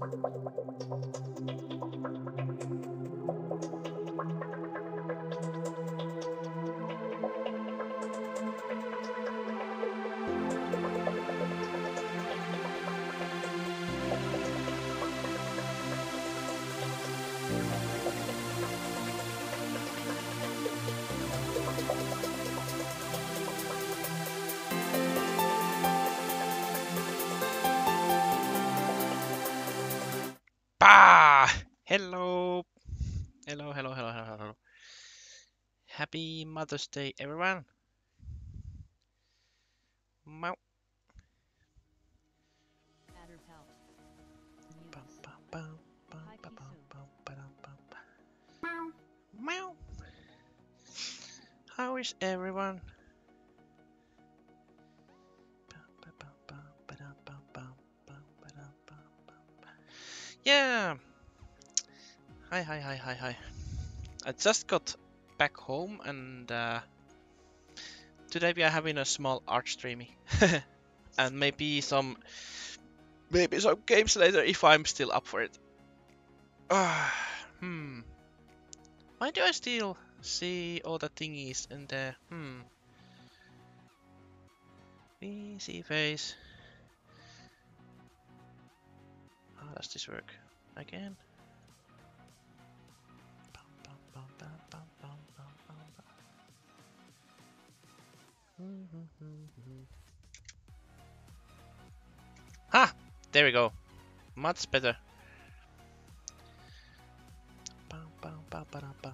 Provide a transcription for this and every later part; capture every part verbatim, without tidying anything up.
Bah! Hello! Hello, hello, hello, hello, hello. Happy Mother's Day, everyone. Meow. Bum, bum, bum, bum, bum, bum, bum, ba-dum, bum, ba. Meow. How is everyone? Bum, ba, bum, bum, ba-dum, bum, bum, bum, ba-dum, bum, bum, ba. Yeah! Hi, hi, hi, hi, hi. I just got back home and uh, today we are having a small art streamy. And maybe some maybe some games later if I'm still up for it. Ah, hmm. Why do I still see all the thingies in there? Hmm. Easy face. How does this work? Again? Bum, bum, bum, bum, bum, bum, bum, bum, bum. Hmm, hmm, hmm, hmm. Ha! There we go. Much better. Bum, bum, bum, ba-dum, bum.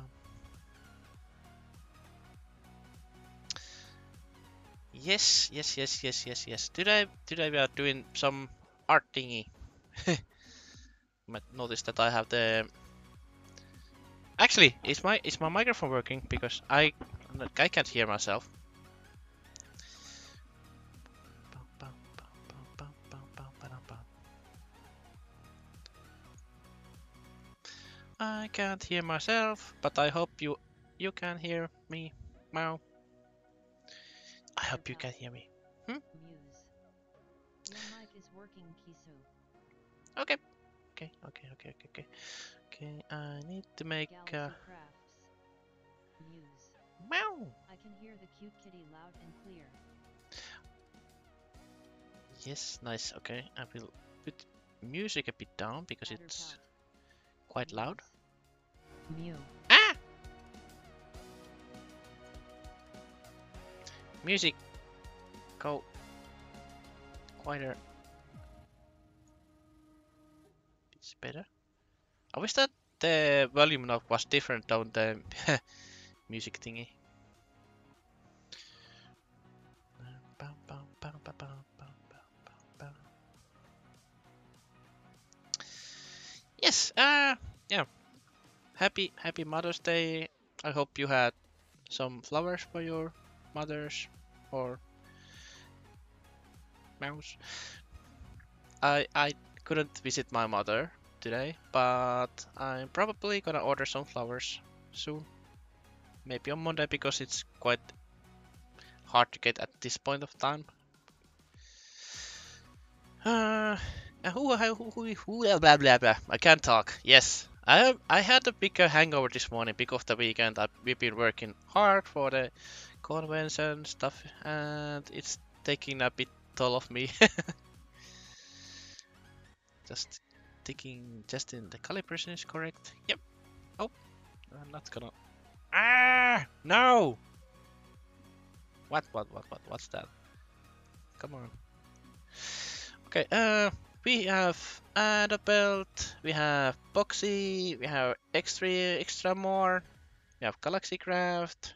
Yes, yes, yes, yes, yes, yes. Today, today we are doing some art thingy. Might notice that I have the. Actually, is my is my microphone working? Because I I can't hear myself. I can't hear myself, but I hope you you can hear me. Meow. I hope you can hear me. Hmm? Your mic is working, Kisu. Okay. Okay, okay, okay, okay, okay. Okay, I need to make Galaxy uh... Crafts. Muse. Meow. I can hear the cute kitty loud and clear. Yes, nice. Okay, I will put music a bit down because Adder it's Pout. quite loud. Mew. Ah! Music. Go quieter. It's better. I wish that the volume knob was different on the music thingy. Yes, uh, yeah. Happy Happy Mother's Day. I hope you had some flowers for your mothers or mouse. I I couldn't visit my mother today, but I'm probably gonna order some flowers soon. Maybe on Monday because it's quite hard to get at this point of time. Uh, who, who, who, who, blah, blah, blah. I can't talk. Yes, I have, I had a bigger hangover this morning because of the weekend. I, we've been working hard for the convention stuff, and it's taking a bit toll of me. Just thinking, just in the calibration is correct. Yep. Oh, I'm not gonna. Ah, no. What, what, what, what, what's that? Come on. Okay, uh, we have add a belt, we have Boxy, we have extra, extra more, we have Galaxy Craft.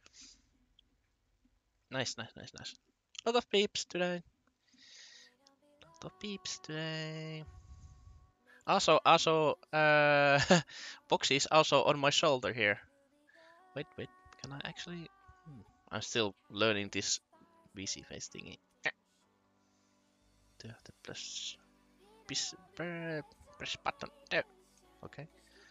Nice, nice, nice, nice. A lot of peeps today. A lot of peeps today. Also, also, uh, Boxy is also on my shoulder here. Wait, wait, can I actually? Hmm. I'm still learning this V C face thingy. Do have to press, press, press button there. Okay.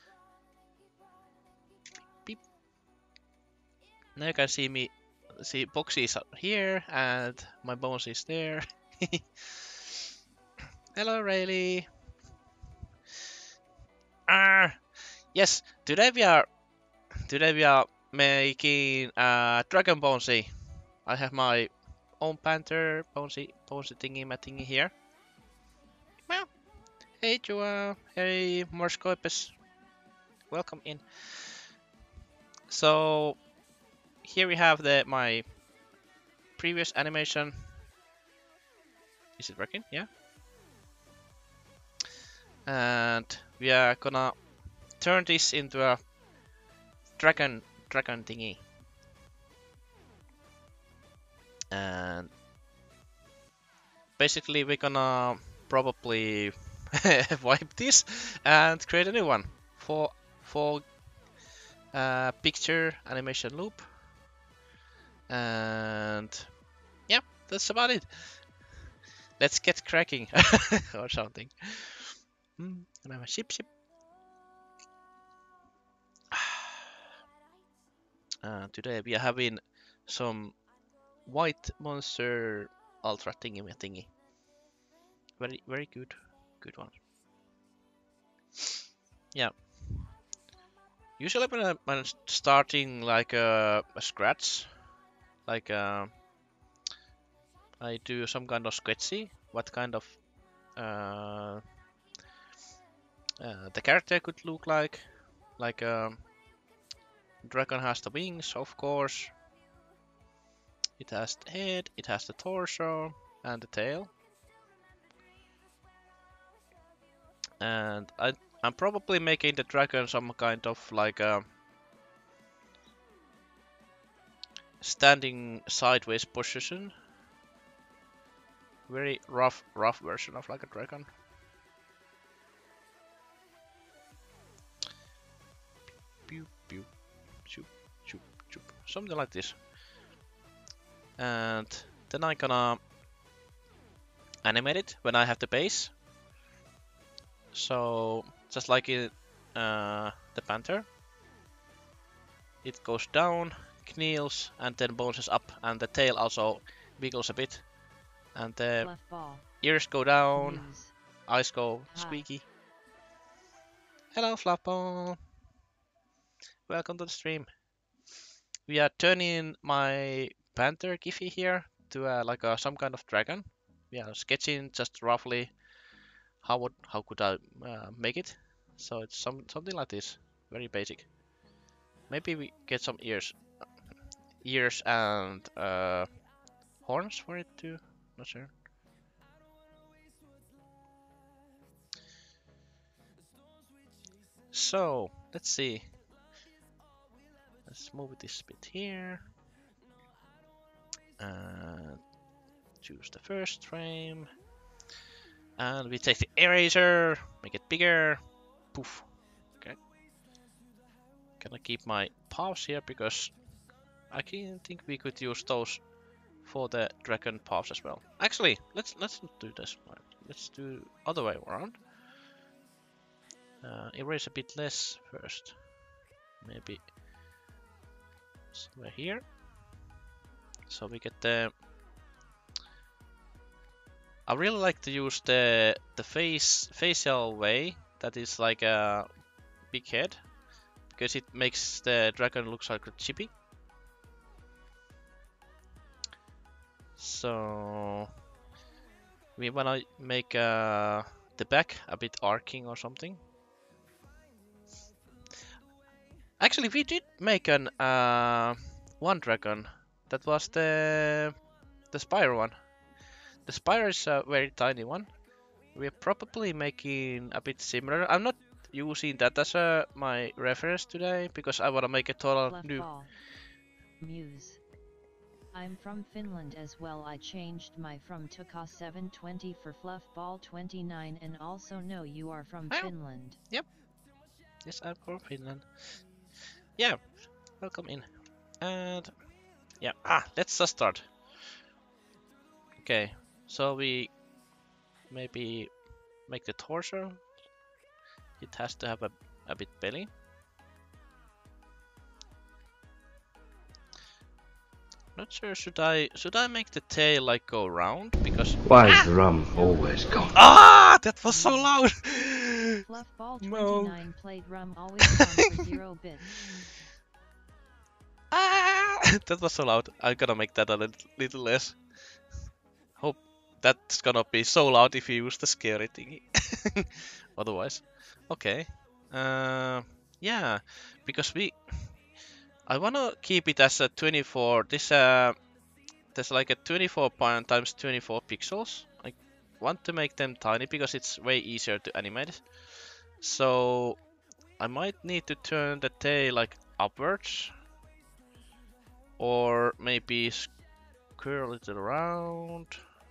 Beep. Now you can see me. See, Boxy is here and my bones is there. Hello, Rayleigh. Ah, yes. Today we are today we are making a dragon bonesy. I have my own panther bonesy bonesy thingy my thingy here. Well, hey Joa, hey Morscoipus, welcome in. So here we have the my previous animation. Is it working? Yeah. And we are gonna turn this into a dragon dragon thingy. And basically we're gonna probably wipe this and create a new one for for uh, picture animation loop. And yeah, that's about it. Let's get cracking or something. Mm, and have a ship ship. Uh, today we are having some white monster ultra thingy thingy. Very very good, good one. Yeah. Usually when, I, when I'm starting like uh, a scratch, like uh, I do some kind of sketchy, what kind of uh, uh, the character could look like. Like um, dragon has the wings, of course. It has the head, it has the torso, and the tail. And I, I'm probably making the dragon some kind of like a standing sideways position. Very rough, rough version of like a dragon. Pew, pew, shoop, shoop, shoop. Something like this. And then I'm gonna animate it when I have the base. So just like in uh, the panther, it goes down, kneels, and then bounces up, and the tail also wiggles a bit, and the Fluff ball. ears go down, Muse. eyes go Hi. squeaky. Hello, Fluffball. Welcome to the stream. We are turning my panther Giphy here to uh, like a, some kind of dragon. We are sketching just roughly how would how could I uh, make it. So it's some something like this, very basic. Maybe we get some ears, ears and uh, horns for it too. Not sure. So let's see. Let's move this bit here. And choose the first frame. And we take the eraser, make it bigger. Poof. Okay. Gonna keep my paws here because I can think we could use those for the dragon paws as well. Actually, let's let's not do this one. Let's do other way around. Uh, erase a bit less first. Maybe somewhere here. So we get the. I really like to use the the face facial way that is like a big head because it makes the dragon look like a chippy. So we wanna make uh, the back a bit arcing or something. Actually, we did make an uh, one dragon. That was the the Spire one. The Spire is a very tiny one. We're probably making a bit similar. I'm not using that as a, my reference today because I want to make a total Fluff new. ball. Muse. I'm from Finland as well. I changed my from Tuka seven twenty for Fluff Ball twenty-nine and also know you are from Oh. Finland. Yep. Yes, I'm from Finland. Yeah, welcome in. And yeah, ah, let's just start. Okay, so we maybe make the torso. It has to have a, a bit belly. Not sure, should I should I make the tail like go round? Because Why is the rum always gone? ah, that was so loud. Fluffball No. twenty-nine played rum always down for zero bits. Ah! That was so loud. I'm gonna make that a little, little less. Hope that's gonna be so loud if you use the scary thingy. Otherwise. Okay. Uh, yeah, because we... I wanna keep it as a twenty-four. This uh, there's like a twenty-four point times twenty-four pixels. I want to make them tiny because it's way easier to animate. So I might need to turn the tail like upwards, or maybe curl it around,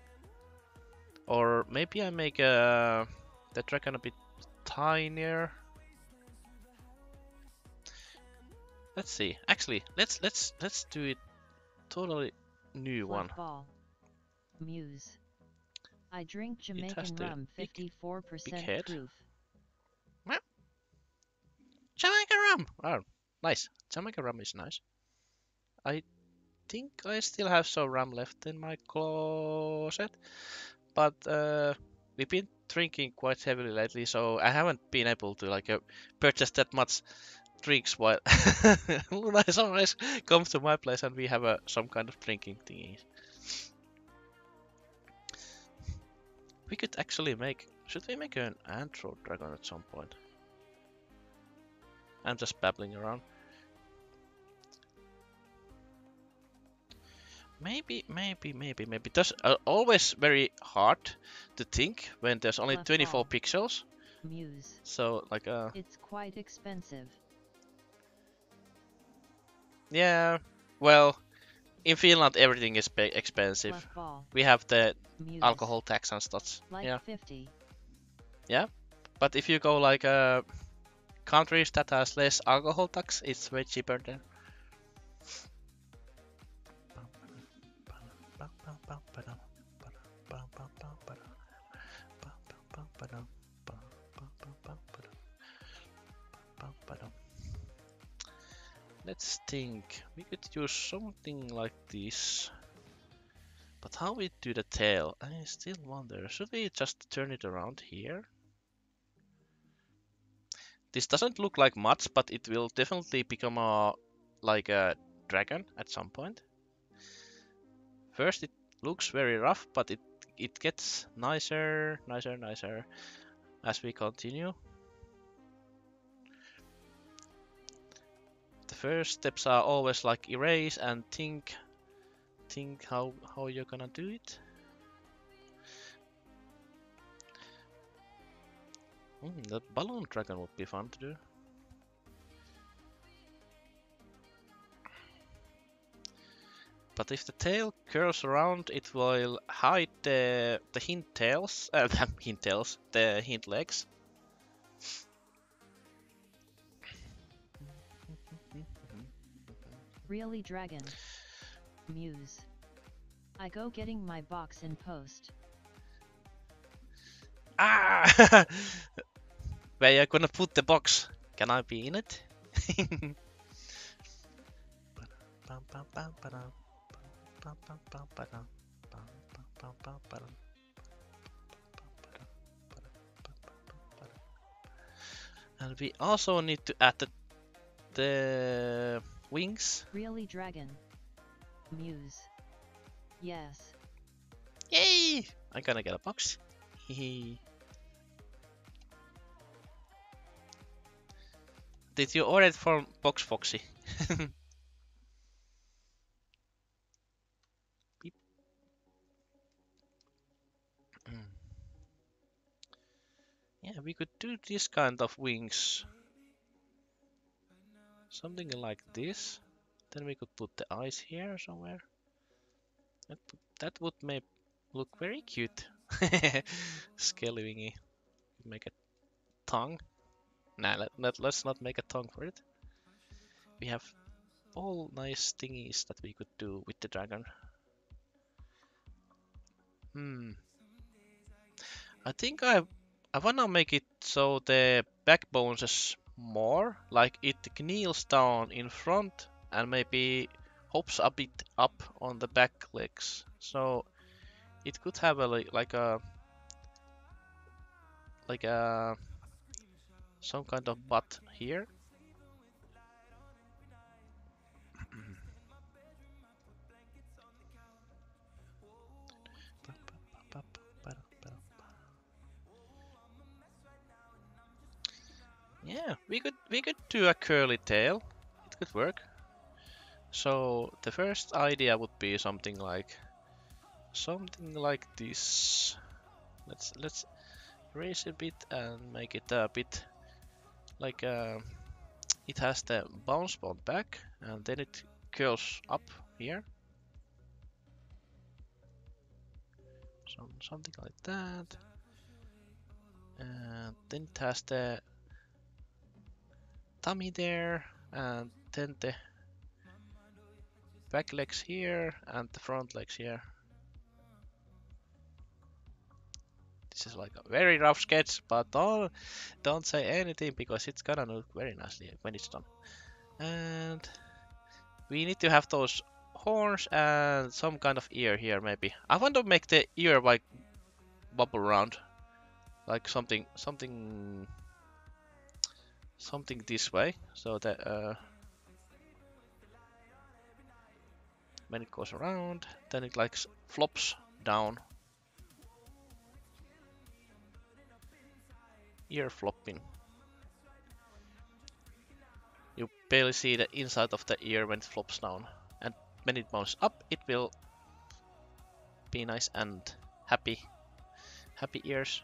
or maybe I make a the dragon a bit tinier. Let's see. Actually, let's let's let's do it totally new one. Fluffball. Muse. I drink has Jamaican the rum big- fifty-four big percent head. proof. Jamaica rum! Oh, nice. Jamaica rum is nice. I think I still have some rum left in my closet, but uh, we've been drinking quite heavily lately, so I haven't been able to like uh, purchase that much drinks while Nice always comes to my place and we have uh, some kind of drinking thingies. We could actually make... Should we make an Andro Dragon at some point? I'm just babbling around. Maybe, maybe, maybe, maybe. That's uh, always very hard to think when there's only Fluffball. twenty-four pixels. Muse. So, like, uh... It's quite expensive. yeah, well, in Finland everything is be- expensive. Fluffball. We have the Muse. alcohol tax and stuff. Like yeah. fifty. Yeah, but if you go like uh, countries that has less alcohol tax, it's way cheaper there. Let's think. We could use something like this. But how we do the tail? I still wonder. Should we just turn it around here? This doesn't look like much, but it will definitely become a like a dragon at some point. First it looks very rough, but it it gets nicer, nicer, nicer as we continue. The first steps are always like erase and think think how how you're gonna do it. Mm, the balloon dragon would be fun to do. But if the tail curls around, it will hide the the hint tails, uh, the hint tails, the hint legs. Really dragon. Muse. I go getting my box in post. Ah! Where you gonna put the box? Can I be in it? And we also need to add the, the wings. Really dragon. Muse. Yes. Yay! I'm gonna get a box. Hehe. Did you order it from Box Foxy? Beep. Yeah, we could do this kind of wings. Something like this. Then we could put the eyes here somewhere. That, that would make look very cute. Scaly wingy. Make a tongue. Nah, let, let, let's not make a tongue for it. We have all nice thingies that we could do with the dragon. Hmm. I think I I wanna make it so the backbones is more like it kneels down in front and maybe hops a bit up on the back legs. So it could have a like, like a like a some kind of butt here. Yeah, we could we could do a curly tail. It could work. So the first idea would be something like something like this. Let's let's raise it a bit and make it a bit like uh, it has the bounce point back, and then it curls up here. Some something like that. And then it has the tummy there, and then the back legs here and the front legs here. This is like a very rough sketch, but don't, don't say anything because it's gonna look very nicely when it's done. And we need to have those horns and some kind of ear here maybe. I want to make the ear like bubble around, like something, something, something this way, so that uh, when it goes around, then it like flops down. Ear flopping. You barely see the inside of the ear when it flops down, and when it bounces up, it will be nice and happy. Happy ears.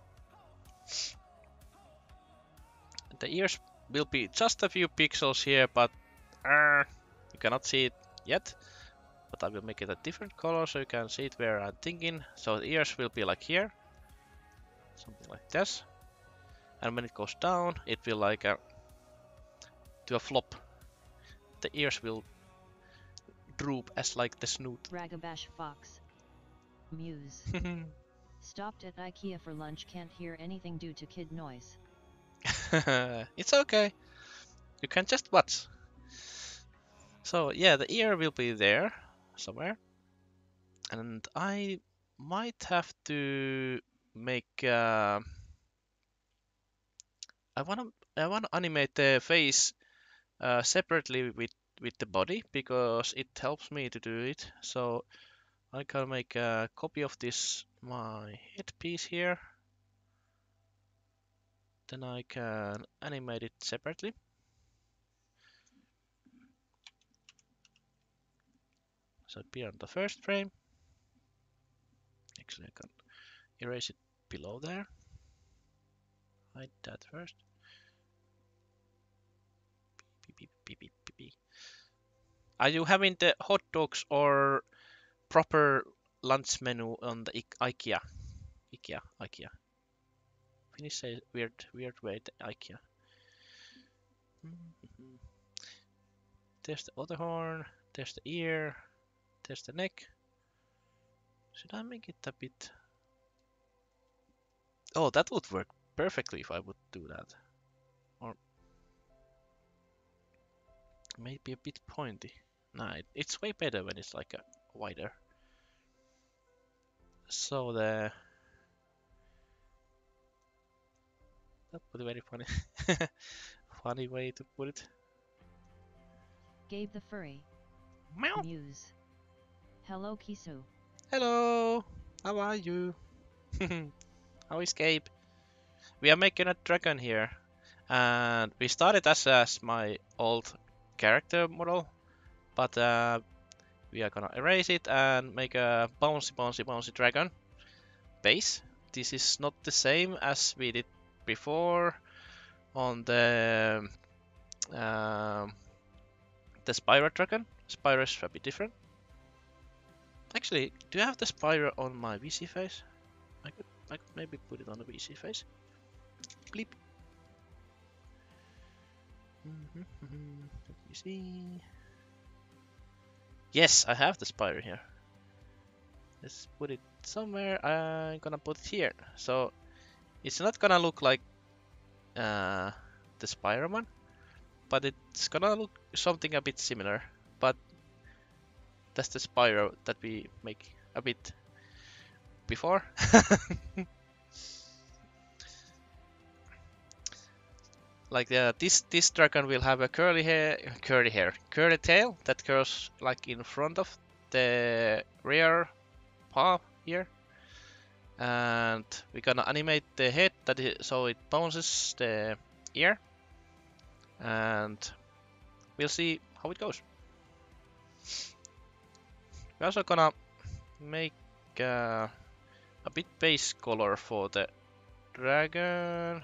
The ears will be just a few pixels here, but uh, you cannot see it yet. But I will make it a different color so you can see it where I'm thinking. So the ears will be like here, something like this. And when it goes down, it will like a, do a flop. The ears will droop as like the snoot. Ragabash Fox. Muse. Stopped at IKEA for lunch, can't hear anything due to kid noise. It's okay. You can just watch. So yeah, the ear will be there somewhere. And I might have to make uh, I wanna I wanna animate the face uh, separately with with the body because it helps me to do it. So I can make a copy of this my headpiece here. Then I can animate it separately. So be on the first frame. Actually, I can erase it below there. Hide that first. Beep, beep, beep, beep, beep. Are you having the hot dogs or proper lunch menu on the IKEA? IKEA, IKEA. Finnish say weird, weird way. The IKEA. Mm-hmm. There's the other horn. There's the ear. There's the neck. Should I make it a bit? Oh, that would work perfectly if I would do that. Or maybe a bit pointy. Nah, it, it's way better when it's like a wider. So the that would be very funny. Funny way to put it. Gabe the Furry. Meow. Muse. Hello Kisu. Hello. How are you? How is Gabe? We are making a dragon here, and we started as as my old character model, but uh, we are gonna erase it and make a bouncy, bouncy, bouncy dragon base. This is not the same as we did before on the um, the Spyro dragon. Spyro is a bit different. Actually, do you have the Spyro on my V C face? I could, I could maybe put it on the V C face. Bleep. Mm-hmm, mm-hmm. Let me see. Yes, I have the Spyro here. Let's put it somewhere. I'm gonna put it here. So it's not gonna look like uh, the Spyro one, but it's gonna look something a bit similar. But that's the Spyro that we make a bit before. like uh, this this dragon will have a curly hair, curly hair, curly tail that curls like in front of the rear paw here, and we're gonna animate the head that it, so it bounces the ear, and we'll see how it goes. We're also gonna make uh, a bit base color for the dragon.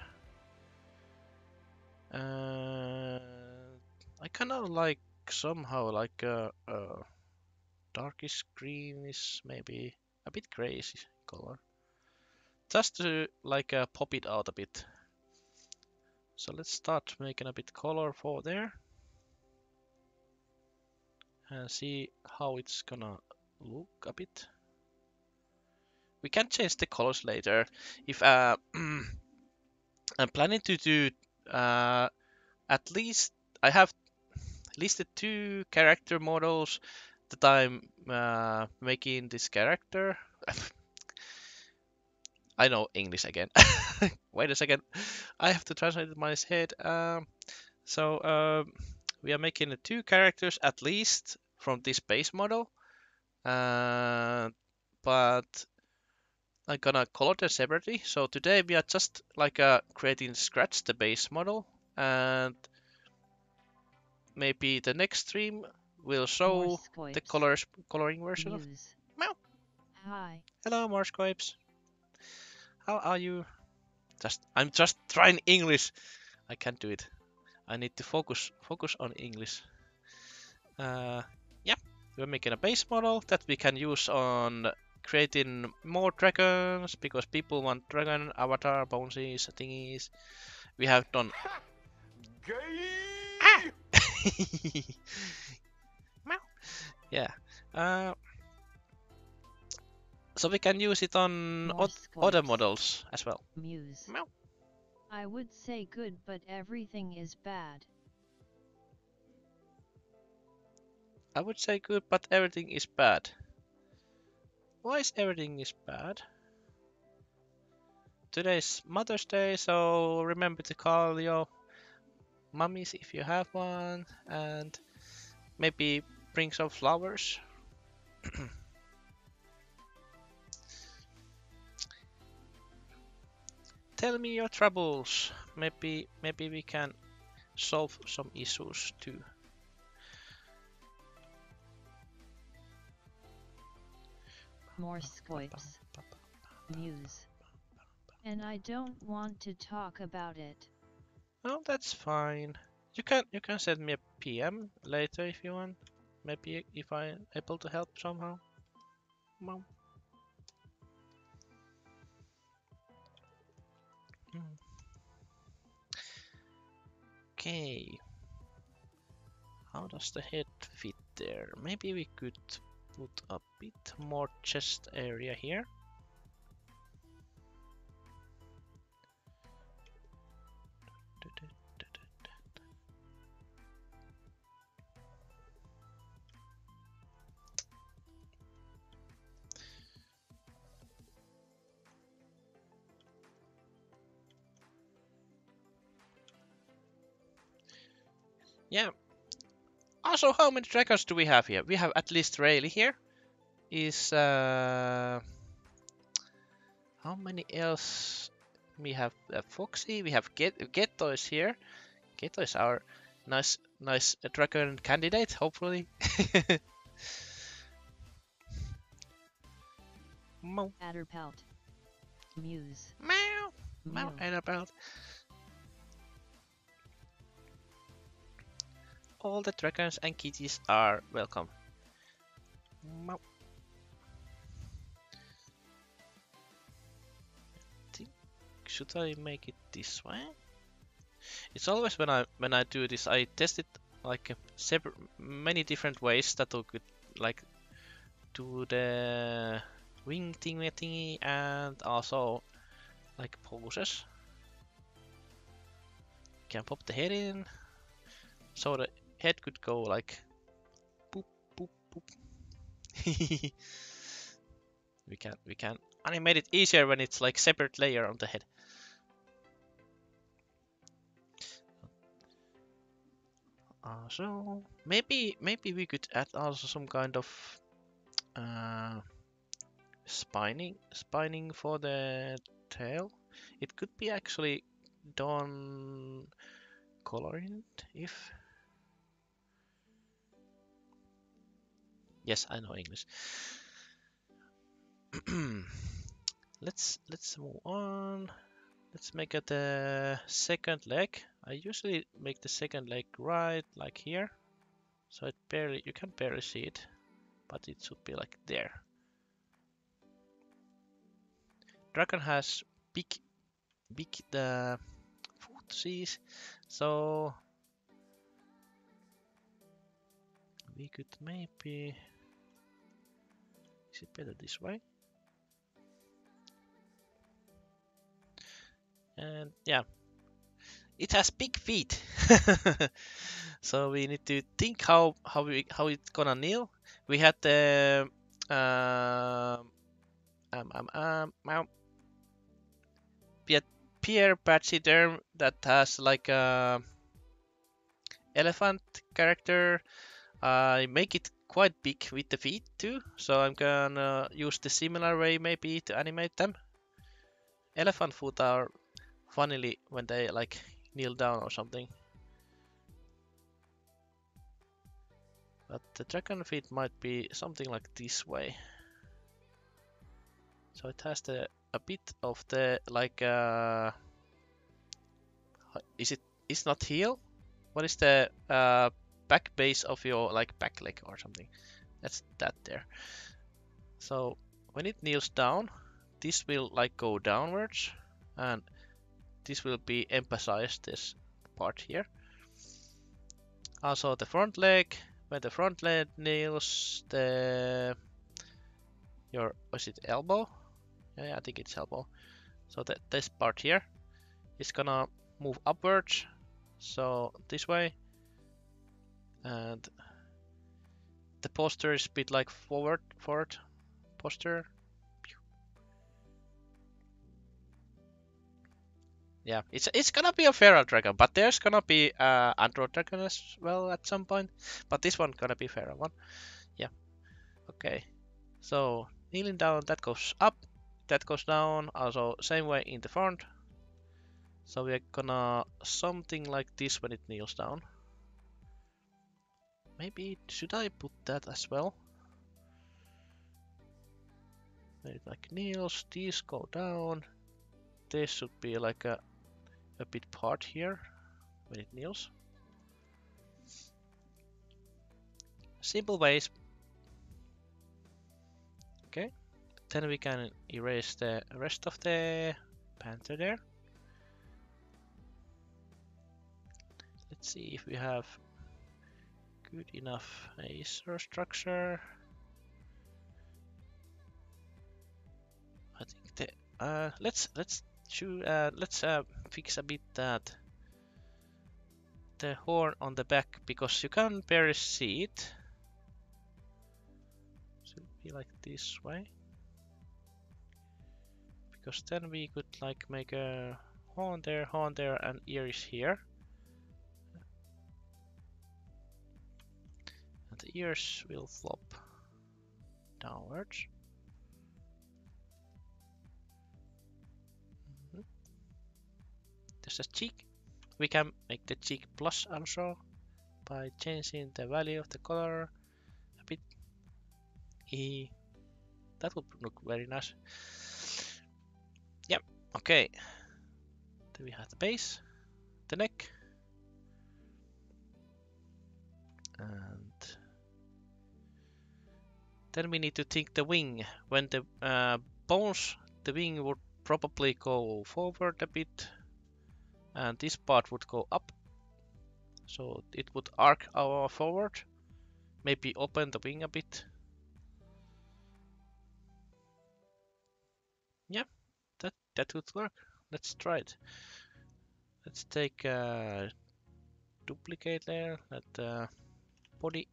Uh, I kind of like somehow like a, a darkish greenish, maybe a bit grayish color, just to like uh, pop it out a bit. So let's start making a bit color for there and see how it's gonna look a bit. We can change the colors later. If uh, I'm planning to do uh, at least I have listed two character models that I'm uh, making this character. I know English again. Wait a second. I have to translate it in my head. Um, so um, we are making two characters at least from this base model. Uh, but I'm gonna color them separately. So today we are just like uh, creating scratch the base model, and maybe the next stream will show the colors coloring version Muse. of Meow. Hi. Hello, Morscoipes. How are you? Just I'm just trying English. I can't do it. I need to focus focus on English. Uh, yeah, we're making a base model that we can use on creating more dragons because people want dragon avatar bounces thingies. We have done. Ah! Yeah. Uh, so we can use it on other models as well. Muse. Meow. I would say good, but everything is bad. I would say good, but everything is bad. Why is everything is bad? Today's Mother's Day, so remember to call your mummies if you have one, and maybe bring some flowers. Tell me your troubles. Maybe maybe we can solve some issues too. More squipes. Muse. And I don't want to talk about it. Oh, that's fine. You can you can send me a P M later if you want. Maybe if I'm able to help somehow. Mom. Mm. Okay. How does the head fit there? Maybe we could put a bit more chest area here. Yeah. Also, how many dragons do we have here? We have at least Rayleigh here. Is uh, how many else? We have uh, Foxy. We have Get Getto is here. Getto is our nice, nice uh, dragon candidate. Hopefully. Meow. Adderpelt. Muse. Meow. Meow. Adderpelt. All the dragons and kitties are welcome. Meow. Should I make it this way? It's always when I when I do this, I test it like uh, separate many different ways that I could like do the wing thingy thingy and also like poses. Can pop the head in, so the head could go like boop boop boop. we can we can animate it easier when it's like separate layer on the head. Uh, so maybe maybe we could add also some kind of uh, spining spining for the tail. It could be actually done coloring it if. Yes, I know English. let's let's move on. Let's make it the second leg. I usually make the second leg right like here. So it barely, you can barely see it, but it should be like there. Dragon has big, big the foot sees, so we could maybe. Is it better this way? And yeah, it has big feet, so we need to think how how we how it's gonna kneel. We had the um um um um, um Pierre Pachyderm that has like a elephant character. I make it quite big with the feet too, so I'm gonna use the similar way maybe to animate them. Elephant foot are funnily when they like kneel down or something. But the dragon feet might be something like this way. So it has the a bit of the like uh is it is not heel? What is the uh back base of your like back leg or something? That's that there. So when it kneels down, this will like go downwards and this will be emphasized, this part here. Also the front leg, when the front leg kneels, the your was it elbow? Yeah, I think it's elbow. So that this part here is gonna move upwards, so this way, and the posture is a bit like forward, forward posture. Yeah, it's it's gonna be a feral dragon, but there's gonna be uh andro dragon as well at some point. But this one gonna be feral one. Yeah. Okay. So kneeling down, that goes up, that goes down. Also same way in the front. So we're gonna something like this when it kneels down. Maybe should I put that as well? When it like kneels, these go down. This should be like a a bit part here when it kneels. Simple ways. Okay. Then we can erase the rest of the panther there. Let's see if we have good enough laser structure. I think the uh let's let's shoot uh let's uh fix a bit that the horn on the back because you can barely see it. Should be like this way. Because then we could like make a horn there, horn there, and ear is here. And the ears will flop downwards. Mm-hmm. There's a cheek. We can make the cheek plus also by changing the value of the color a bit. E that would look very nice. Yep, okay. Then we have the base, the neck, and then we need to think the wing. When the uh, bones, the wing would probably go forward a bit, and this part would go up. So it would arc our forward, maybe open the wing a bit. Yeah, that that would work. Let's try it. Let's take a duplicate layer, let uh, body,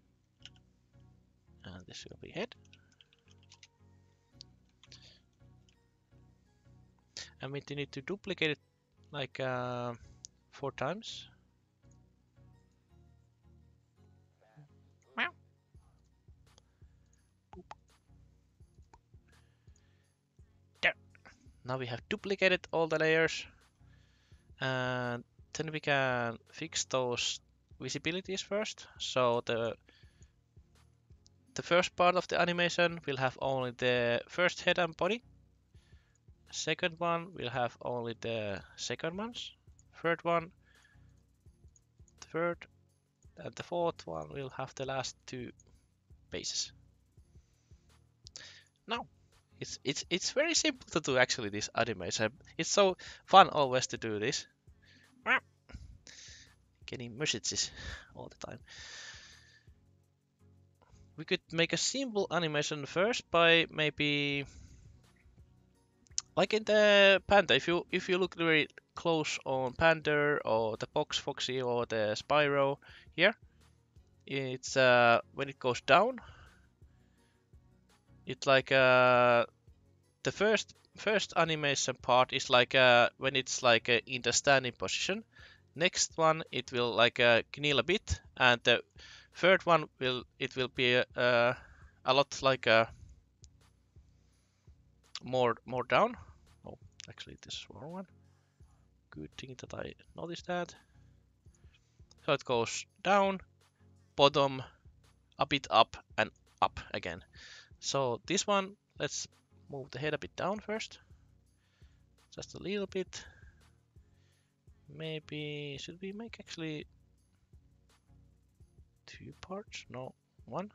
and this will be head. And we need to duplicate it like uh, four times. Now we have duplicated all the layers, and then we can fix those visibilities first. So the the first part of the animation will have only the first head and body. Second one will have only the second ones. Third one, third, and the fourth one will have the last two bases. Now, it's it's it's very simple to do actually this animation. It's so fun always to do this. Getting messages all the time. We could make a simple animation first by maybe like in the Panda. If you if you look very close on Panda or the Box Foxy or the Spyro here, it's uh when it goes down, it's like uh the first first animation part is like uh when it's like uh, in the standing position. Next one it will like uh, kneel a bit, and the third one will it will be uh, a lot like uh, more more down. Oh, actually this is wrong one. Good thing that I noticed that. So it goes down, bottom, a bit up, and up again. So this one, let's move the head a bit down first. Just a little bit. Maybe, should we make actually two parts? No, one.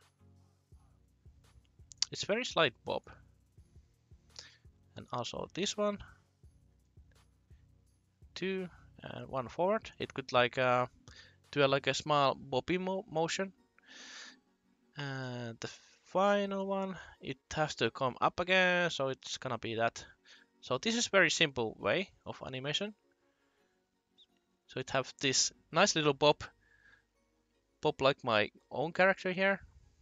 It's very slight bob. And also this one. Two and one forward. It could like uh, do a, like a small bobby mo motion. And the final one, it has to come up again, so it's gonna be that. So this is very simple way of animation. So it have this nice little bob, bob like my own character here.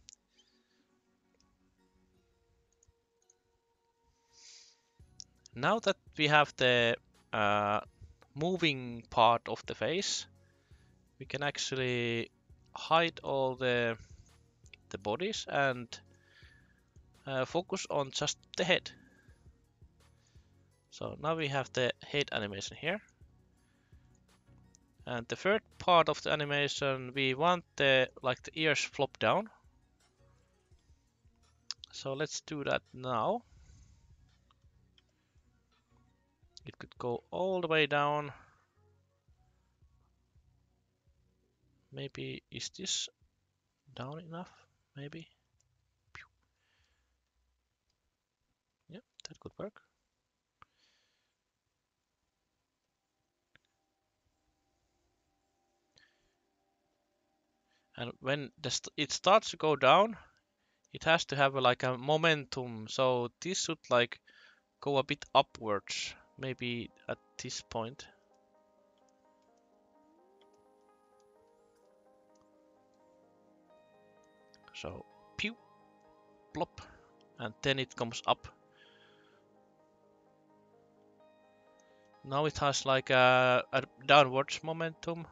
Now that we have the uh, moving part of the face, we can actually hide all the the bodies and uh, focus on just the head. So now we have the head animation here. And the third part of the animation, we want the like the ears flop down. So let's do that now. It could go all the way down. Maybe is this down enough? Maybe. Yeah, that could work. And when the st it starts to go down, it has to have a, like a momentum. So this should like go a bit upwards. Maybe at this point. So pew, plop, and then it comes up. Now it has like a, a downwards momentum.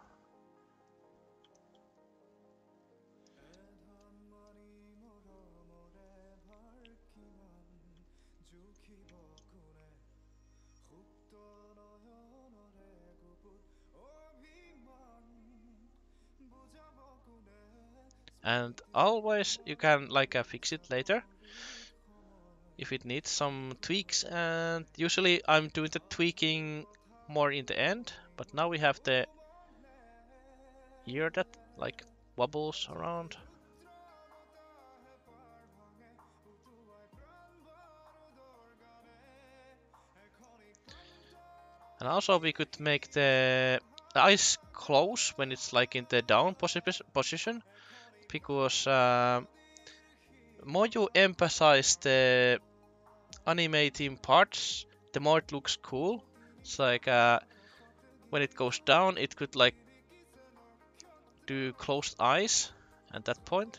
And always you can like uh, fix it later if it needs some tweaks, and usually I'm doing the tweaking more in the end, but now we have the ear that like wobbles around. And also we could make the eyes close when it's like in the down posi position, because uh, more you emphasize the animating parts, the more it looks cool. It's like uh, when it goes down, it could like do closed eyes at that point.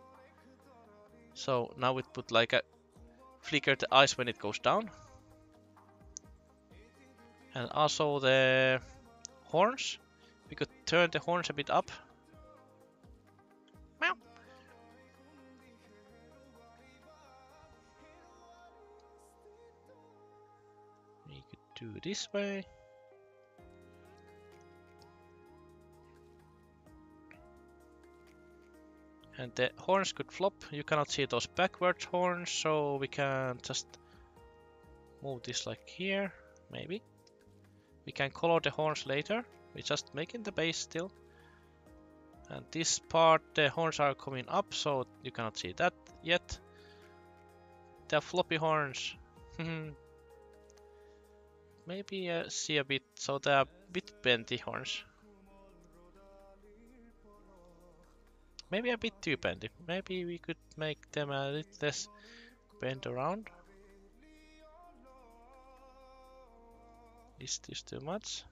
So now it put like a flicker the eyes when it goes down. And also the horns. We could turn the horns a bit up. Meow. We do this way. And the horns could flop. You cannot see those backwards horns, so we can just move this like here, maybe. We can color the horns later. We're just making the base still. And this part, the horns are coming up, so you cannot see that yet. They're floppy horns. Maybe uh, see a bit, so they are a bit bendy horns. Maybe a bit too bendy. Maybe we could make them a little less bent around. Is this too much?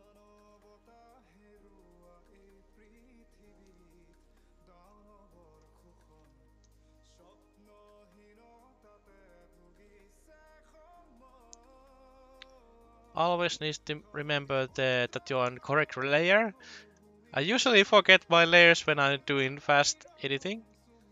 Always need to remember the, that you're on correct layer. I usually forget my layers when I'm doing fast editing.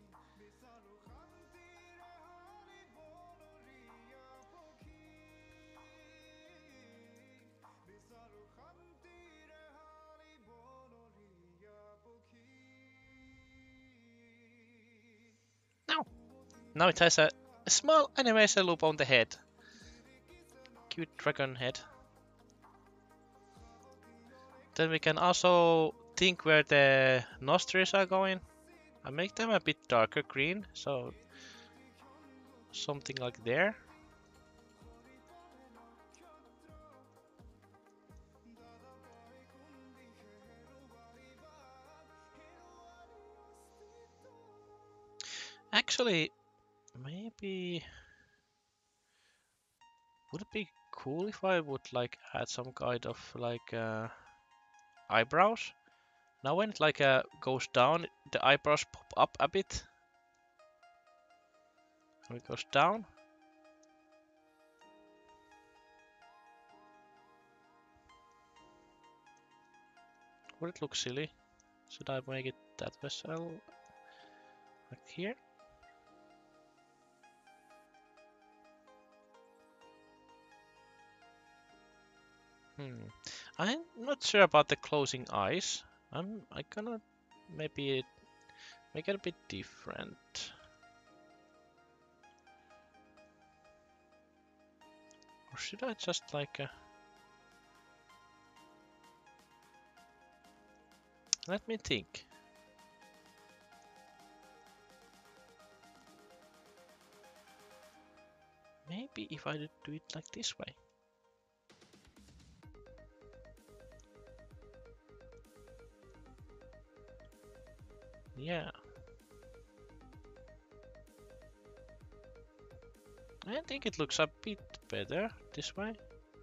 Now, now it has a, a small animation loop on the head. Cute dragon head. Then we can also think where the nostrils are going. I make them a bit darker green, so something like there. Actually, maybe would it be cool if I would like add some kind of like uh, eyebrows? Now when it like uh, goes down, the eyebrows pop up a bit. When it goes down. Would it look silly? Should I make it that vessel? Like here? Hmm. I'm not sure about the closing eyes. I'm I gonna maybe make it a bit different. Or should I just like uh, let me think. Maybe if I do it like this way. Yeah. I think it looks a bit better this way.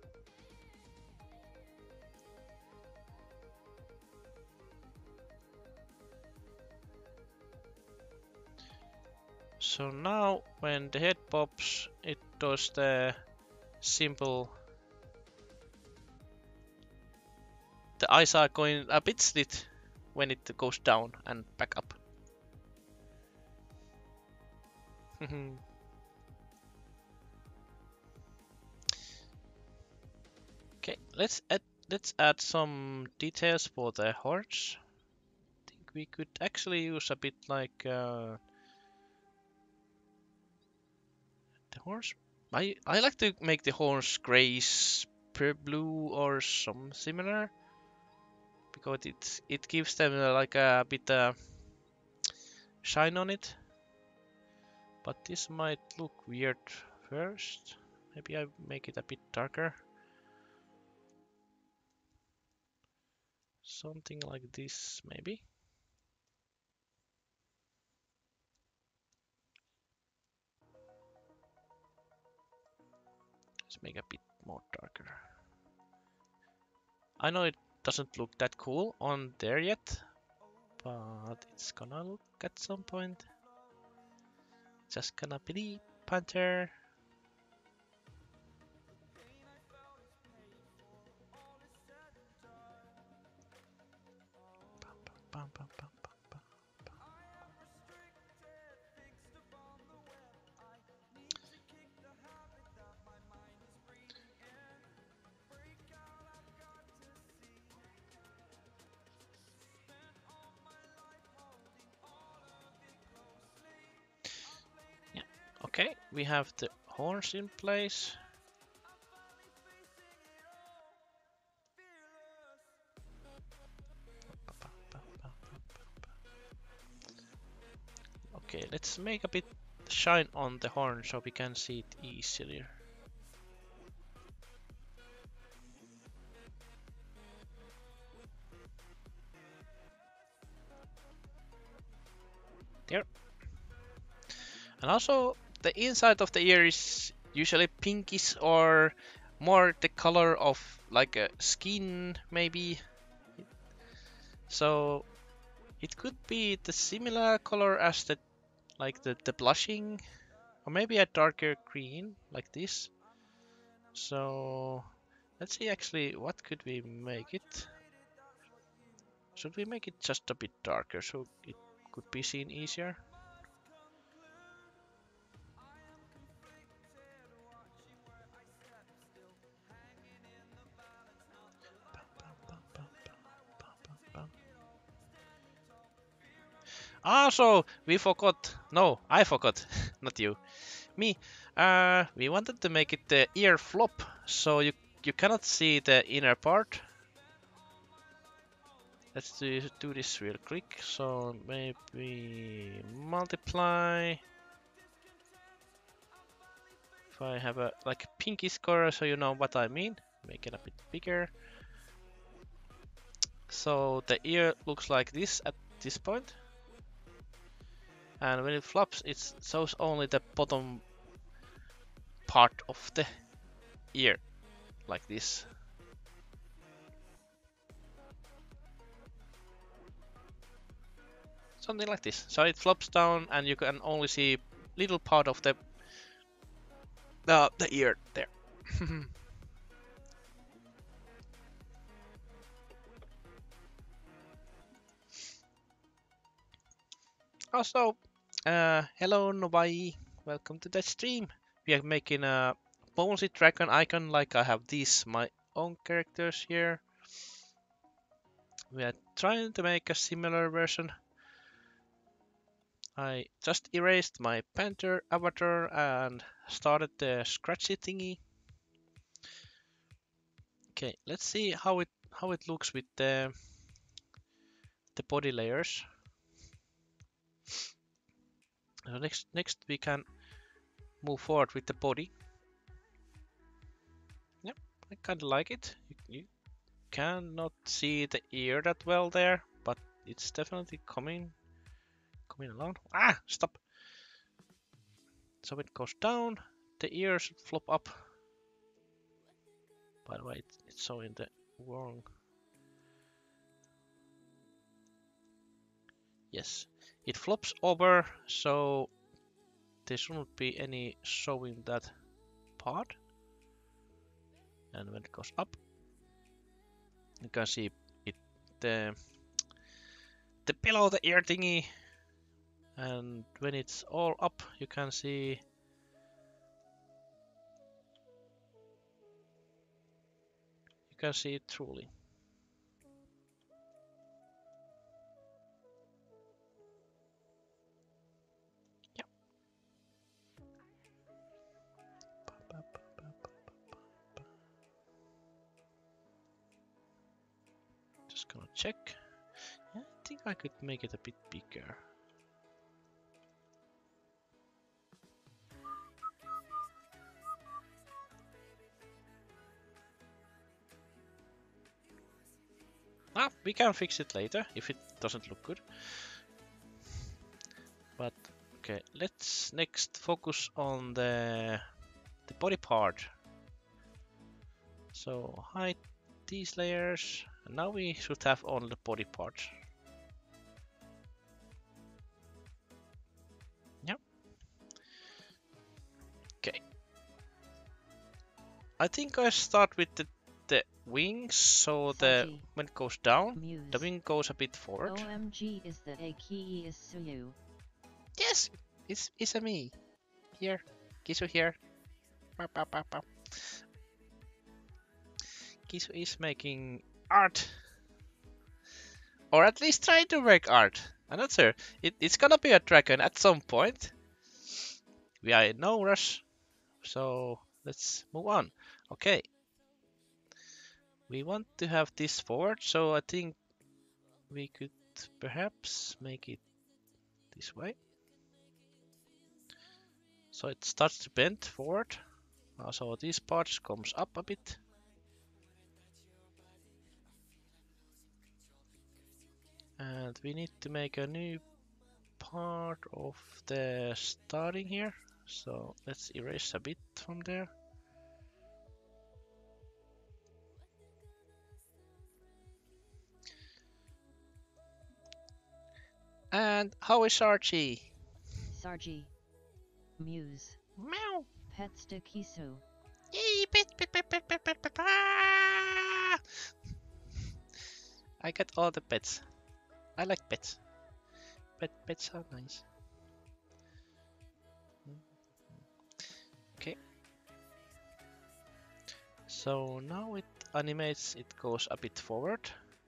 So now when the head pops, it does the simple. The eyes are going a bit slit when it goes down and back up. Okay, let's add let's add some details for the horns. I think we could actually use a bit like uh, the horns. I I like to make the horns grays, per blue or some similar, because it it gives them uh, like a bit uh, shine on it. But this might look weird first. Maybe I make it a bit darker. Something like this, maybe. Let's make a bit more darker. I know it doesn't look that cool on there yet, but it's gonna look at some point. Just gonna be Panther. Bum, bum, bum, bum, bum, bum. Okay, we have the horns in place. Okay, let's make a bit shine on the horn so we can see it easier. There. And also, the inside of the ear is usually pinkish or more the color of like a skin, maybe. So it could be the similar color as the like the, the blushing, or maybe a darker green like this. So let's see actually what could we make it. Should we make it just a bit darker so it could be seen easier? Also, we forgot. No, I forgot. Not you. Me. Uh, we wanted to make it the ear flop, so you you cannot see the inner part. Let's do, do this real quick. So maybe multiply. If I have a like a pinky score, so you know what I mean. Make it a bit bigger. So the ear looks like this at this point. And when it flops, it shows only the bottom part of the ear, like this. Something like this. So it flops down and you can only see little part of the uh, the ear there. Also, uh, hello Nobai, welcome to the stream. We are making a Bonesy Dragon icon like I have these my own characters here. We are trying to make a similar version. I just erased my Panther avatar and started the scratchy thingy. Okay, let's see how it how it looks with the the body layers. So next next we can move forward with the body. Yep, I kinda like it. You, you cannot see the ear that well there, but it's definitely coming coming along. Ah, stop. So it goes down, the ears flop up. By the way, it's, it's showing the wrong. Yes, it flops over, so there shouldn't be any showing that part. And when it goes up, you can see it the the below the ear thingy. And when it's all up, you can see you can see it truly. Yeah. Just gonna check. Yeah, I think I could make it a bit bigger. Ah, we can fix it later if it doesn't look good. But okay, let's next focus on the the body part. So hide these layers, and now we should have only the body part. Yep. Okay. I think I start with the the wings, so the when it goes down, Muse. The wing goes a bit forward. O M G, is the a key is Suyu? Yes, it's it's a me. Here, Kisu here. Kisu is making art, or at least trying to make art. I'm not sure. It, it's gonna be a dragon at some point. We are in no rush, so let's move on. Okay. We want to have this forward, so I think we could perhaps make it this way. So it starts to bend forward. Uh, so this part comes up a bit. And we need to make a new part of the starting here. So let's erase a bit from there. And how is Archie? Sarji. Muse. Meow. Pets de Kisu. Yay, pet, pet, pet, pet, pet, pet, pet, pet. Ah! I got all the pets. I like pets. Pet, pets are nice. Okay. So now it animates, it goes a bit forward.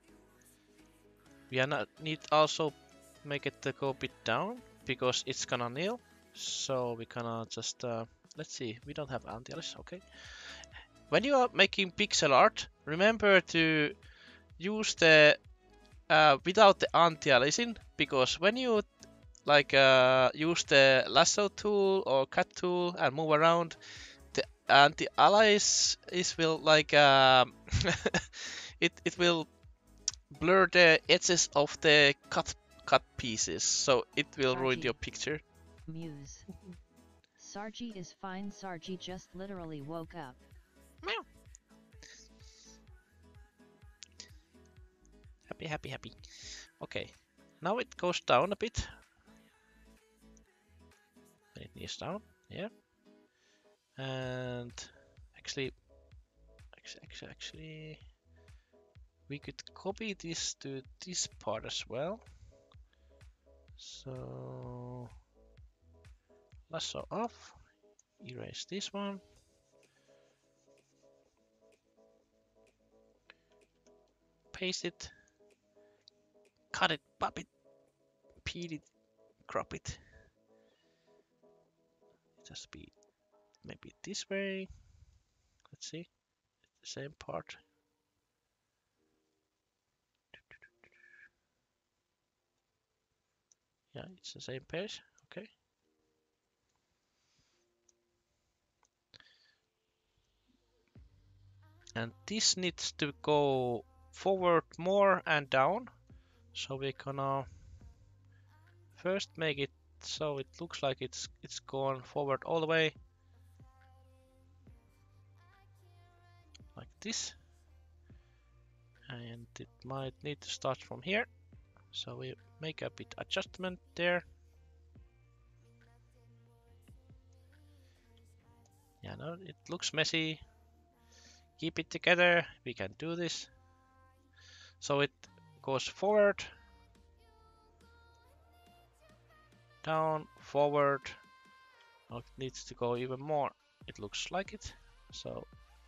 We are not need also make it to go a bit down because it's gonna kneel. So we gonna just uh, let's see. We don't have anti-alias. Okay. When you are making pixel art, remember to use the uh, without the anti-aliasing, because when you like uh, use the lasso tool or cut tool and move around, the anti-alias is will like um, it it will blur the edges of the cut cut pieces, so it will ruin Sarji. your picture. Muse. Sarji is fine. Sarji just literally woke up. Meow. Happy, happy, happy. Okay, now it goes down a bit. It needs down, yeah. And actually, actually, actually, we could copy this to this part as well. So lasso off, erase this one. Paste it, cut it, pop it, peel it, crop it. Just be maybe this way. Let's see, the same part. Yeah, it's the same page. Okay. And this needs to go forward more and down. So we're gonna first make it so it looks like it's it's going forward all the way. Like this. And it might need to start from here. So we make a bit adjustment there. Yeah, no, it looks messy. Keep it together. We can do this. So it goes forward, down, forward. Now it needs to go even more. It looks like it. So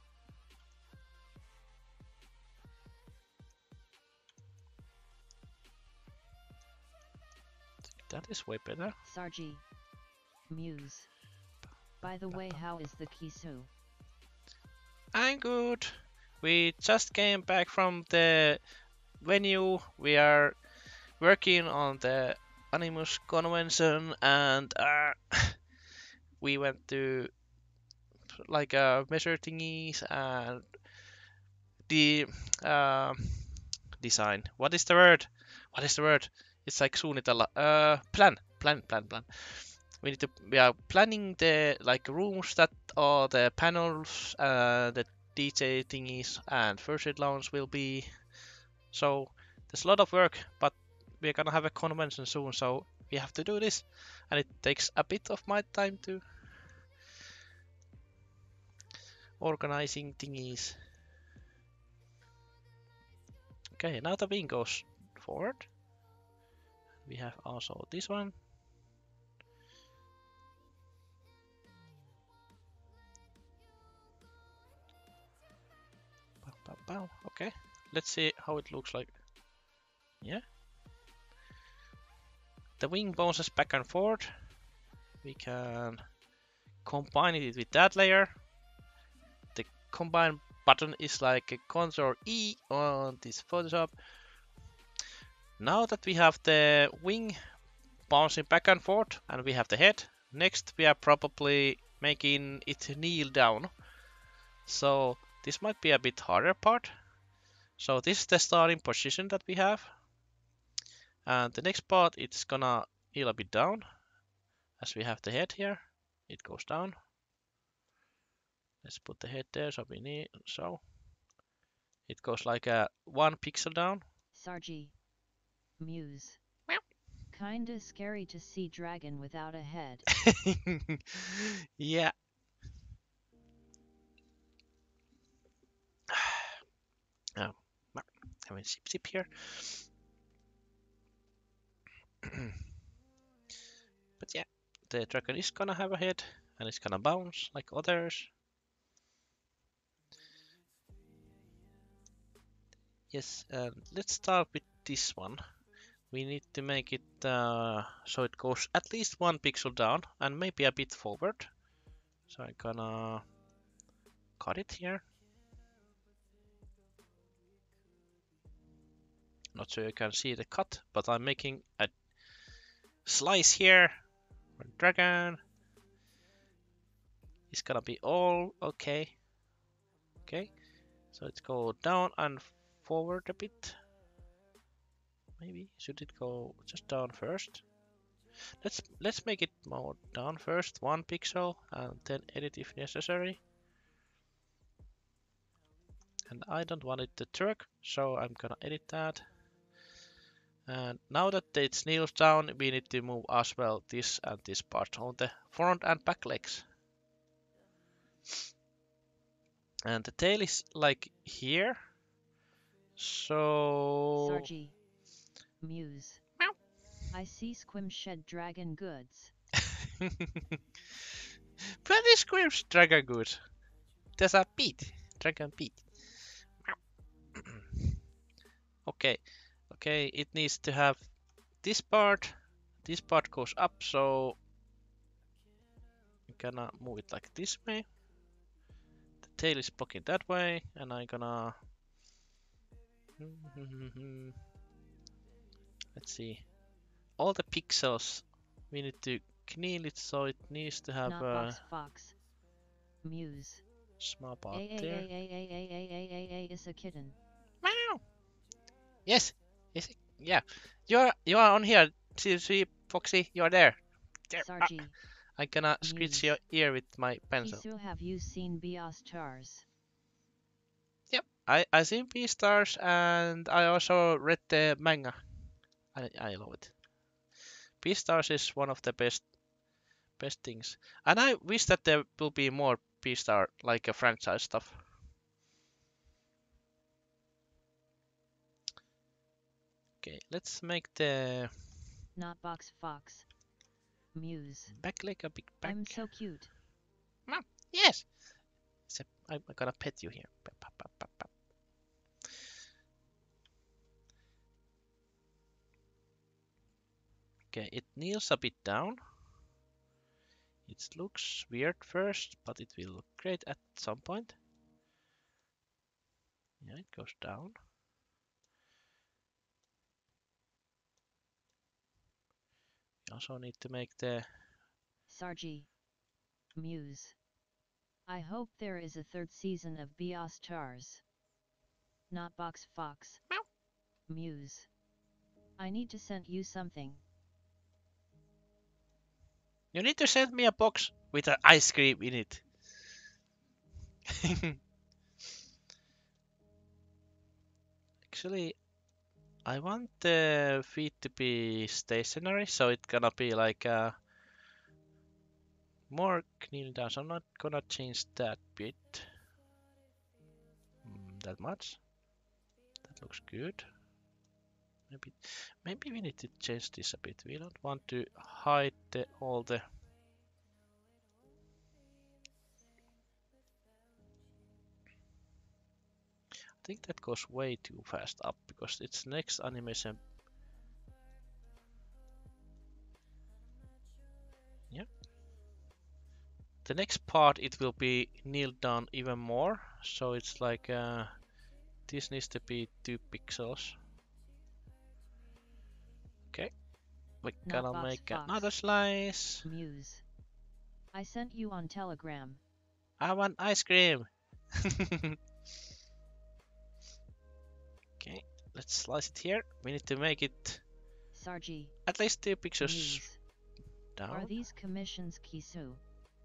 that is way better. Sarji. Muse. By the way, how is the Kisu? I'm good. We just came back from the venue. We are working on the Animus convention, and uh, we went to like uh, measure thingies and the uh, design. What is the word? What is the word? It's like suunnitella. Uh, plan, plan, plan, plan. We need to. We are planning the like rooms that are the panels, uh, the D J thingies, and first aid lounge will be. So there's a lot of work, but we're gonna have a convention soon, so we have to do this, and it takes a bit of my time to organizing thingies. Okay, now the wing goes forward. We have also this one. Bow, bow, bow. Okay, let's see how it looks like. Yeah. The wing bounces back and forth. We can combine it with that layer. The combine button is like a Control E on this Photoshop. Now that we have the wing bouncing back and forth and we have the head, next we are probably making it kneel down. So this might be a bit harder part. So this is the starting position that we have. And the next part, it's gonna kneel a bit down. As we have the head here, it goes down. Let's put the head there so we need, so. It goes like a one pixel down. Sargi. Muse. Meow. Kinda scary to see dragon without a head. Yeah. Oh, have a sip sip here. But yeah, the dragon is gonna have a head and it's gonna bounce like others. Yes, and let's start with this one. We need to make it uh, so it goes at least one pixel down and maybe a bit forward. So I'm gonna cut it here. Not sure you can see the cut, but I'm making a slice here. Dragon. It's gonna be all okay. Okay, so let's go down and forward a bit. Maybe should it go just down first? Let's let's make it more down first, one pixel, and then edit if necessary. And I don't want it to jerk, so I'm gonna edit that. And now that it kneels down, we need to move as well this and this part on the front and back legs. And the tail is like here. So... Sargi. Muse. Meow. I see Squim shed dragon goods. Pretty squirms dragon good. There's a beat. Dragon beat. Okay. Okay, it needs to have this part. This part goes up, so I'm gonna move it like this way. The tail is blocking that way, and I'm gonna... Let's see. All the pixels, we need to kneel it so it needs to have Not a box fox. Muse. small part A there. A A A A A A A A is a kitten. Meow. Yes. Yes. Yeah. You are you are on here. See, see, Foxy, you are there. There. Ah, Sargi. I'm gonna scratch Muse. your ear with my pencil. Kisu, have you seen Beastars? Yep. I I seen Beastars and I also read the manga. I I love it. Beastars is one of the best best things, and I wish that there will be more Beastar like a franchise stuff. Okay, let's make the Not box fox. Muse. back leg a bit back. I'm so cute. Yes. So I'm gonna pet you here. Pap, pap, pap, pap, pap. Okay, it kneels a bit down. It looks weird first, but it will look great at some point. Yeah, it goes down. We also need to make the... Sargi. Muse. I hope there is a third season of Beastars. Not box fox. Meow. Muse. I need to send you something. You need to send me a box with an ice cream in it. Actually, I want the feet to be stationary, so it's gonna be like a more kneel down. So I'm not gonna change that bit mm, that much. That looks good. Maybe, maybe we need to change this a bit. We don't want to hide the, all the. I think that goes way too fast up because its next animation. Yeah. the next part it will be nailed down even more. So it's like uh, this needs to be two pixels. Okay, we Not gotta box make fox. another slice. Muse. I sent you on Telegram. I want ice cream. Okay, let's slice it here. We need to make it Sarji. at least two pixels Muse. down. Are these commissions, Kisu?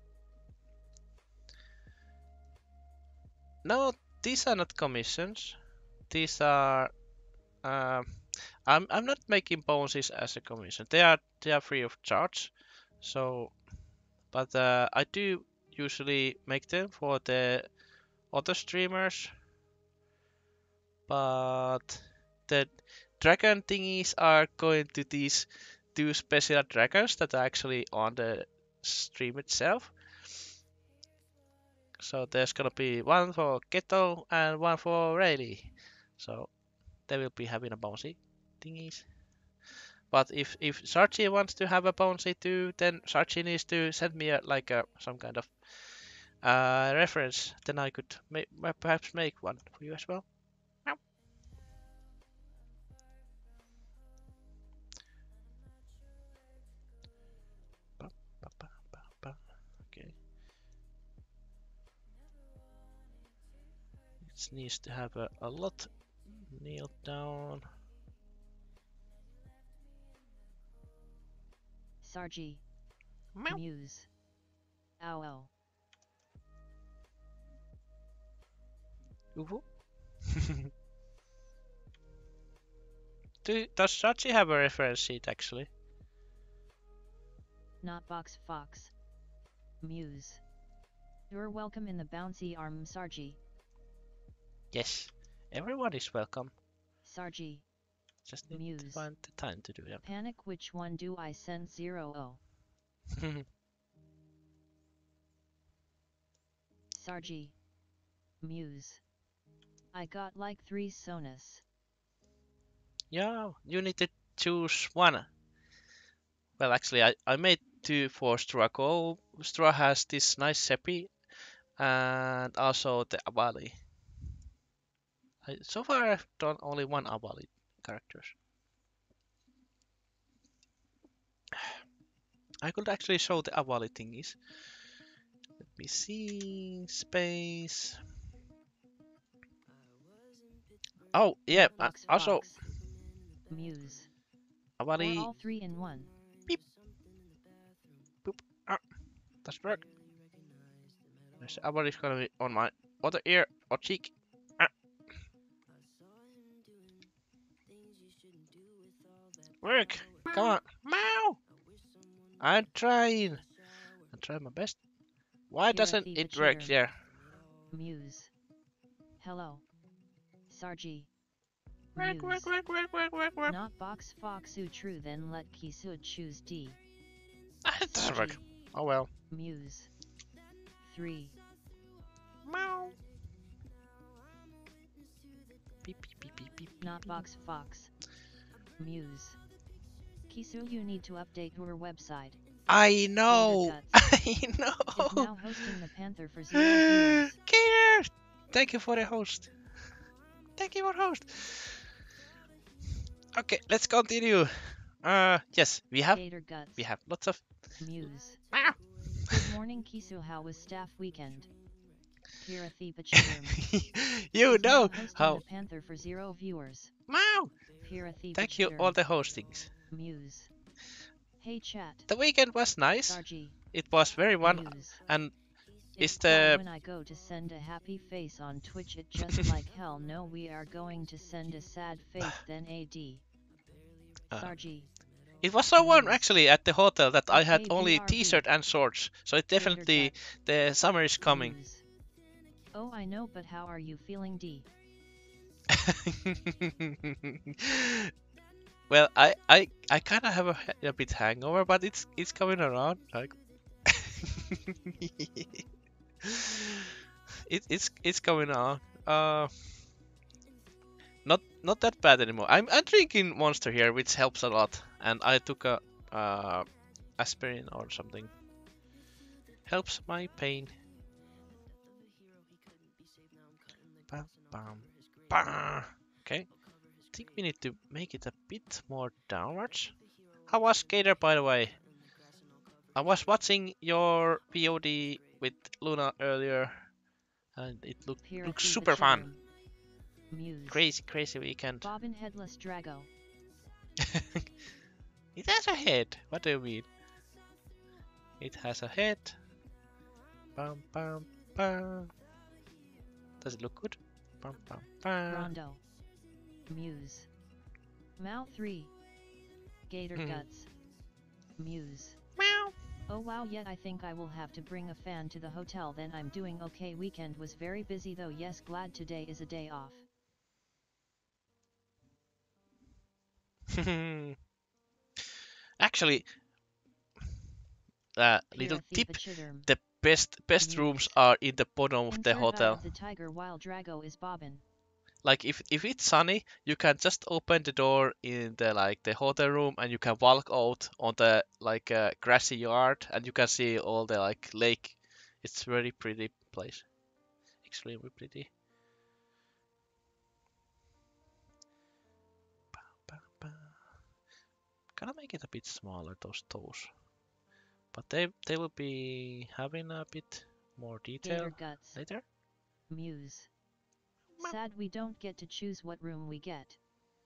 No, these are not commissions. These are. Um, I'm I'm not making bonuses as a commission. They are they are free of charge. So, but uh, I do usually make them for the other streamers. But the dragon thingies are going to these two special dragons that are actually on the stream itself. So there's gonna be one for Keto and one for Rayleigh. So they will be having a bouncy thingies. But if if Sarchi wants to have a bouncy too, then Sarchi needs to send me a, like a some kind of uh, reference. Then I could make, perhaps make one for you as well. Okay. It needs to have a, a lot nailed down. Sarji. Meow. Muse. Ow ow. Uhu. Do, does Sarchi have a reference sheet actually? Not box fox. Muse. You're welcome in the bouncy arm, Sarji. Yes, everyone is welcome. Sarji. Just need Muse. to find the time to do them. Panic, which one do I send? Zero oh. Sarji. Muse. I got like three Sonus. Yeah, you need to choose one. Well, actually, I, I made two for Strago. Stra has this nice Seppi and also the Abali. I, so far, I've done only one Abali characters. I could actually show the Abali thingies. Let me see. Space. Oh, yeah. Uh, Box also, fox. Muse. Abali. Or all three in one. Beep. Boop. Ah, doesn't work. Yes, Abali's gonna be on my other ear or cheek. Ah. Work. Come on. Meow. I'm trying. I'm trying my best. Why doesn't it work here? Muse. Hello. Sarji. Work, work, work, work, work, work, work. Not box foxu true, then let Kisu choose D. Ah, it doesn't work. Oh well. Muse. Three. Meow. Beep, beep, beep, beep, beep. Not box fox. Muse. Kisu, you need to update your website. I know. I know. Is now hosting the Panther for zero viewers. Gator, thank you for the host. Thank you for host. Okay, let's continue. Uh, yes, we have Gator guts. we have lots of. Muse. Meow. Good morning, Kisu. How was staff weekend? Pirathy Pachirum. You Is now know hosting how. the Panther for zero viewers. Meow. Pirathy Thank you all the hostings. Muse. Hey chat. The weekend was nice. Sarji. It was very fun, Muse. and It's is the when I go to send a happy face on Twitch, it just like hell no, we are going to send a sad face then ad. Uh, Sarji. it was so warm Muse. actually at the hotel that I had Okay, only B R B. t-shirt and shorts, so it definitely the summer is coming. Muse. Oh, I know, but how are you feeling, D? Well, I I I kind of have a, a bit hangover, but it's it's coming around. Like it, it's it's coming on. Uh, not not that bad anymore. I'm I'm drinking Monster here, which helps a lot, and I took a uh aspirin or something. helps my pain. Bam, bam, bam. Okay, I think we need to make it a bit more downwards. How was Gator, by the way? I was watching your P O D with Luna earlier, and it look, looks super fun. Muse. Crazy, crazy weekend. Bobbin Headless Drago. It has a head. What do you mean? It has a head. Bam, bam, bam. Does it look good? Bam, bam, bam. Rondo. Muse. Mao three. Gator Hmm. Guts. Muse. Meow. Oh wow, yet I think I will have to bring a fan to the hotel, then I'm doing okay. Weekend was very busy though, yes, glad today is a day off. Actually, uh, little tip: the best best Muse. rooms are in the bottom of the Enter hotel. the tiger while Drago is bobbin. Like if if it's sunny, you can just open the door in the like the hotel room, and you can walk out on the like uh, grassy yard, and you can see all the like lake. It's very pretty place, extremely pretty. Ba, ba, ba. Gonna make it a bit smaller, those toes, but they they will be having a bit more detail Gator Guts. later. Muse. Sad we don't get to choose what room we get.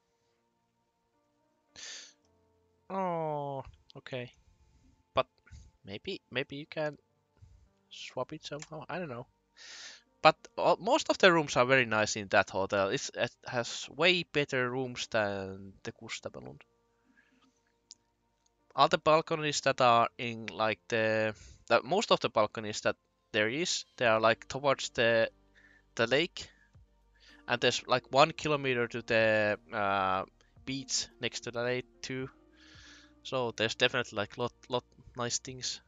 Oh, okay. But maybe maybe you can swap it somehow. I don't know. But uh, most of the rooms are very nice in that hotel. It's, it has way better rooms than the Kustavallund. All the balconies that are in like the, the most of the balconies that there is, they are like towards the the lake, and there's like one kilometer to the uh, beach next to the lake too. So there's definitely like lot lot nice things.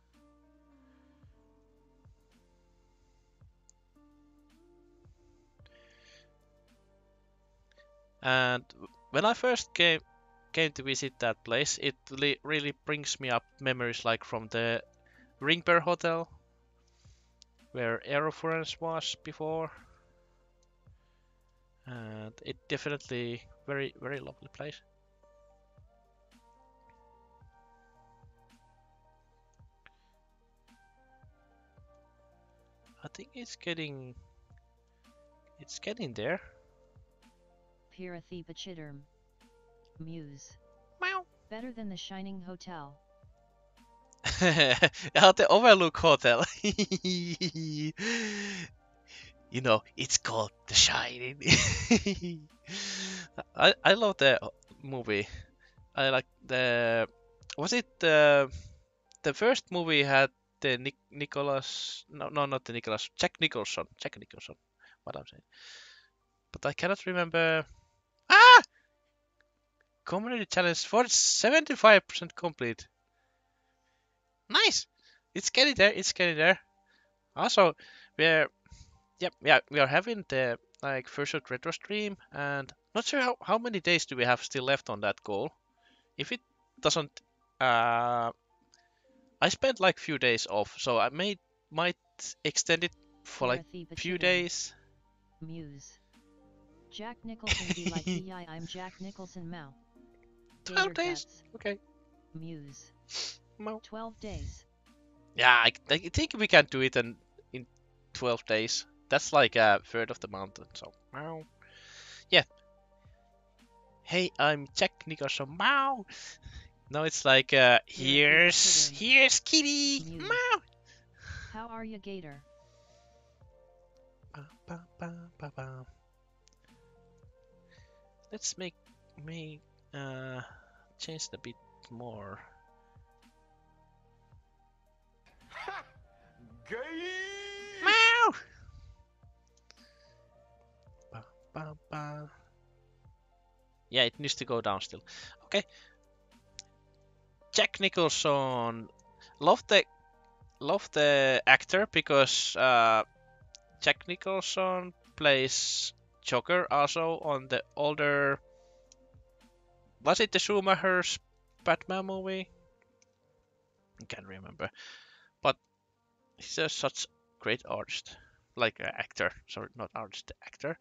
And when I first came came to visit that place, it really, really brings me up memories like from the Ringberg Hotel, where Aeroforens was before. And it definitely very, very lovely place. I think it's getting, it's getting there. Pirathy Pachiderm. Muse. Meow. Better than the Shining Hotel. Yeah, the Overlook Hotel. You know, it's called The Shining. I I love the movie. I like the. Was it the the first movie had the Nic Nicholas? No, no, not the Nicholas. Jack Nicholson. Jack Nicholson. What I'm saying. But I cannot remember. Ah! Community challenge for seventy-five percent complete. Nice. It's getting there. It's getting there. Also, we're yep, yeah, we are having the like first retro stream, and not sure how, how many days do we have still left on that goal. If it doesn't, uh, I spent like few days off, so I may might extend it for like Pirathy few Pachiderm. days. Muse. Jack Nicholson be like yeah, I'm Jack Nicholson Mao. twelve Gator days. Guts. Okay. Muse. Mo. twelve days. Yeah, I, I think we can do it in in twelve days. That's like a third of the mountain. So, meow. Yeah. Hey, I'm Jack Nicholson. Meow. Now it's like, uh, here's Pachiderm. here's Kitty. Muse. Meow. How are ya, Gator? Ba, ba, ba, ba, ba. Let's make make uh change it a bit more. Meow. Ba, ba, ba. Yeah, it needs to go down still. Okay. Jack Nicholson. Love the love the actor because uh, Jack Nicholson plays Joker also on the older. Was it the Schumacher's Batman movie? I can't remember. But he's a such great artist, like uh, actor. Sorry, not artist, actor.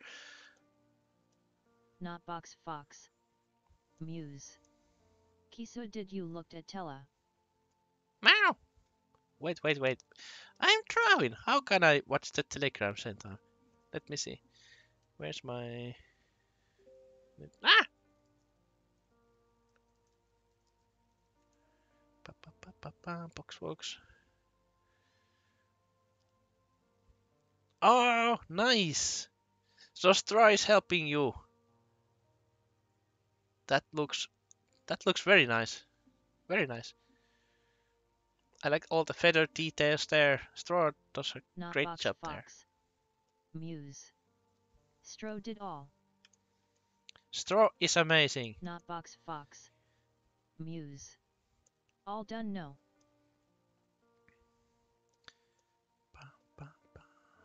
Not box fox. Muse. Kiso, did you looked at Tella? Meow. Wait, wait, wait. I'm trying. How can I watch the telegram sent on? Let me see. Where's my... Ah! Pa, pa, pa, pa, pa, Boxworks. Oh, nice! So Stra is helping you. That looks... That looks very nice. Very nice. I like all the feather details there. Straw does a Not great box job fox. there. Muse. Stro did all. Straw is amazing. Not box fox. Muse. All done, no. Ba, ba, ba.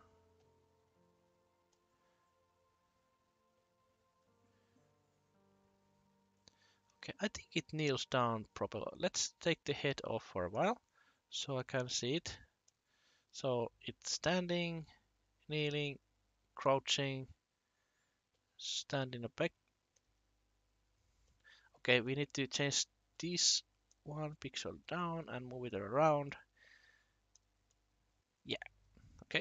Okay, I think it kneels down properly. Let's take the head off for a while so I can see it. So it's standing, kneeling, crouching, standing up back. Okay, we need to change this one pixel down and move it around. Yeah, okay.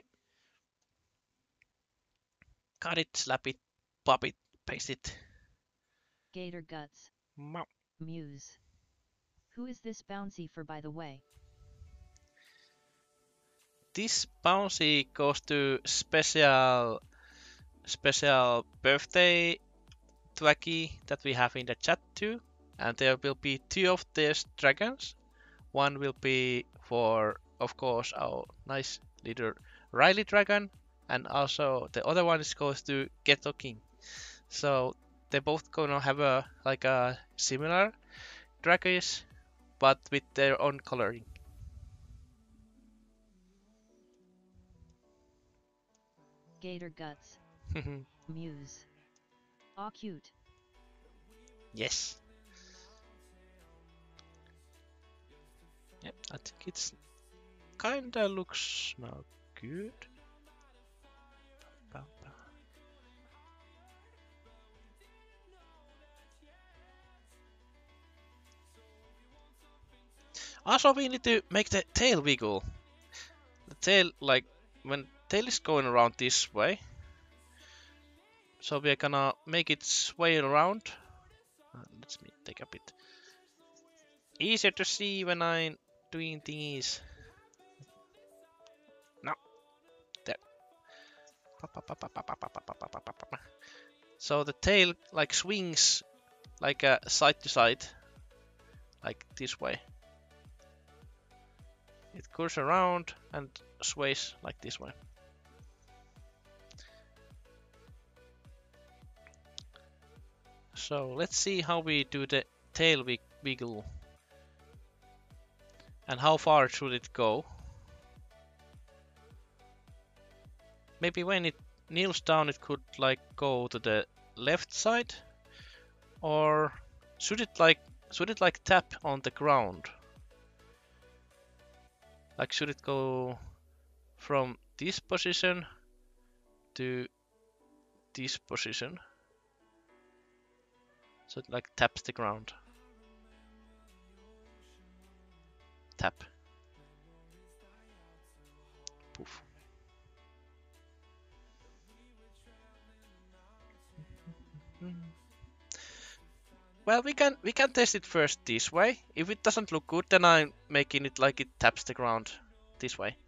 Cut it, slap it, pop it, paste it. Gator guts. Meow. Muse. Who is this bouncy for, by the way? This bouncy goes to special special birthday Twaggy that we have in the chat too. And there will be two of these dragons. One will be for, of course, our nice little Riley dragon, and also the other one is goes to Ghetto King. So they're both gonna have a like a similar dragons, but with their own coloring. Gator guts. Muse. Aw, cute. Yes. Yep, I think it's kinda looks now good. Ba, ba. Also, we need to make the tail wiggle. The tail, like when tail is going around this way, so we're gonna make it sway around. Uh, let me take a bit easier to see when I'm doing these. No, there. So the tail like swings like a uh, side to side, like this way. It goes around and sways like this way. So let's see how we do the tail wiggle. And how far should it go? Maybe when it kneels down it could like go to the left side, or should it like should it like tap on the ground? Like should it go from this position to this position? So it like taps the ground. Tap. Poof. Well, we can we can test it first this way. If it doesn't look good, then I'm making it like it taps the ground this way.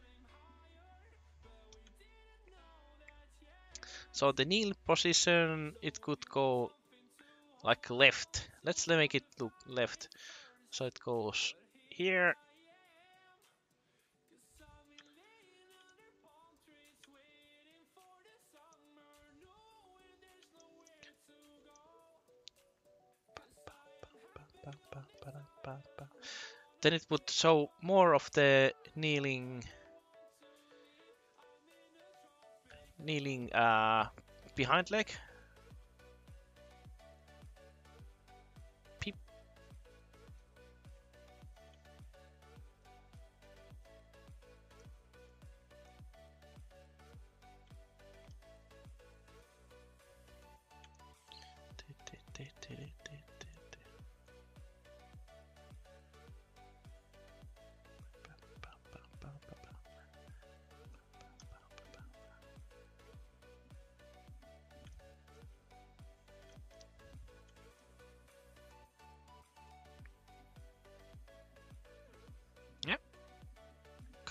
So the kneel position, it could go like left. Let's make it look left. So it goes here. Then it would show more of the kneeling kneeling uh, behind leg. Peep.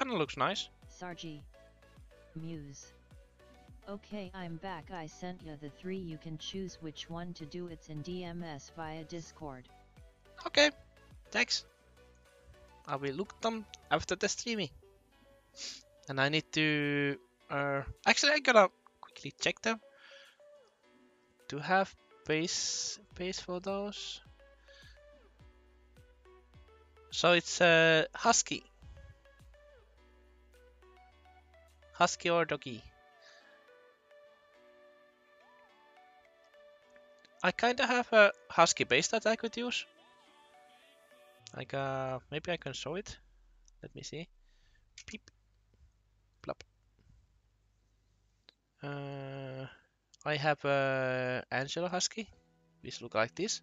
kind of looks nice. Sargi. Muse. Okay, I'm back. I sent you the three. You can choose which one to do. It's in D M S via Discord. Okay, thanks. I will look them after the streaming. And I need to... Uh, actually, I gotta quickly check them. Do have base, base for those? So it's uh, Husky. Husky or Doggy. I kinda have a Husky base that I could use. Like, uh, maybe I can show it. Let me see. Peep. Plop. Uh, I have a Angelo Husky, which look like this.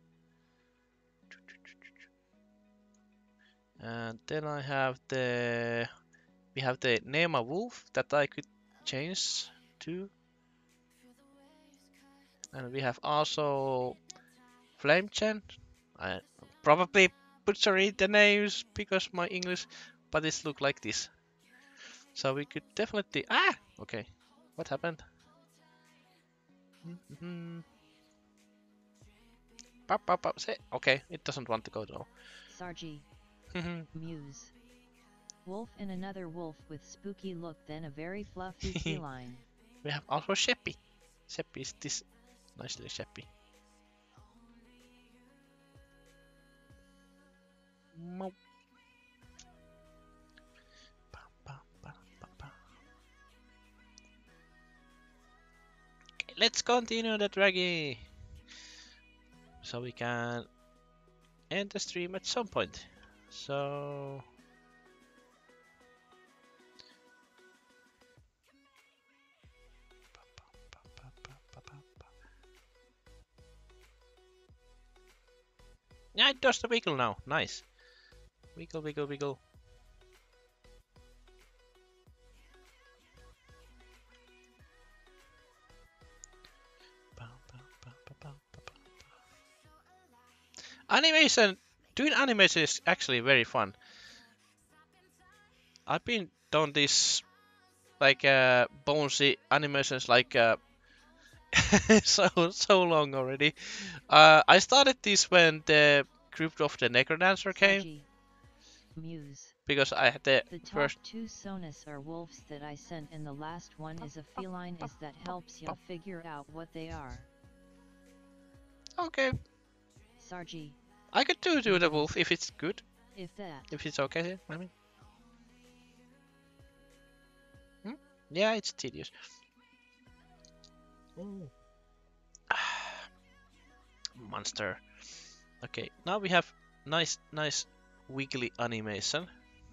And then I have the we have the Nema Wolf that I could change to. And we have also Flamechen. I probably butchered the names because my English, but it look like this. So we could definitely ah okay. What happened? Mm-hmm. Pop, pop, pop. Say okay. It doesn't want to go though. Sargi. Muse. Wolf and another wolf with spooky look, then a very fluffy feline. We have also Sheppy. Sheppy is this nice little Sheppy. Mo. Okay, let's continue the draggy. So we can end the stream at some point. So yeah, it does the wiggle now. Nice. Wiggle, wiggle, wiggle. Animation, doing animation is actually very fun. I've been done this like uh, bonesy animations like uh, so so long already. Uh, I started this when the Crypt of the Necrodancer came. Sargi. Muse. Because I had the, the top first two Sonus are wolves that I sent, and the last one is a feline is that helps you figure out what they are. Okay. Sargi. I could do do the wolf if it's good. If that. If it's okay, I mean. Hmm? Yeah, it's tedious. Ooh. Monster. Okay, now we have nice, nice wiggly animation.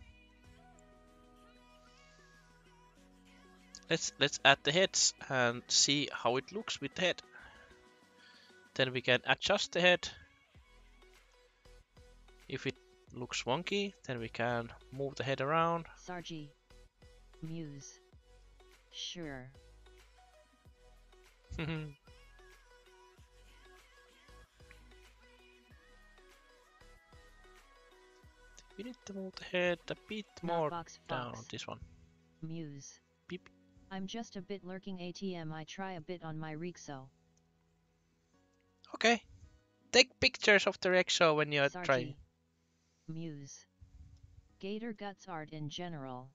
Let's let's add the heads and see how it looks with the head. Then we can adjust the head. If it looks wonky, then we can move the head around. Sargi. Muse. Sure. We need to move the head a bit more Box down. Fox. This one. Muse. Beep. I'm just a bit lurking A T M. I try a bit on my Rexo. Okay. Take pictures of the Rexo when you're Sargi. trying. Muse. Gator Guts art in general.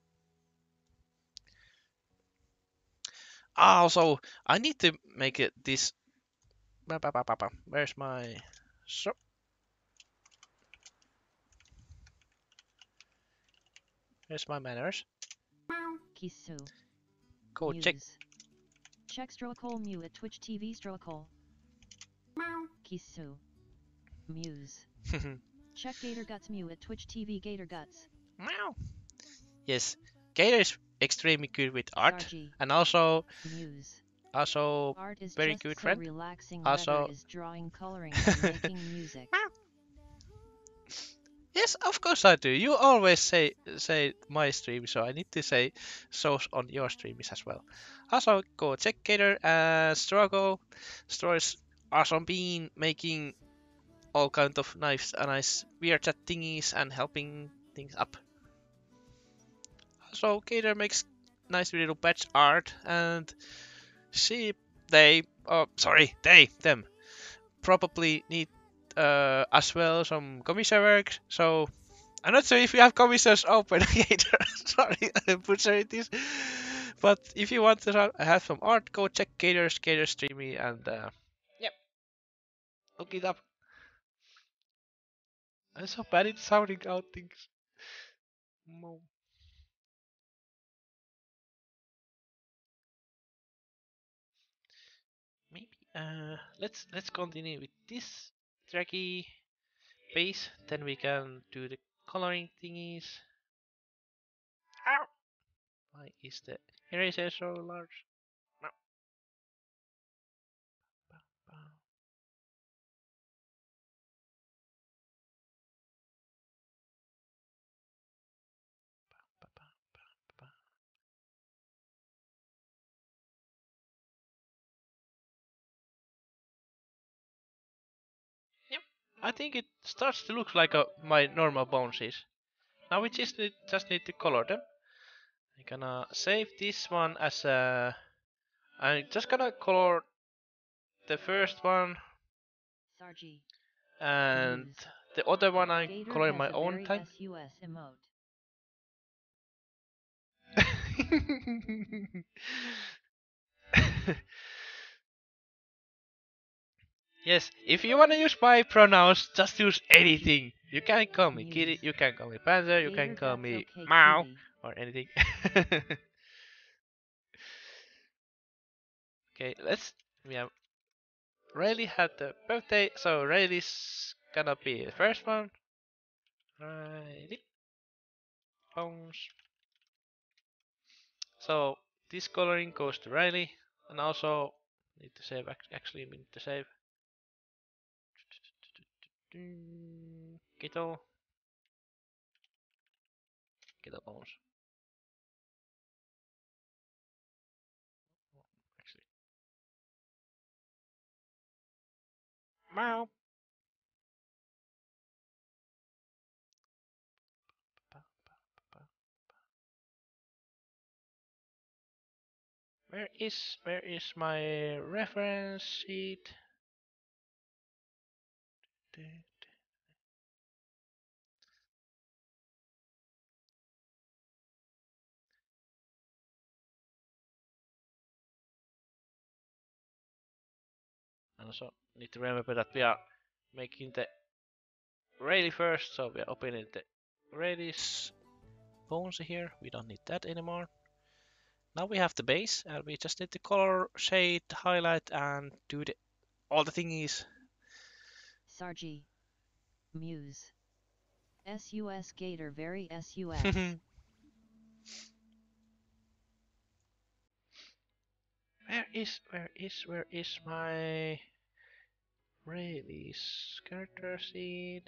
Ah, also, I need to make it this. Where's my. So. Where's my manners? Kisu. Go Muse. check. Check Strokol Mew at Twitch T V Strokol. Kisu. Muse. Check Gator Guts Mew at Twitch T V Gator Guts. Meow. Yes, Gator is extremely good with art, Sargi. and also, Muse. also Art is very just good so friend. relaxing. Also, Whether is drawing, coloring, and making music. Yes, of course I do. You always say say my stream, so I need to say so on your streams as well. Also, go check Gator and Struggle. Straw is awesome being making all kind of nice, uh, nice weird chat thingies and helping things up. So Gator makes nice little patch art, and she, they, oh sorry, they, them, probably need uh, as well some commission work. So I'm not sure if you have commissions open, Gator. Sorry, I butchered this. But if you want to have some art, go check Gator's Gator Streamy and uh, yep, look it up. I'm so bad at sounding out things. Mo- Maybe uh, let's let's continue with this tracky base. Then we can do the coloring thingies. Ow! Why is the eraser so large? No. Yep, I think it starts to look like a, my normal bounces. Now we just need, just need to color them. I'm gonna save this one as a. I'm just gonna color the first one, Sargi. and Muse. the other one I'm Gator coloring has my a own very time. S U S emote. Yes, if you wanna use my pronouns, just use anything. You can call me Kitty, Muse. you can call me Panzer, you can Gator, call that's me okay, Mao, cutie. or anything. Okay, let's. We have Rayleigh had the birthday, so Rayleigh's gonna be the first one. Riley. Bones. So this coloring goes to Riley, and also need to save. Actually, we need to save. Kito. Kito Bones. Actually, Meow. Where is where is my reference sheet? And also need to remember that we are making the Rayleigh first, so we are opening the Rayleigh's bones here. We don't need that anymore. Now we have the base, and we just need to color, shade, highlight, and do the, all the thingies. Sargi. Muse. S U S Gator very S U S. Where is, where is, where is my Rayleigh's character sheet?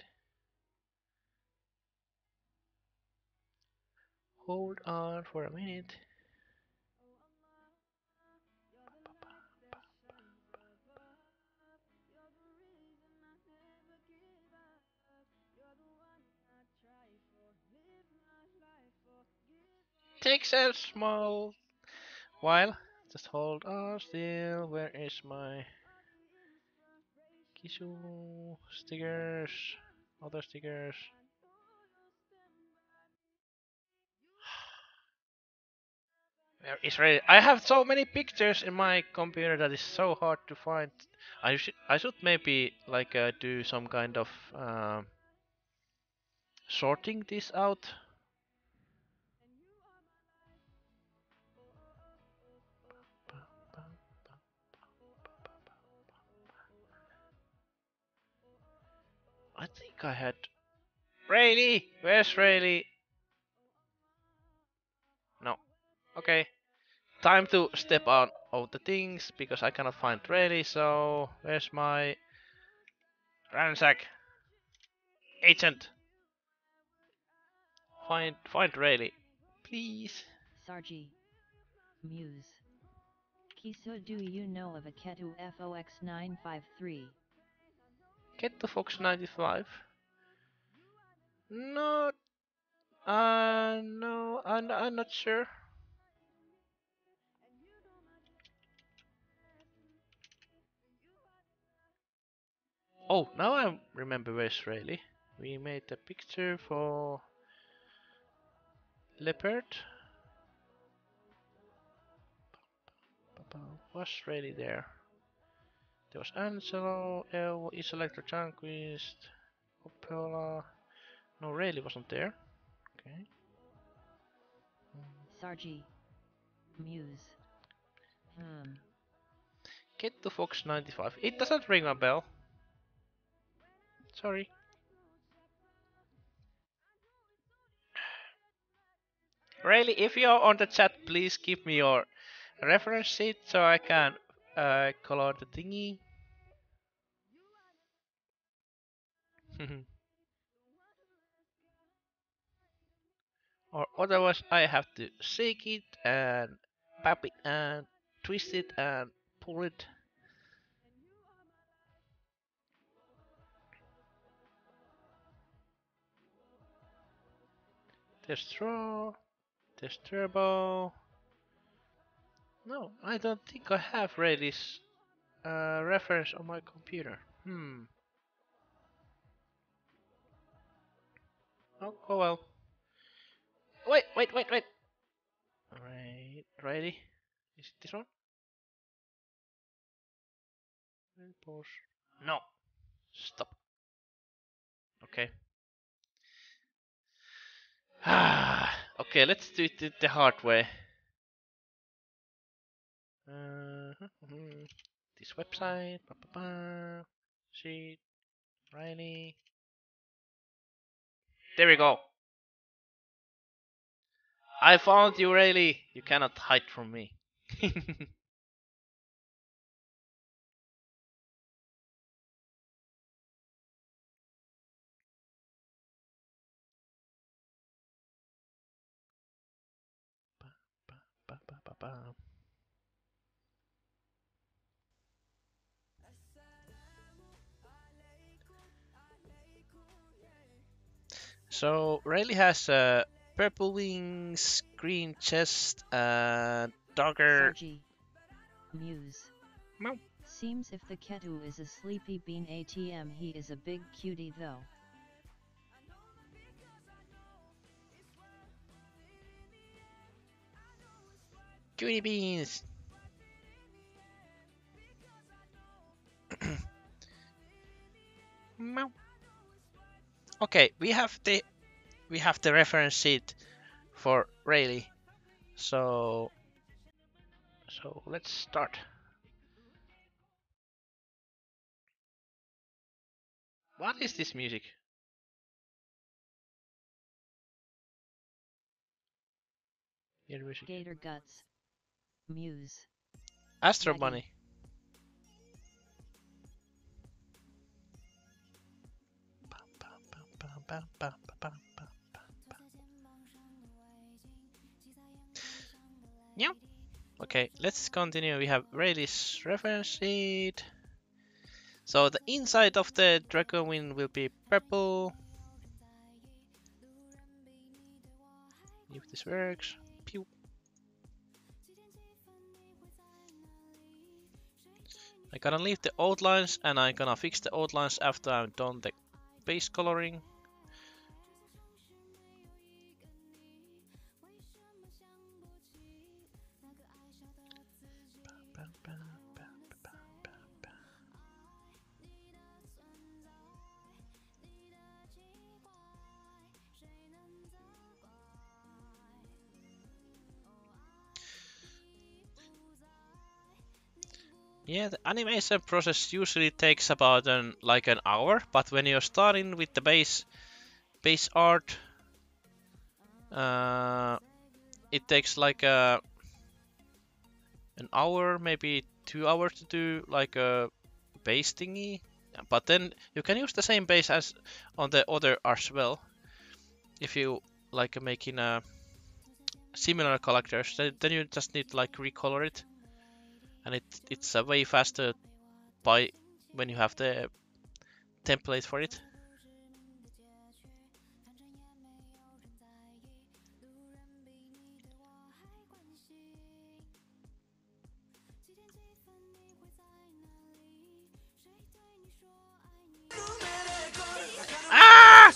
Hold on for a minute. Takes a small while. Just hold on still. Where is my Kishu stickers? Other stickers. Where is Reddit? I have so many pictures in my computer that is so hard to find. I should I should maybe like uh, do some kind of um, sorting this out. I think I had Rayleigh. Where's Rayleigh? No. Okay. Time to step out of the things because I cannot find Rayleigh. So where's my ransack agent? Find find Rayleigh, please. Sargi. Muse. Kiso, do you know of a Ketu F O X nine five three? Get the Fox ninety-five. No, uh, no, I I'm, I'm not sure. Oh, now I remember where's Rayleigh. We made a picture for Leopard. Was Rayleigh there? There was Angelo, El, Isolector, Janquist, Opella. No, Rayleigh wasn't there. Okay. Sargi. Muse. Hmm. Get to Fox ninety-five. It doesn't ring a bell. Sorry. Rayleigh, if you're on the chat, please give me your reference sheet so I can uh, color the thingy. Or otherwise I have to shake it and pop it and twist it and pull it. There's throw, there's turbo. No, I don't think I have Rayleigh's uh, reference on my computer. Hmm. Oh, oh well. Wait, wait, wait, wait. Right, righty. Is it this one? Pause. No. Stop. Okay. Ah. Okay, let's do it the hard way. Uh, this website. Ba, ba, ba. Sheet. Rayleigh. There we go. I found you, Rayleigh. You cannot hide from me. Ba, ba, ba, ba. So Rayleigh has uh, purple wings, green chest, and darker. Sargi. Muse. Meow. Seems if the Ketu is a sleepy bean A T M, he is a big cutie though. Cutie beans. Meow. Okay, we have the we have the reference sheet for Rayleigh. So so let's start. What is this music? Your music. Gator Guts. Muse. Astro Ready. Bunny. Yeah. Okay, let's continue. We have Rayleigh's reference sheet. So the inside of the Dragon Wing will be purple. If this works. Pew. I'm gonna leave the outlines and I'm gonna fix the outlines after I'm done the base coloring. Yeah, the animation process usually takes about an like an hour, but when you're starting with the base base art, uh, it takes like a an hour, maybe two hours to do like a base thingy. But then you can use the same base as on the other as well. If you like making a similar characters, then you just need to like recolor it, and it it's a way faster by when you have the template for it.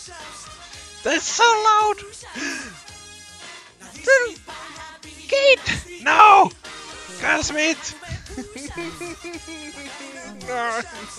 That's so loud! Kate! No! Cosmith! No.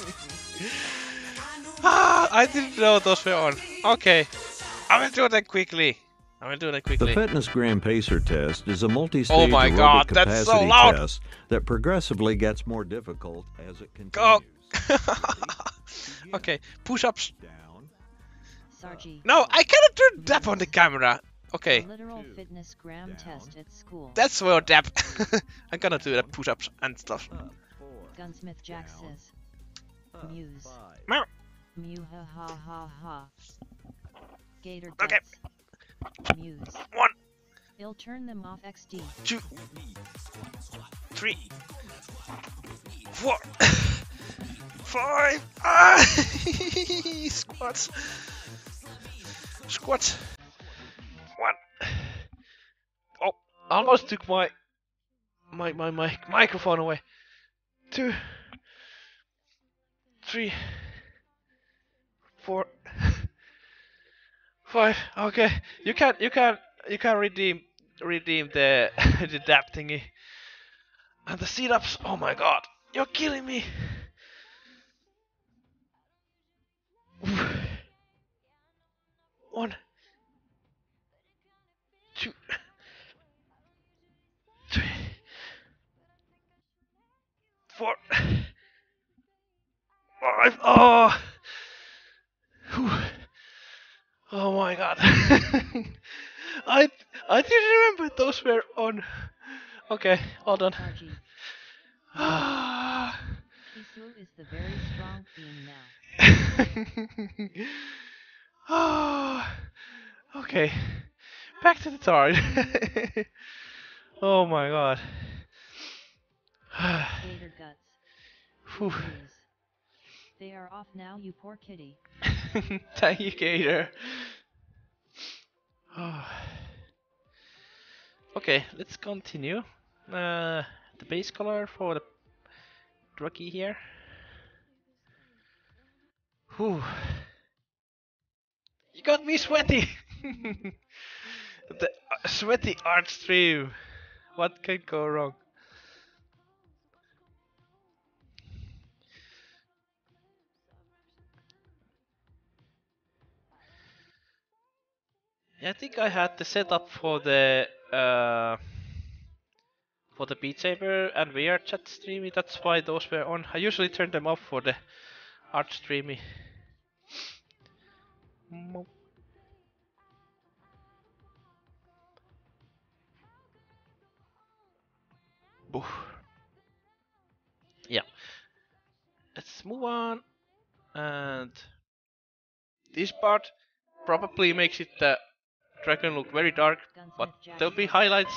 Ah, I didn't know those were on. Okay, I will do that quickly. I will do that The quickly. Fitness Gram Pacer test is a multi-stage Oh my aerobic God, that's so capacity loud. test that progressively gets more difficult as it Go! continues. Okay, push-ups. Down. Sargi. No, I cannot do dab on the camera. Okay, A literal fitness gram test at school. that's where dab. I'm gonna do the push-ups and stuff. Up. Four. Gunsmith Jack Down. says. Up. Muse. Five. Meow. Mew ha ha ha ha. Gator Okay. guts. Muse. One, He'll turn them off X D. two, three, four, five. Ah! Squats. Squats. One. Oh, almost took my my my my microphone away. Two, three, four, five. Okay, you can you can you can redeem redeem the the dab thingy and the sit-ups. Oh my God, you're killing me. One, two, three, four, five. Oh, Whew. Oh my God. I I didn't remember those were on. Okay, hold on. Sargi. Ah. Kisu is the very strong theme now. Ah. Okay, back to the target. Oh my God. Gator guts. Whew. Muse. They are off now, you poor kitty. Thank you, Gator. Oh. Okay, let's continue. Uh, the base color for the rookie here. Whew. You got me sweaty. The uh, sweaty art stream. What could go wrong? Yeah, I think I had the setup for the uh, for the Beat Saber and V R chat streamy. That's why those were on. I usually turn them off for the art streamy. Mo- Boo. Yeah. Let's move on. And this part probably makes it the dragon look very dark, but Gunsmith Jack there'll be says. highlights.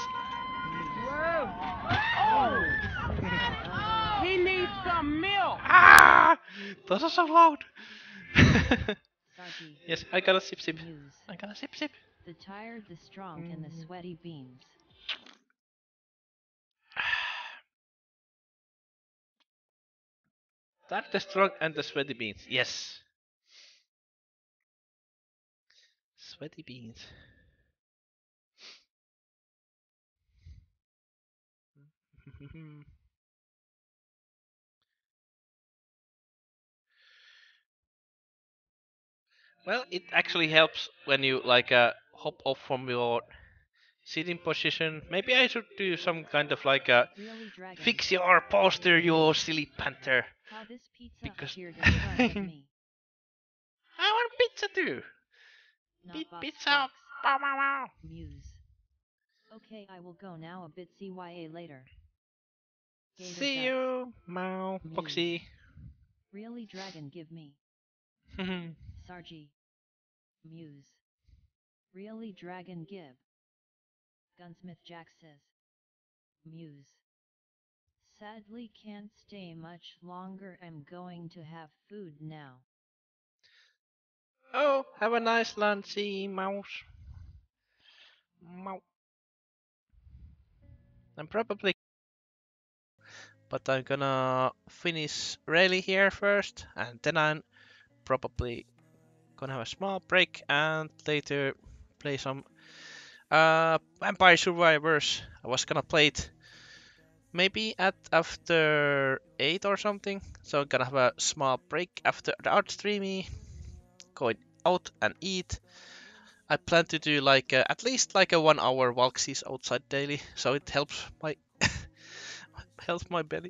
He needs some milk. Ah! Those are so loud. Sargi. Yes, I got a sip sip. Muse. I got a sip sip. The tired, the strong, and the sweaty beans. That the strong and the sweaty beans. Yes. Sweaty beans. Well, it actually helps when you like uh, hop off from your sitting position. Maybe I should do some kind of like a Really, dragon. fix your posture, you silly panther. How this pizza Because appeared in front of me. I want pizza too. Not Beat box pizza. box. Bow, bow, bow. Muse. Okay, I will go now. A bit C Y A later. Gator See guts. you, Mao, Muse. Foxy. Really, dragon, give me. Sargi. Muse. Really, dragon, give. Gunsmith Jack says. Muse. Sadly can't stay much longer. I'm going to have food now. Oh, have a nice lunchy, mouse. Mouse. I'm probably, but I'm gonna finish Rayleigh here first, and then I'm probably Gonna have a small break and later play some uh, Vampire Survivors. I was gonna play it maybe at after eight or something. So I'm gonna have a small break after the art streamy, going out and eat. I plan to do like a, at least like a one hour walksies outside daily, so it helps my helps my belly.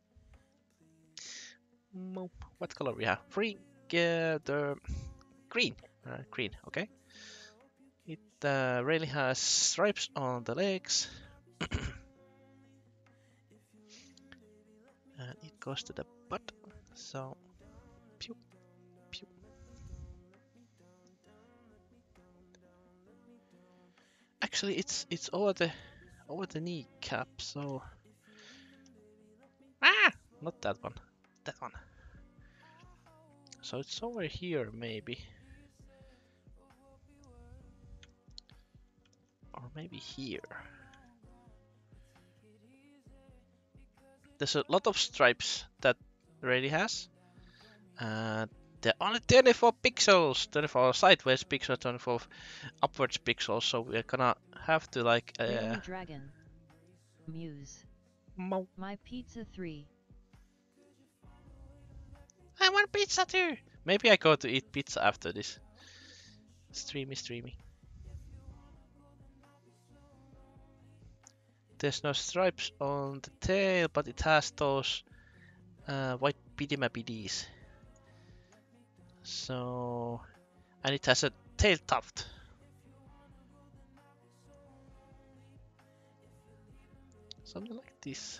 Mo- What color we have? Free, uh, the green, uh, green. Okay. It uh, really has stripes on the legs, and it goes to the butt. So, pew, pew. Actually, it's it's over the over the kneecap. So, ah, not that one, that one. So it's over here maybe, or maybe here. There's a lot of stripes that really has. Uh, they're only twenty-four pixels, twenty-four sideways pixels, twenty-four upwards pixels. So we're gonna have to like. Uh, Really Dragon. Muse. Mo My pizza three. I want pizza too. Maybe I go to eat pizza after this. Streamy, streamy. There's no stripes on the tail, but it has those uh, white pidimapidis. So, and it has a tail tuft. Something like this.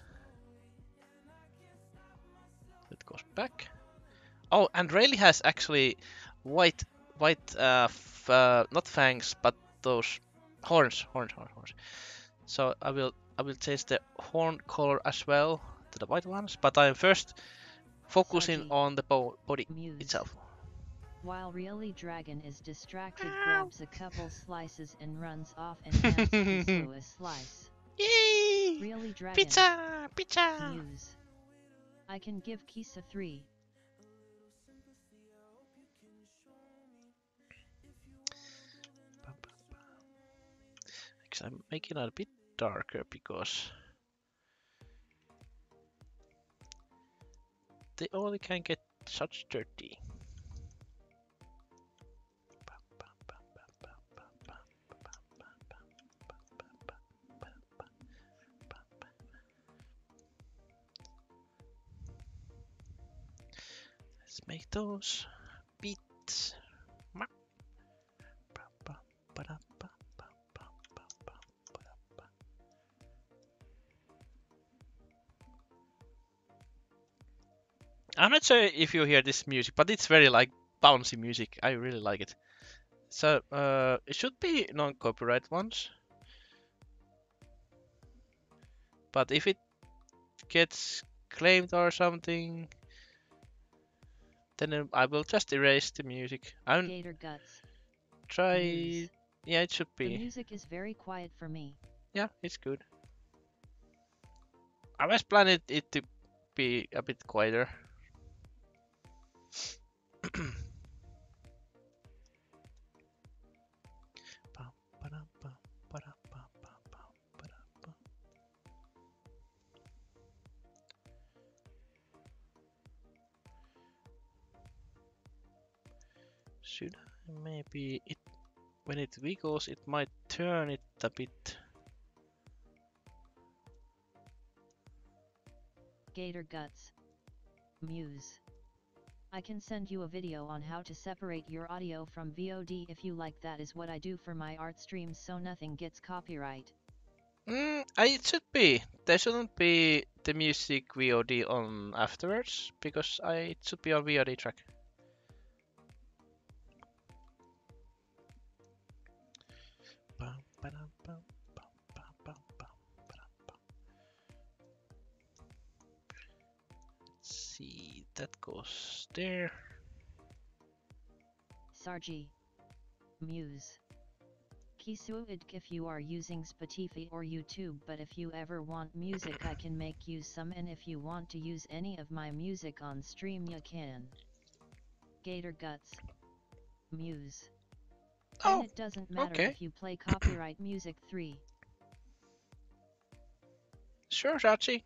It goes back. Oh, and Rayleigh has actually white, white, uh, f uh, not fangs, but those horns, horns, horns, horns. So I will, I will change the horn color as well to the white ones. But I'm first focusing Sargi. on the bo body Muse. itself. While Really Dragon is distracted, grabs a couple slices and runs off and hands Kisu a slice. Yay! Really Dragon. Pizza, pizza. Muse. I can give Kisa three. Actually, I'm making it a bit darker because they only can get such dirty. Let's make those beats. I'm not sure if you hear this music, but it's very like bouncy music. I really like it. So uh, it should be non-copyright ones, but if it gets claimed or something, then I will just erase the music. I'm Gator Guts. try. Muse. Yeah, it should The be. music is very quiet for me. Yeah, it's good. I was planning it to be a bit quieter. Should I maybe it when it wiggles it might turn it a bit. Gator Guts. Muse. I can send you a video on how to separate your audio from V O D if you like. That is what I do for my art streams so nothing gets copyright. Mm, I, it should be. There shouldn't be the music V O D on afterwards because I it should be on V O D track. Let's see, that goes there. Sargi. Muse. Kisuid if you are using Spotify or YouTube, but if you ever want music I can make use some, and if you want to use any of my music on stream you can. Gator Guts. Muse. Oh, And it doesn't matter okay. if you play copyright music three. Sure, Sachi.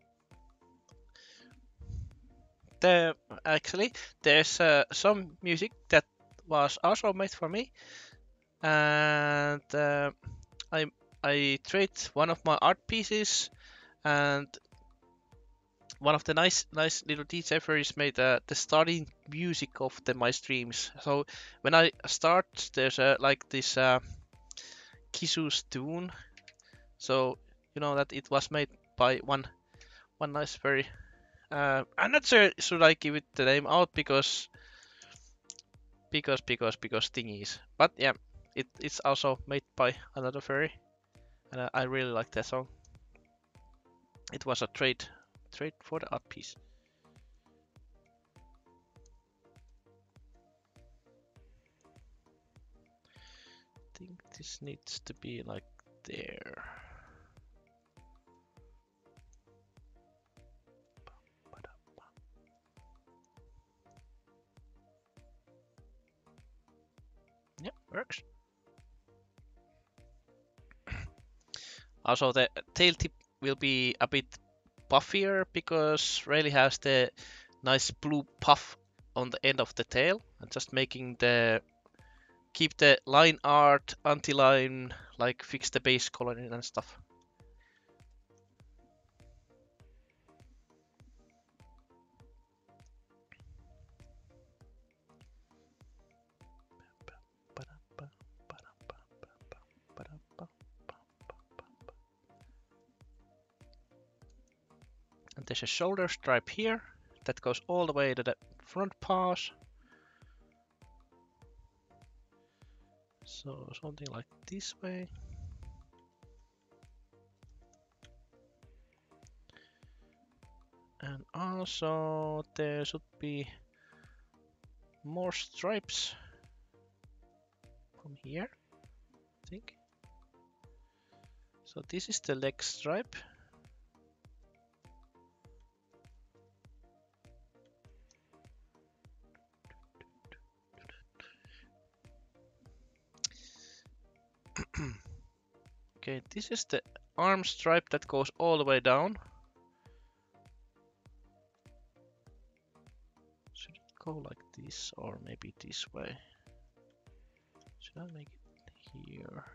The actually, there's uh, some music that was also made for me, and uh, I I trade one of my art pieces, and one of the nice nice little D J fairies made uh, the starting music of the my streams. So when I start, there's uh, like this uh, Kisu's tune. So you know that it was made by one one nice fairy. Uh, I'm not sure should I give it the name out because because because because thingies. But yeah, it it's also made by another fairy, and I, I really like that song. It was a trade trade for the art piece. I think this needs to be like there. Yeah, works. Also, the tail tip will be a bit puffier because Rayleigh has the nice blue puff on the end of the tail, and just making the keep the line art until I like fix the base coloring and stuff. And there's a shoulder stripe here that goes all the way to the front paws. So something like this way. And also there should be more stripes from here, I think. So this is the leg stripe. Okay, this is the arm stripe that goes all the way down. Should it go like this or maybe this way? Should I make it here?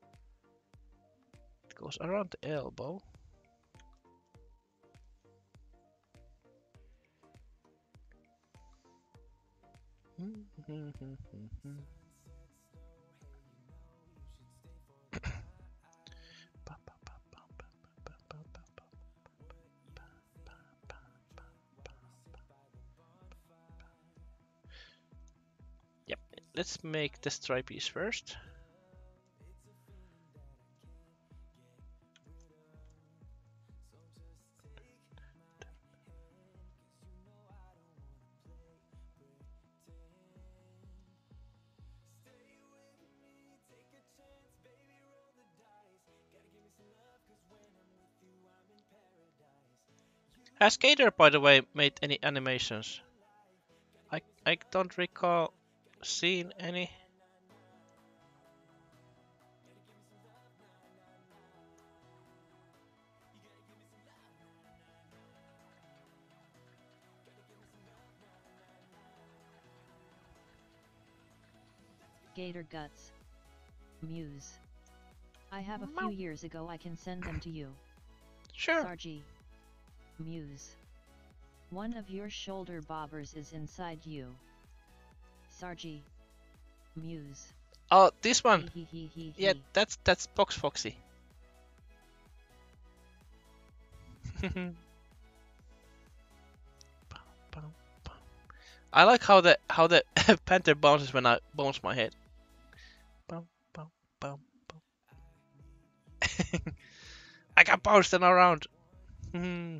It goes around the elbow. Yep, let's make the stripies first. Has Gator, by the way, made any animations? I I don't recall seeing any. Gator Guts. Muse. I have a few years ago, I can send them to you. Sure. Sargi. Muse. One of your shoulder bobbers is inside you. Sargi. Muse. Oh, this one. He, he, he, he, Yeah, he. that's that's Box Foxy. I like how the how the panther bounces when I bounce my head. Bum, bum, bum, bum. I can bounce them around. Hmm.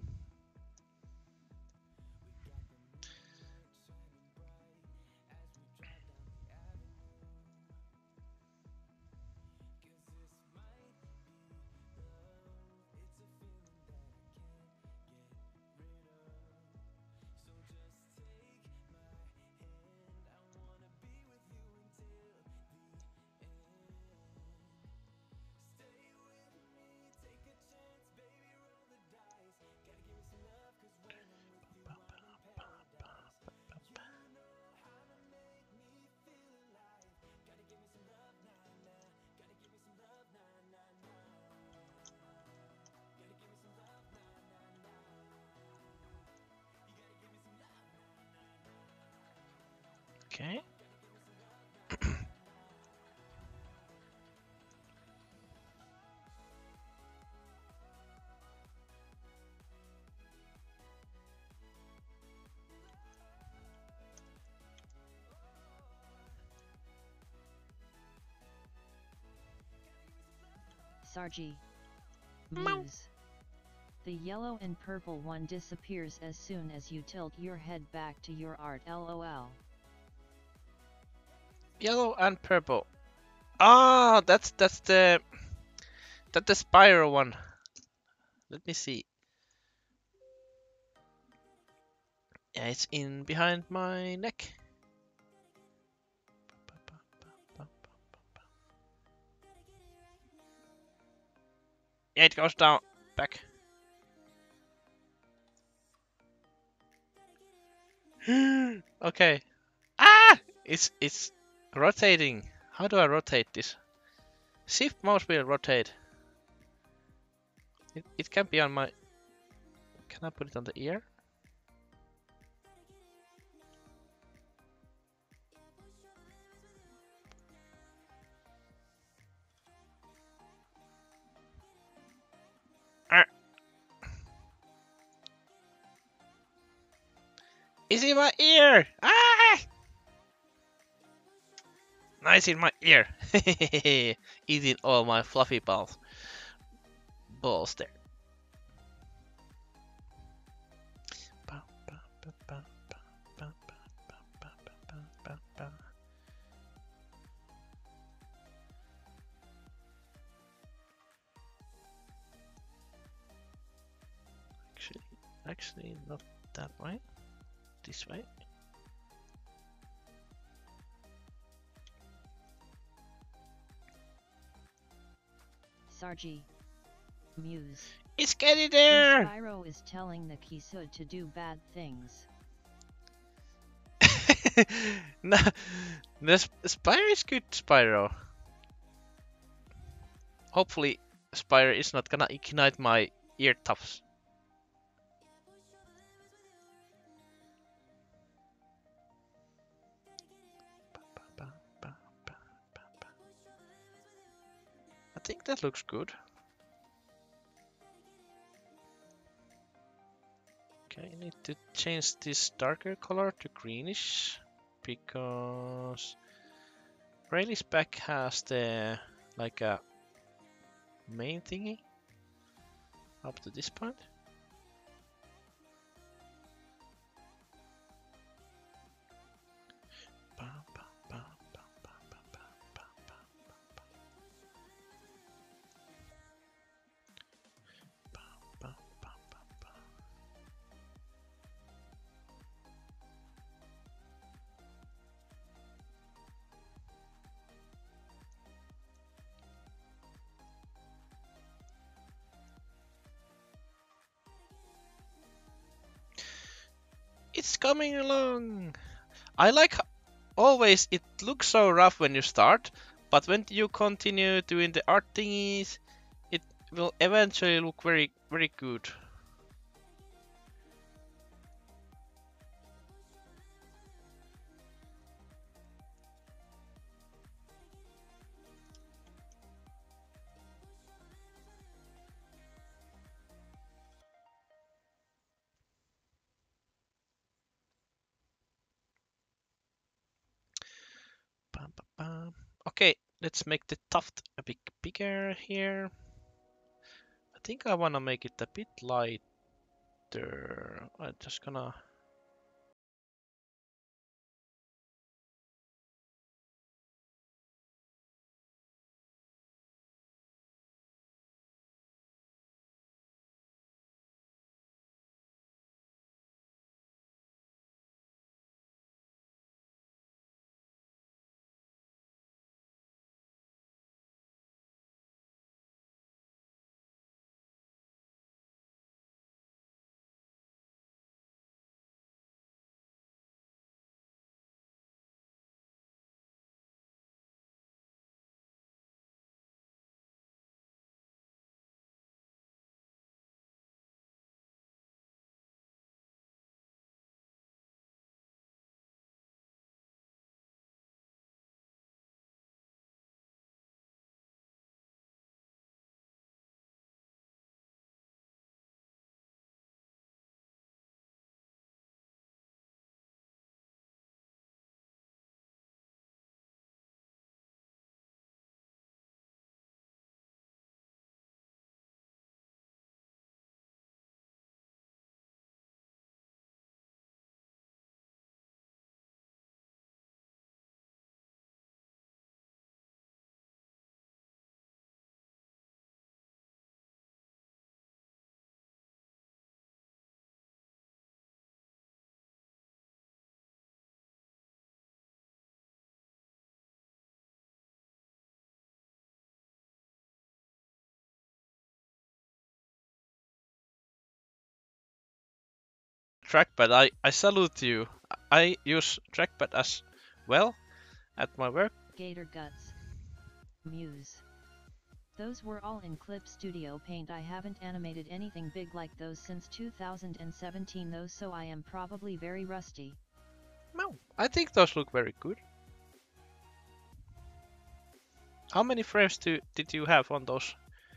Okay. Sargi. Muse. The yellow and purple one disappears as soon as you tilt your head back to your art, lol. Yellow and purple. Ah, that's that's the that's the spiral one. Let me see. Yeah, it's in behind my neck. Yeah, it goes down back. Okay. Ah! It's it's rotating. How do I rotate this? Shift mouse will rotate. It it can be on my. Can I put it on the ear? Ah. It's in my ear! Ah! Nice in my ear. Eating all my fluffy balls. Balls there. Actually, actually not that way. This way. Sargi. Muse. It's getting there! Spyro is telling the Kisud to do bad things. No, the Sp Spyro is good, Spyro. Hopefully, Spyro is not gonna ignite my ear tufts. I think that looks good. Okay, I need to change this darker color to greenish because Rayleigh's back has the like a main thingy up to this point. It's coming along. I like ho- always it looks so rough when you start, but when you continue doing the art thingies, it will eventually look very very good. Bam, bam, bam. Okay, let's make the tuft a bit bigger here. I think I wanna make it a bit lighter. I'm just gonna trackpad. I, I salute you. I use trackpad as well at my work. Gator Guts. Muse. Those were all in Clip Studio Paint. I haven't animated anything big like those since two thousand seventeen those, so I am probably very rusty. No, I think those look very good. How many frames do, did you have on those?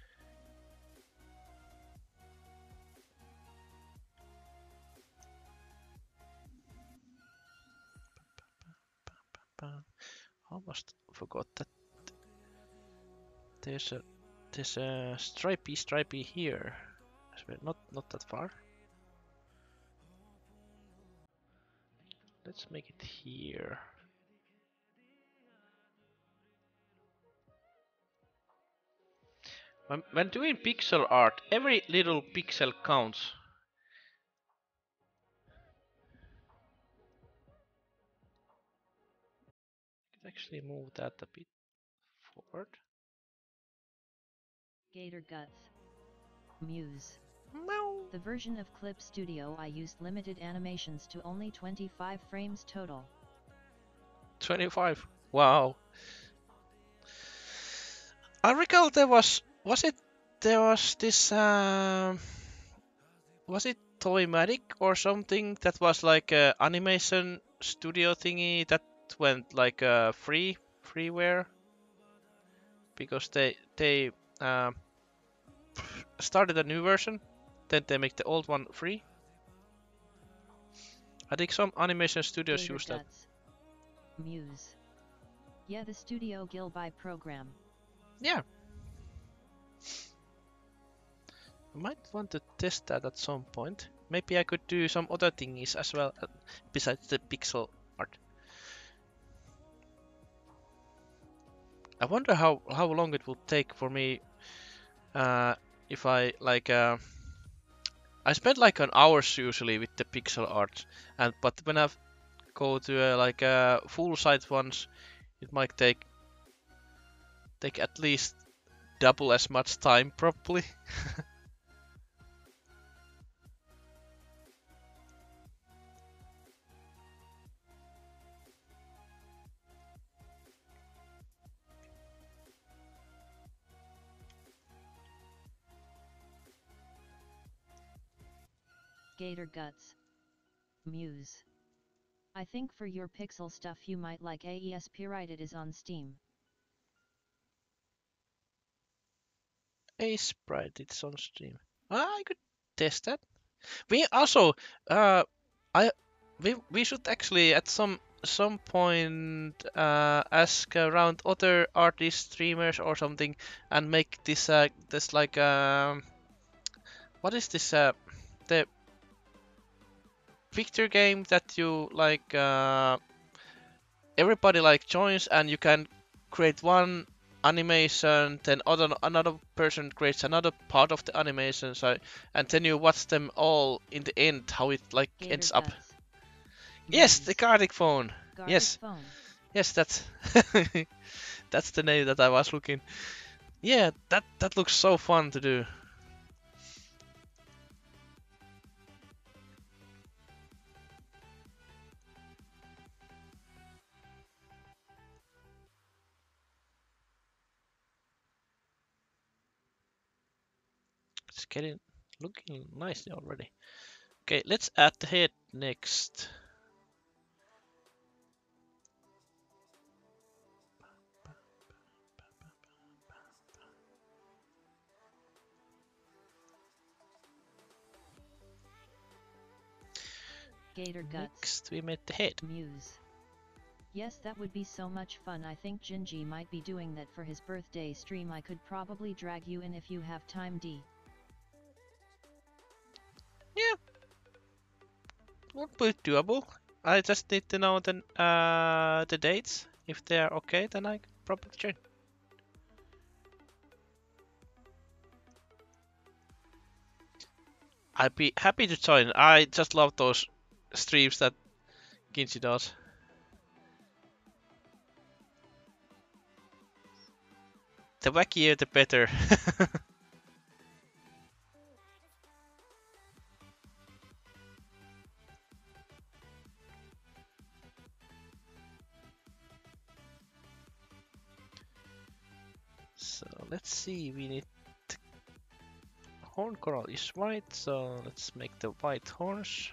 Almost forgot that there's a there's a stripey stripey here. Not not that far. Let's make it here. When, when doing pixel art, every little pixel counts. Let's actually move that a bit forward. Gator Guts. Muse. Meow. The version of Clip Studio I used limited animations to only twenty-five frames total. twenty-five. Wow. I recall there was was it there was this um was it Toymatic or something that was like a animation studio thingy that went like a uh, free freeware because they they uh, started a new version, then they make the old one free. I think some animation studios Gator use that. Guts. Muse. Yeah, the Studio Gilby program. Yeah. I might want to test that at some point. Maybe I could do some other thingies as well uh, besides the pixel art. I wonder how how long it will take for me uh, if I like uh, I spend like an hours usually with the pixel art, and but when I go to uh, like uh, full size ones, it might take take at least double as much time probably. Gator Guts. Muse. I think for your pixel stuff you might like A E S Pyrite. It is on Steam. A sprite, it's on stream. Ah, I could test that. We also, uh, I, we we should actually at some some point uh, ask around other artists, streamers, or something, and make this uh this like um, what is this uh the picture game that you like uh everybody like joins and you can create one animation, then other another person creates another part of the animation, so and then you watch them all in the end how it like Gator ends up. Guts. Yes, the Muse. Gartic phone. Gartic Yes, Phone. yes, that's that's the name that I was looking. Yeah, that that looks so fun to do. It's getting looking nicely already. Okay, let's add the head next. Gator Guts. Next, we made the head. Muse. Yes, that would be so much fun. I think Gingy might be doing that for his birthday stream. I could probably drag you in if you have time, D. Yeah, would be doable. I just need to know the uh the dates. If they are okay, then I could probably join. I'd be happy to join. I just love those streams that Ginji does. The wackier, the better. let's see, we need horn coral is white, so let's make the white horns.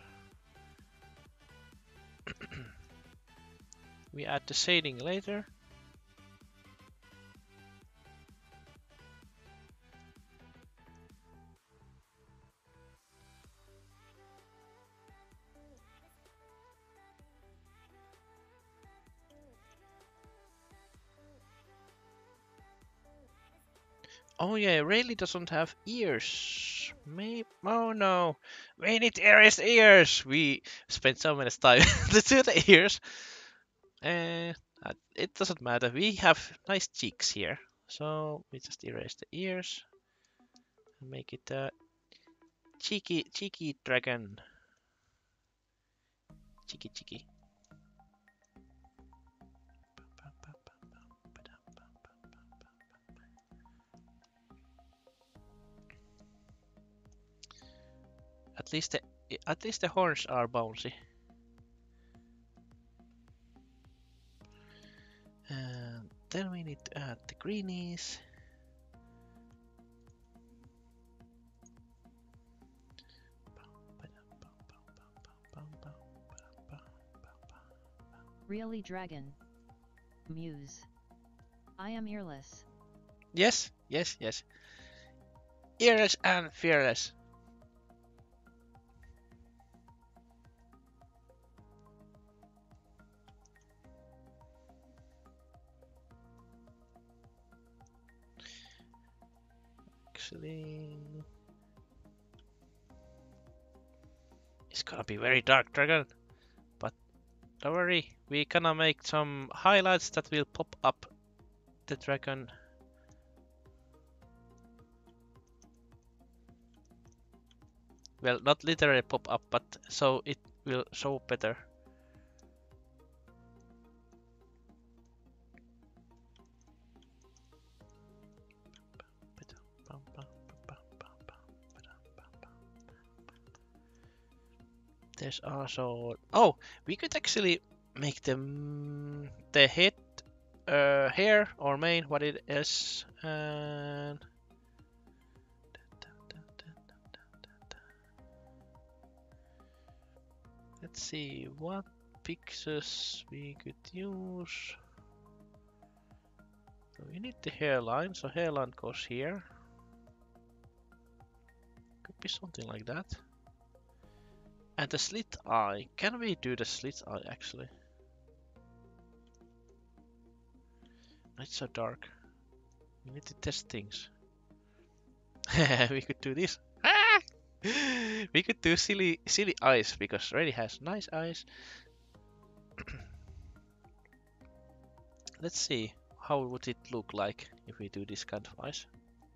We add the shading later. Oh yeah, Rayleigh doesn't have ears. Maybe. Oh no, we need ears, ears. We spent so much time to do the ears. Uh, uh, it doesn't matter. We have nice cheeks here, so we just erase the ears and make it a cheeky, cheeky dragon. Cheeky, cheeky. At least the at least the horns are bouncy. And then we need to add the greenies. Really, dragon? Muse. I am earless. Yes, yes, yes. Earless and fearless. Actually, it's gonna be very dark dragon, but don't worry, we gonna make some highlights that will pop up the dragon. Well, not literally pop up, but so it will show better. There's also... Oh, we could actually make them the head, uh, hair or mane, what it is, and... Let's see what pictures we could use. So we need the hairline, so hairline goes here. Could be something like that. And the slit eye. Can we do the slit eye actually? It's so dark. We need to test things. We could do this. Ah! We could do silly silly eyes because Reddy has nice eyes. Let's see how would it look like if we do this kind of eyes.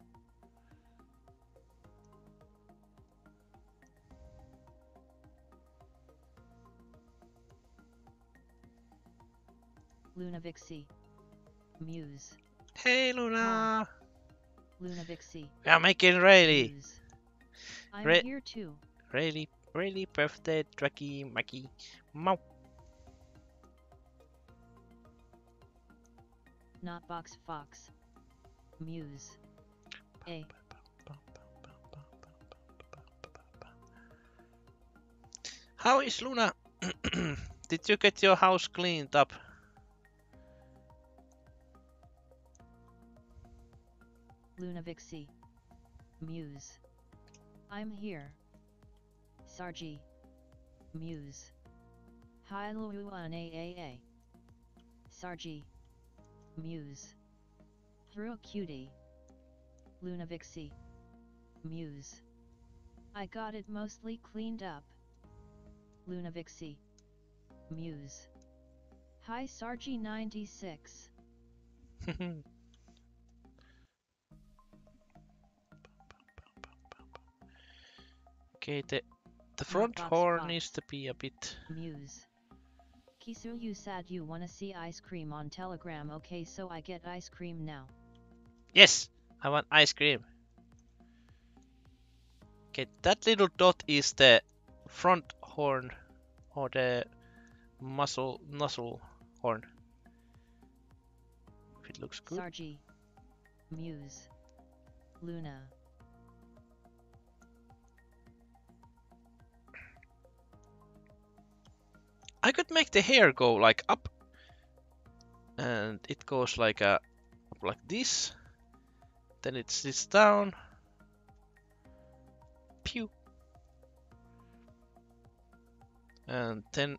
Luna Vixie. Muse. Hey Luna! Luna Vixie. We are making Rayleigh! Muse. I'm Ra- here too. Rayleigh, Rayleigh birthday, Dracky, Mackie, Mau. Not Box Fox. Muse. A. How is Luna? Did you get your house cleaned up? Luna Vixie. Muse. I'm here. Sargi. Muse. Hi Luan A A A. Sargi. Muse. Through a cutie. Luna Vixie. Muse. I got it mostly cleaned up. Luna Vixie. Muse. Hi Sargi ninety-six. Okay, the the front box, horn box. needs to be a bit. Muse. Kisu, you said you wanna see ice cream on Telegram. Okay, so I get ice cream now. Yes, I want ice cream. Okay, that little dot is the front horn or the muscle nozzle horn. If it looks good. Sargi. Muse. Luna. I could make the hair go like up, and it goes like a like this. Then it sits down. Pew. And then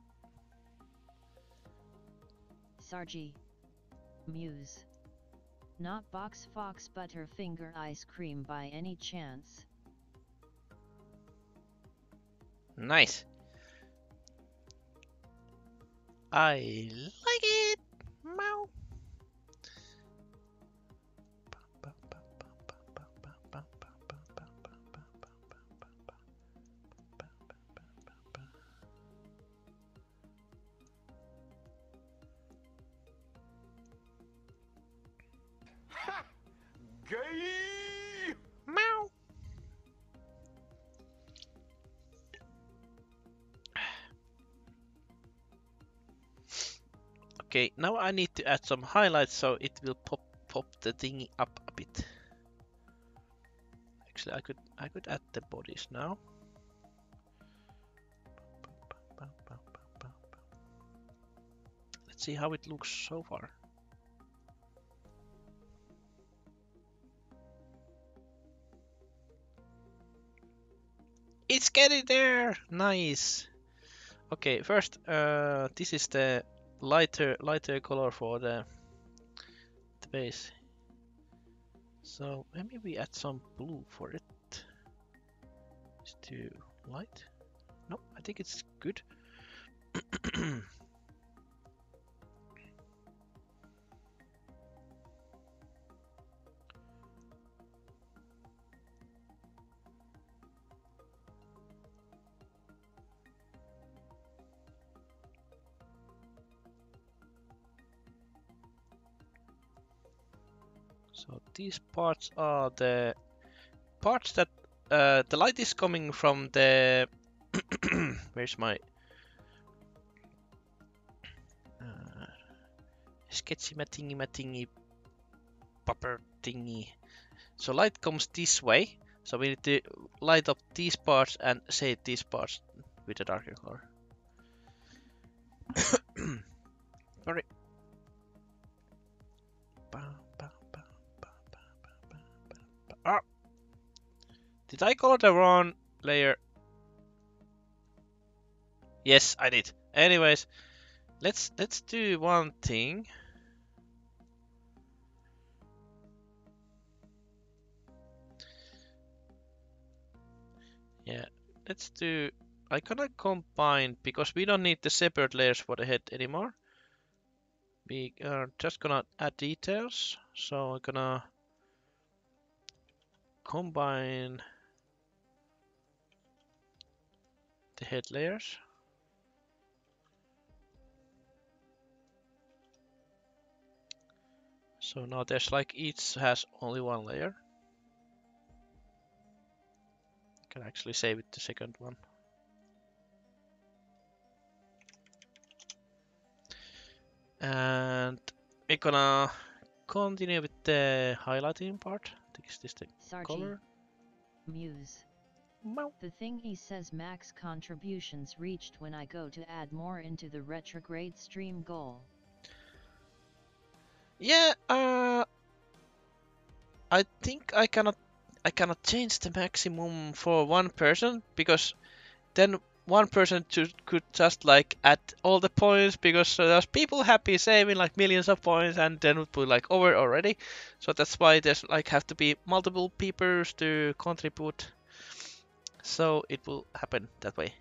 Sargi. Muse. Not Box Fox Butterfinger ice cream by any chance? nice. I like it. Meow. Gay! Meow. Okay, now I need to add some highlights so it will pop pop the thingy up a bit. Actually, I could I could add the bodies now. Let's see how it looks so far. It's getting there! Nice! Okay, first, uh, this is the lighter lighter color for the, the base. So maybe we add some blue for it. It's too light. No, I think it's good. So these parts are the parts that uh, the light is coming from the where's my uh, sketchy ma thingy ma thingy popper thingy. So light comes this way, so we need to light up these parts and shade these parts with a darker color. Sorry. Ah! Did I color the wrong layer? Yes, I did. Anyways, let's let's do one thing. Yeah, let's do. I'm gonna combine because we don't need the separate layers for the head anymore. We are just gonna add details. So I'm gonna combine the head layers. So now there's like each has only one layer. Can actually save it the second one. And we're gonna continue with the highlighting part. I think this the Sargi. color. Muse. Meow. The thing he says max contributions reached when I go to add more into the retrograde stream goal. Yeah, uh, I think I cannot I cannot change the maximum for one person because then one person to, could just like add all the points because uh, there's people happy saving like millions of points and then would be like over already. So that's why there's like have to be multiple people to contribute. So it will happen that way.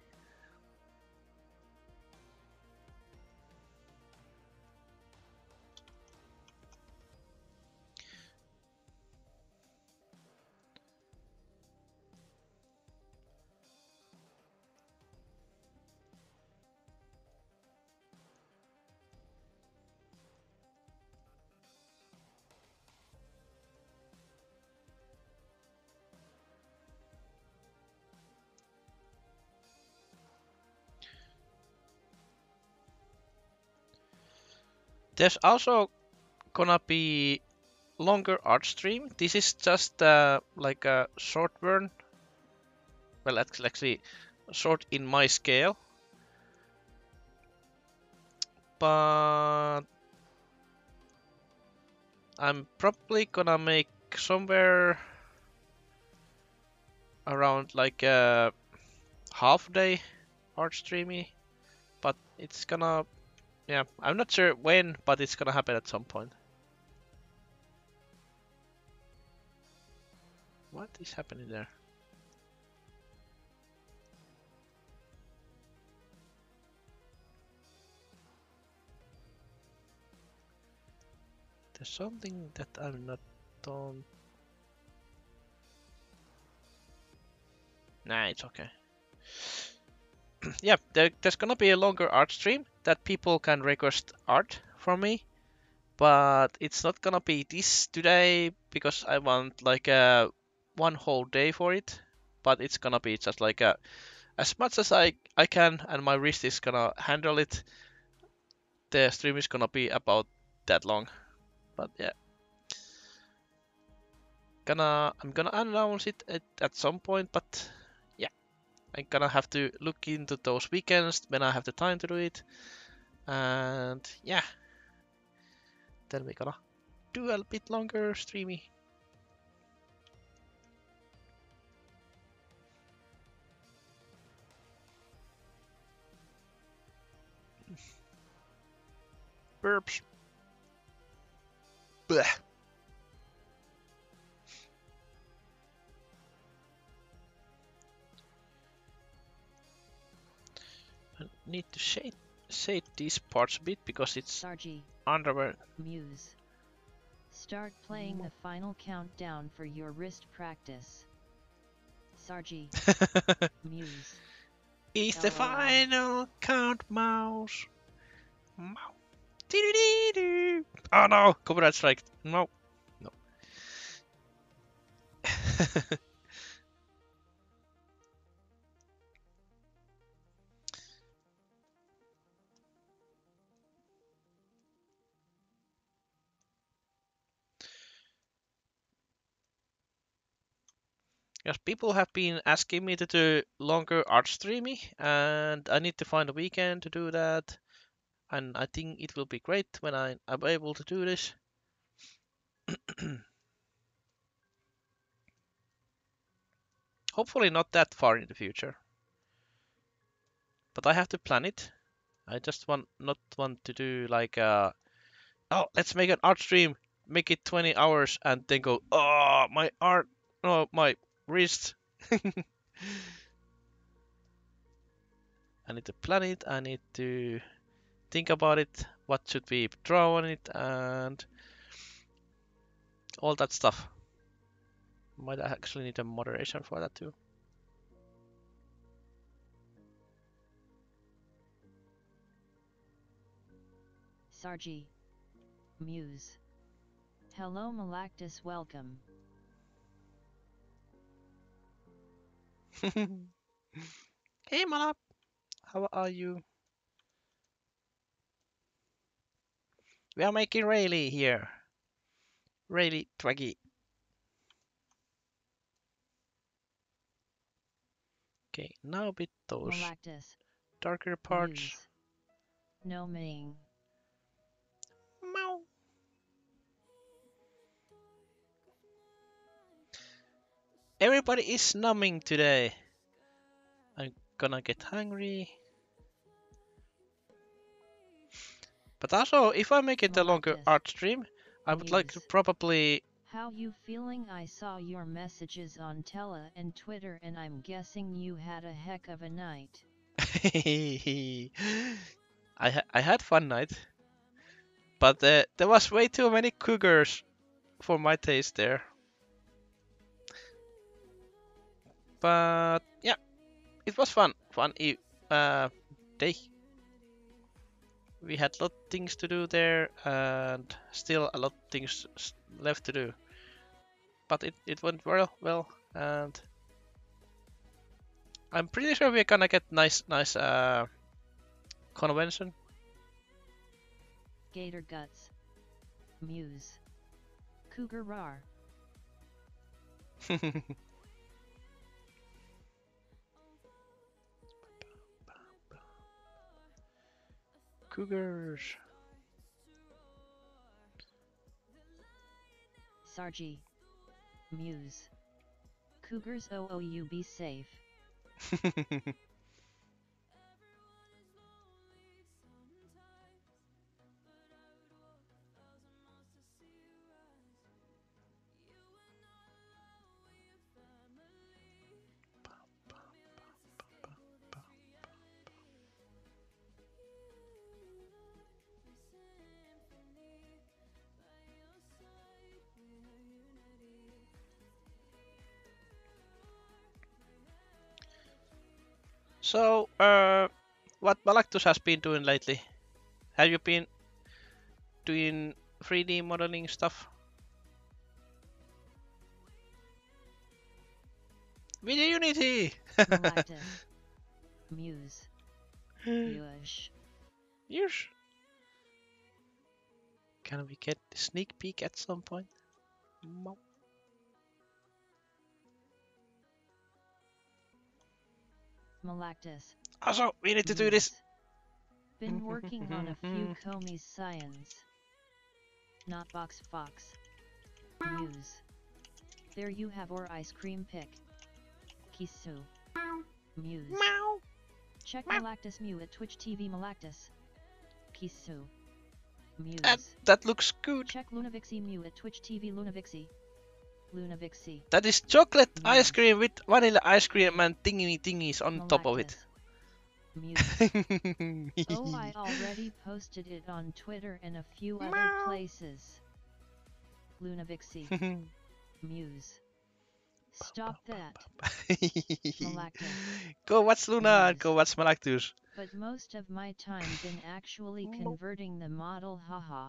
There's also gonna be longer art stream. This is just uh, like a short burn. Well, actually, short in my scale. But I'm probably gonna make somewhere around like a half day art streamy. But it's gonna, yeah, I'm not sure when, but it's gonna happen at some point. What is happening there? There's something that I'm not on. Nah, it's okay. Yeah, there, there's gonna be a longer art stream that people can request art from me, but it's not gonna be this today because I want like a one whole day for it. But it's gonna be just like a, as much as I I can, and my wrist is gonna handle it. The stream is gonna be about that long, but yeah. Gonna I'm gonna announce it at, at some point, but yeah, I'm gonna have to look into those weekends when I have the time to do it, and yeah, then we're gonna do a bit longer streamy. Burps. Blech. I need to shade shade these parts a bit because it's Sargi, underwear. Muse. Start playing the final countdown for your wrist practice. Sargi, Muse. It's the L O L. final count, mouse. Mouse. Doo-doo-doo-doo. Oh no, copyright strike. No, no. Yes, people have been asking me to do longer art streaming, and I need to find a weekend to do that. And I think it will be great when I am able to do this. Hopefully not that far in the future. But I have to plan it. I just want not want to do like uh oh, let's make an art stream, make it twenty hours and then go, oh, my art, oh, my wrist. I need to plan it, I need to think about it, what should we draw on it, and all that stuff. Might actually need a moderation for that too. Sargi, Muse. Hello Malactus, welcome. Hey Malap, how are you? We are making Rayleigh here. Rayleigh Twaggy. Okay, now with those Malactus, darker parts. Muse. No Ming. Meow. Everybody is numbing today. I'm gonna get hungry. But also, if I make it a longer Malactus, art stream, I would like to Muse. probably... How you feeling? I saw your messages on Tella and Twitter and I'm guessing you had a heck of a night. I, ha I had fun night. But uh, there was way too many cougars for my taste there. But yeah, it was fun. Fun e uh, day. We had a lot of things to do there and still a lot of things left to do. But it, it went well, well, and I'm pretty sure we're gonna get nice, nice uh, convention. Gator Guts. Muse. Cougar Rar. Cougars. Sargi. Muse. Cougars O O U be safe. So, uh, what Malactus has been doing lately? Have you been doing three D modeling stuff? Video Unity! Malactus. Muse. Yush. Yes. Can we get a sneak peek at some point? Mo- Malactus. Also, we need to do this. Muse. Been working on a few Comey's science. Not box fox. Muse. There you have our ice cream pick. Kisu. Muse. Meow. Check Malactus Mew at Twitch T V Malactus. Kisu. Muse. That, that looks good. Check Lunavixie Mew at Twitch T V Lunavixie. Lunavixie. That is chocolate Muse. ice cream with vanilla ice cream and thingy thingies on top of it. Malactus. Oh, I already posted it on Twitter and a few other Meow. places. Lunavixie. Muse. Stop that. Malactus. Go watch Luna and Muse. go watch Malactus. But most of my time been actually converting the model, haha.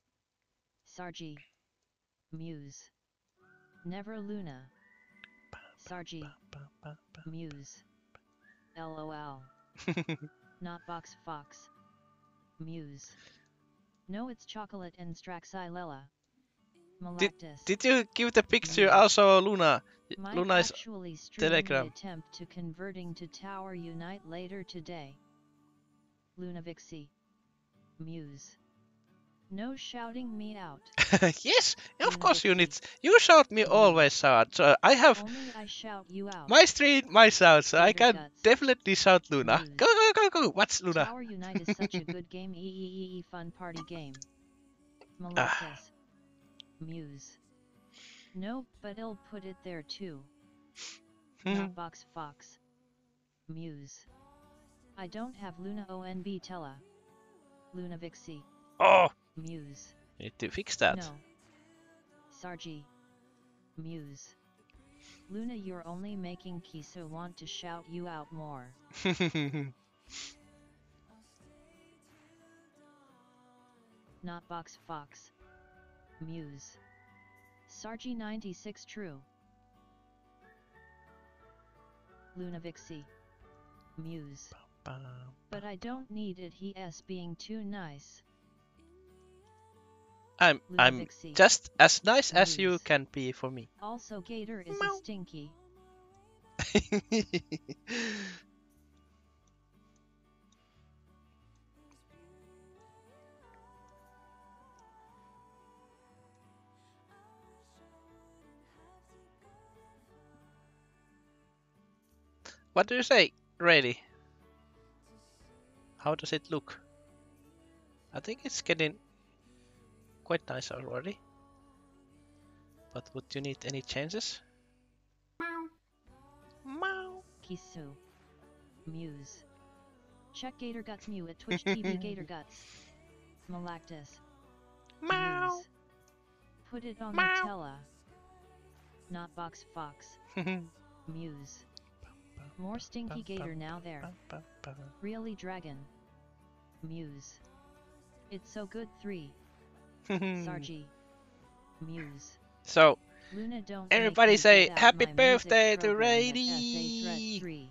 Sargi. Muse. Never Luna. Sargi. Muse. LOL. Not Box Fox. Muse. No, it's Chocolate and Straxilela. Malactus. Did you give the picture Muse. also Luna? Might Luna is actually stream Telegram. the attempt to converting to Tower Unite later today. Lunavixie. Muse. No shouting me out. Yes, of Lunavixie. course you need. You shout me Muse. always out. So I have Only I shout you out. my stream, my shout, so I Gator can guts. definitely shout Luna. Muse. Go go go go! Watch Luna. Tower Unite is such a good game. Eee fun party game. Malactus. Muse. No, but I'll put it there too. Not Box Fox. Muse. I don't have Luna O N B Tella. Lunavixie. Oh, Muse. need to fix that. No. Sargi. Muse. Luna, you're only making Kiso want to shout you out more. Not Box Fox. Muse. Sargi ninety-six true. Lunavixie. Muse. But I don't need it, he s being too nice. I'm I'm Lunavixie. just as nice as you Muse. can be for me. Also Gator is Meow. a stinky. What do you say, really? How does it look? I think it's getting quite nice already. But would you need any changes? Meow. Kisu. Muse. Check Gator Guts Mew at Twitch T V Gator Guts. Malactus. Meow. Muse. Put it on Meow. the Tella. Not Box Fox. Muse. More stinky Gator now there. Really Dragon. Muse. It's so good three. Sargi. Muse. So, Luna don't everybody make me say get out happy my music birthday to program at S A Rady! Threat three.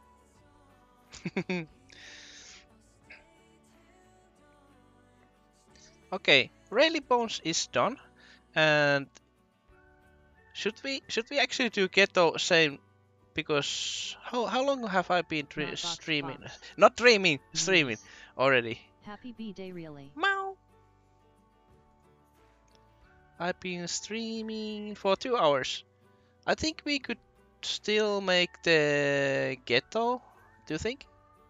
Meow. Okay, Rayleigh Bones is done, and should we should we actually do Ghetto same? Because how how long have I been Not box streaming? fox. Not dreaming, streaming Muse. already. Happy B-Day really. Meow. I've been streaming for two hours. I think we could still make the Ghetto. Do you think?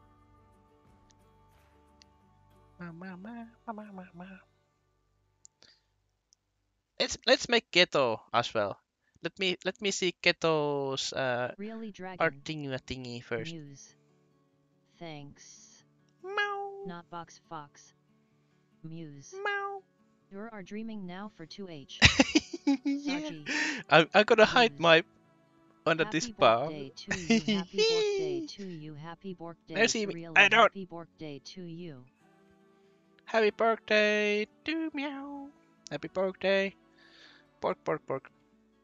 Ma, ma, ma, ma, ma, ma, ma. Let's let's make Ghetto as well. Let me let me see Ghetto's uh Really dragon. art thingy thingy first. Muse. Thanks. Meow. Not box fox. Muse. Meow. You are dreaming now for two H. Yeah. Sargy. I'm, I'm gonna hide Muse. my under Happy this bar. birthday to you. Happy birthday to you. Happy birthday There's to even- really. I don't- Happy birthday to you. Happy birthday to meow. Happy birthday. Pork, pork, pork.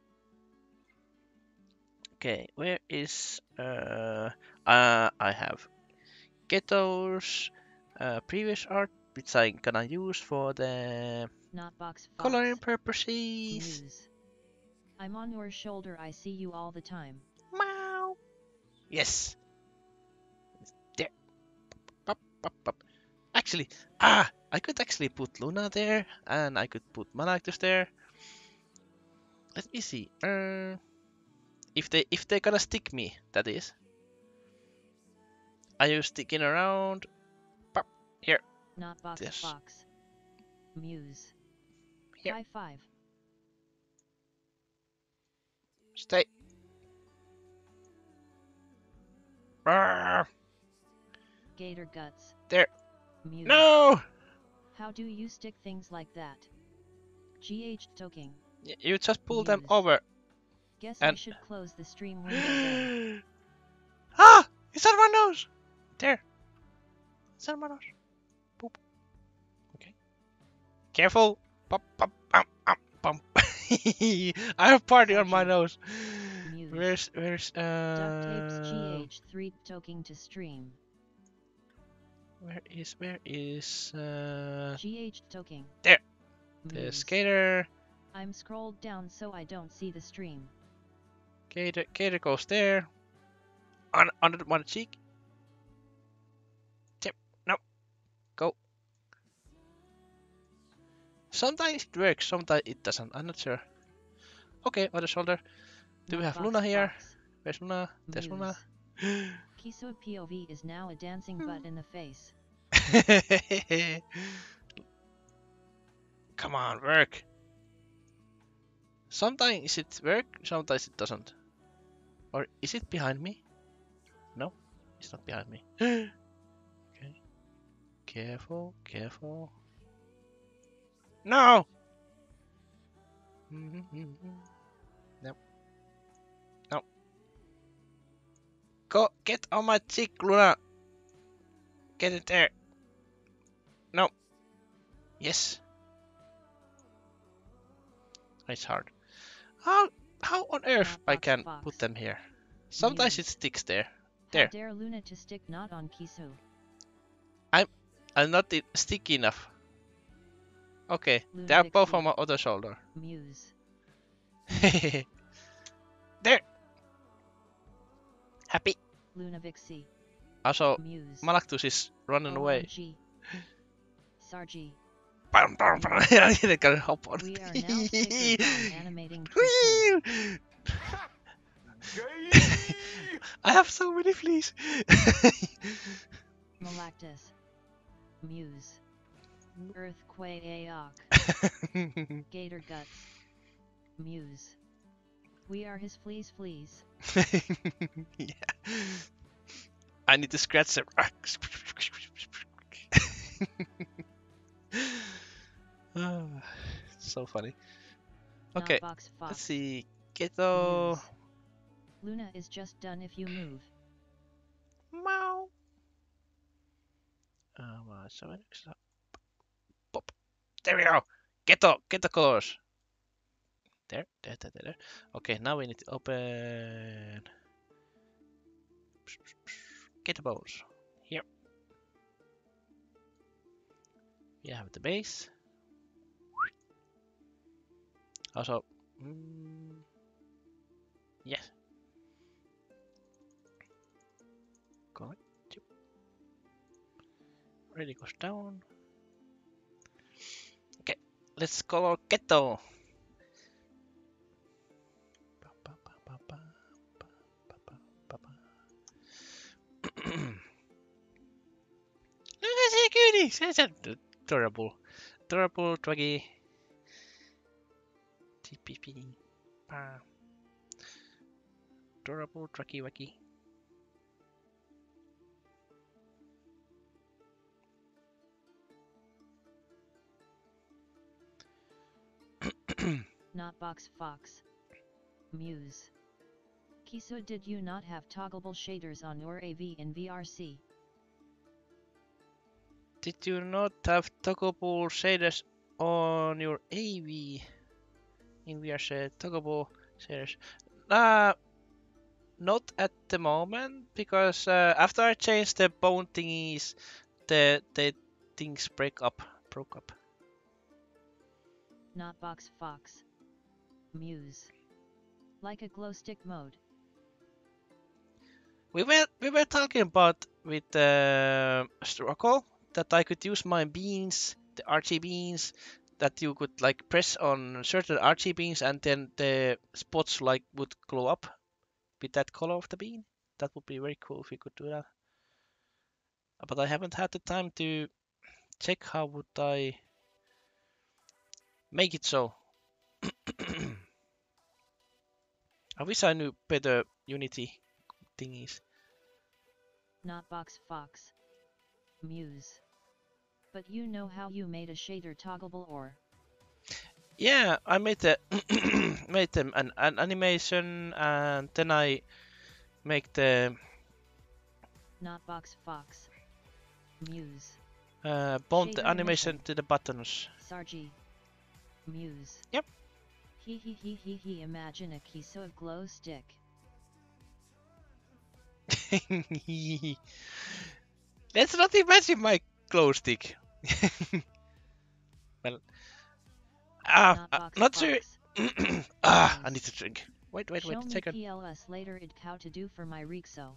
Okay, where is uh uh I have Ghetto's uh previous art which I'm gonna use for the Not box fox. coloring purposes. Muse. I'm on your shoulder. I see you all the time. Meow. Yes. There. Pop, pop, pop. Actually, ah, I could actually put Luna there, and I could put Malactus there. Let me see. Uh, if they if they're gonna stick me, that is. Are you sticking around? Pop. Here. Not box Yes. fox. Muse. Here. High five. Stay. Arrgh. Gator guts. There. Muse. No! How do you stick things like that? G H toking. Y- You just pull them Muse. over. Guess I And- should close the stream window then. Ah! It's on my nose! There. It's on my nose. Boop. Okay. Careful. Pop, pop, pop, pop, pop. I have party on my Sargy. nose. Muse. Where's, where's, Duct tapes G uh... H three toking to stream. Where is, where is, uh... G H toking. There. The Muse. skater. I'm scrolled down so I don't see the stream. Gator, Gator goes there. On, under one cheek. Tip. No. Go. Sometimes it works, sometimes it doesn't. I'm not sure. Okay, other shoulder. Do we Not have box Luna here? fox. Where's Luna? There's Muse. Luna. Kiso P O V is now a dancing butt in the face. Come on, work. Sometimes it work, sometimes it doesn't. Or is it behind me? No, it's not behind me. Okay. Careful, careful. No! No. No. Go, get on my cheek, Luna. Get it there. No. Yes. It's hard. How how on earth Not I box can fox. put them here? Sometimes it Muse. sticks there. How There. dare Luna to stick not on Kisu. I'm not i- sticky enough. Okay, Luna they are both Vixie. on my other shoulder. Muse. There. Happy. Luna Vixie. Also, Muse. Malactus is running away. O M G. Sargy. Bam, bam, bam. They can hop on. We are now sticker bomb animating Kisu. Whee! Gay! I have so many fleas. Malactus. Muse. Earthquake Aok. Gator guts. Muse. We are his fleas fleas. Yeah. I need to scratch them. Ah, so funny. Not Okay, box fox. let's see. Ghetto. Muse. Luna is just done if you move. Meow. Um, uh, so next up. Pop. There we go. Ghetto. Ghetto colors. There, there, there, there, there. Okay, now we need to open. Ghetto bones. Here. We have the base. Also, mm, yes. Correct. Yep. Ready goes down. Okay, let's color kettle. Ba, ba, ba, ba, ba, ba, ba, ba, ba, ba. Look at the cuties! That's adorable. Adorable, twaggy. T P P. Ba. Adorable, twaggy, wacky. Notbox Fox. Muse. Kiso, did you not have toggleable shaders on your A V in V R C? Did you not have toggleable shaders on your A V in V R C? Toggleable shaders. Uh, not at the moment, because uh, after I changed the bone thingies, the the things break up, broke up. Notbox Fox. Muse. Like a glow stick mode. We were we were talking about with uh, Struggle that I could use my beans, the R G B beans, that you could like press on certain R G B beans and then the spots like would glow up with that color of the bean. That would be very cool if we could do that. But I haven't had the time to check how would I make it so. I wish I knew better Unity thingies. Notbox Fox. Muse. But you know how you made a shader toggleable, or? Yeah, I made the made them an, an animation and then I make the Notbox Fox. Muse. uh, bound Shader the animation emission. to the buttons. Sargi. Muse. Yep. He he he he he. Imagine a Kiso glow stick. Let's not imagine my glow stick. Well, ah, uh, Notbox not sure. Fox. ah, I Muse. need to drink. Wait, wait, Show wait a me second. P L S later. It how to do for my Rixo.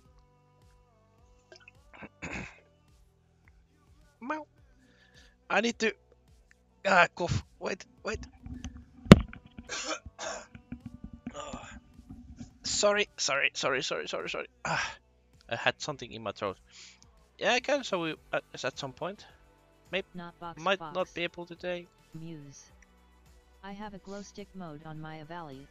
Meow. I need to ah cough. Wait, wait. Ah. Sorry, sorry, sorry, sorry, sorry, sorry. Ah, I had something in my throat. Yeah, I can show you at, at some point. Notbox Might Fox. not be able today. Muse. I have a glow stick mode on my Avali.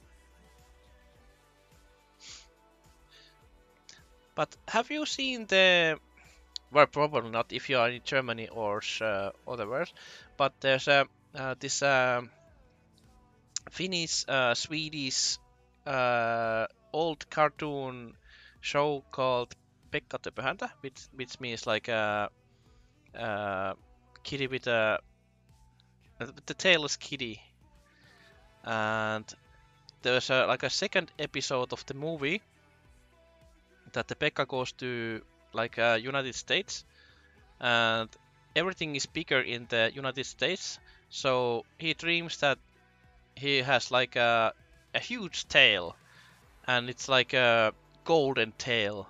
But have you seen the? Well, probably not if you are in Germany or uh, otherwhere. But there's a uh, this um, Finnish, uh, Swedish, uh, old cartoon show called Pekka the Panda, which which means like a, a kitty with a the tailless kitty. And there's a, like a second episode of the movie that the Pekka goes to like uh, United States, and everything is bigger in the United States. So he dreams that he has like a a huge tail, and it's like a golden tail.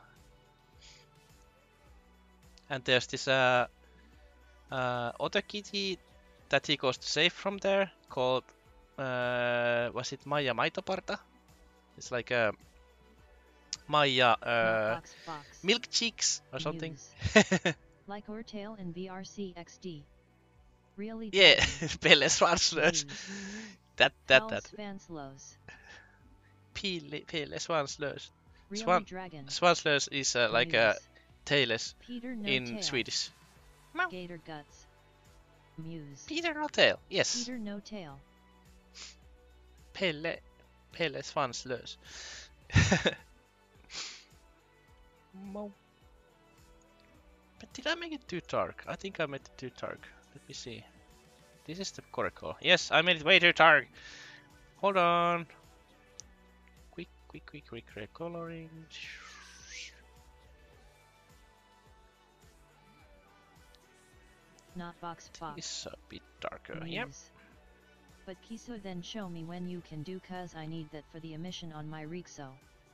And there's this uh, uh, other kitty that he goes to save from there called uh, was it Maija Maitoparta? It's like a Maija uh, Notbox Fox. Milk Cheeks or something. Muse. Like or tail in V R C X D. Really? Yeah, Dragon. Pelle Svanslös. Muse. That, that, Hal that. Svanslows. Pelle, Pelle Svanslös. Really Swan, Dragon. Svanslös is uh, like a Muse. tailless Peter no in tail. Swedish. Gator Guts. Muse. Peter no tail, yes. Peter no tail. Pelle, Pelle Svanslös. Mo. But did I make it too dark? I think I made it too dark. Let me see. This is the correct color. Yes, I made it way too dark. Hold on. Quick, quick, quick, quick recoloring. Notbox Fox. It's a bit darker. Muse. Yep. But Kiso then show me when you can do, cause I need that for the emission on my Rixo.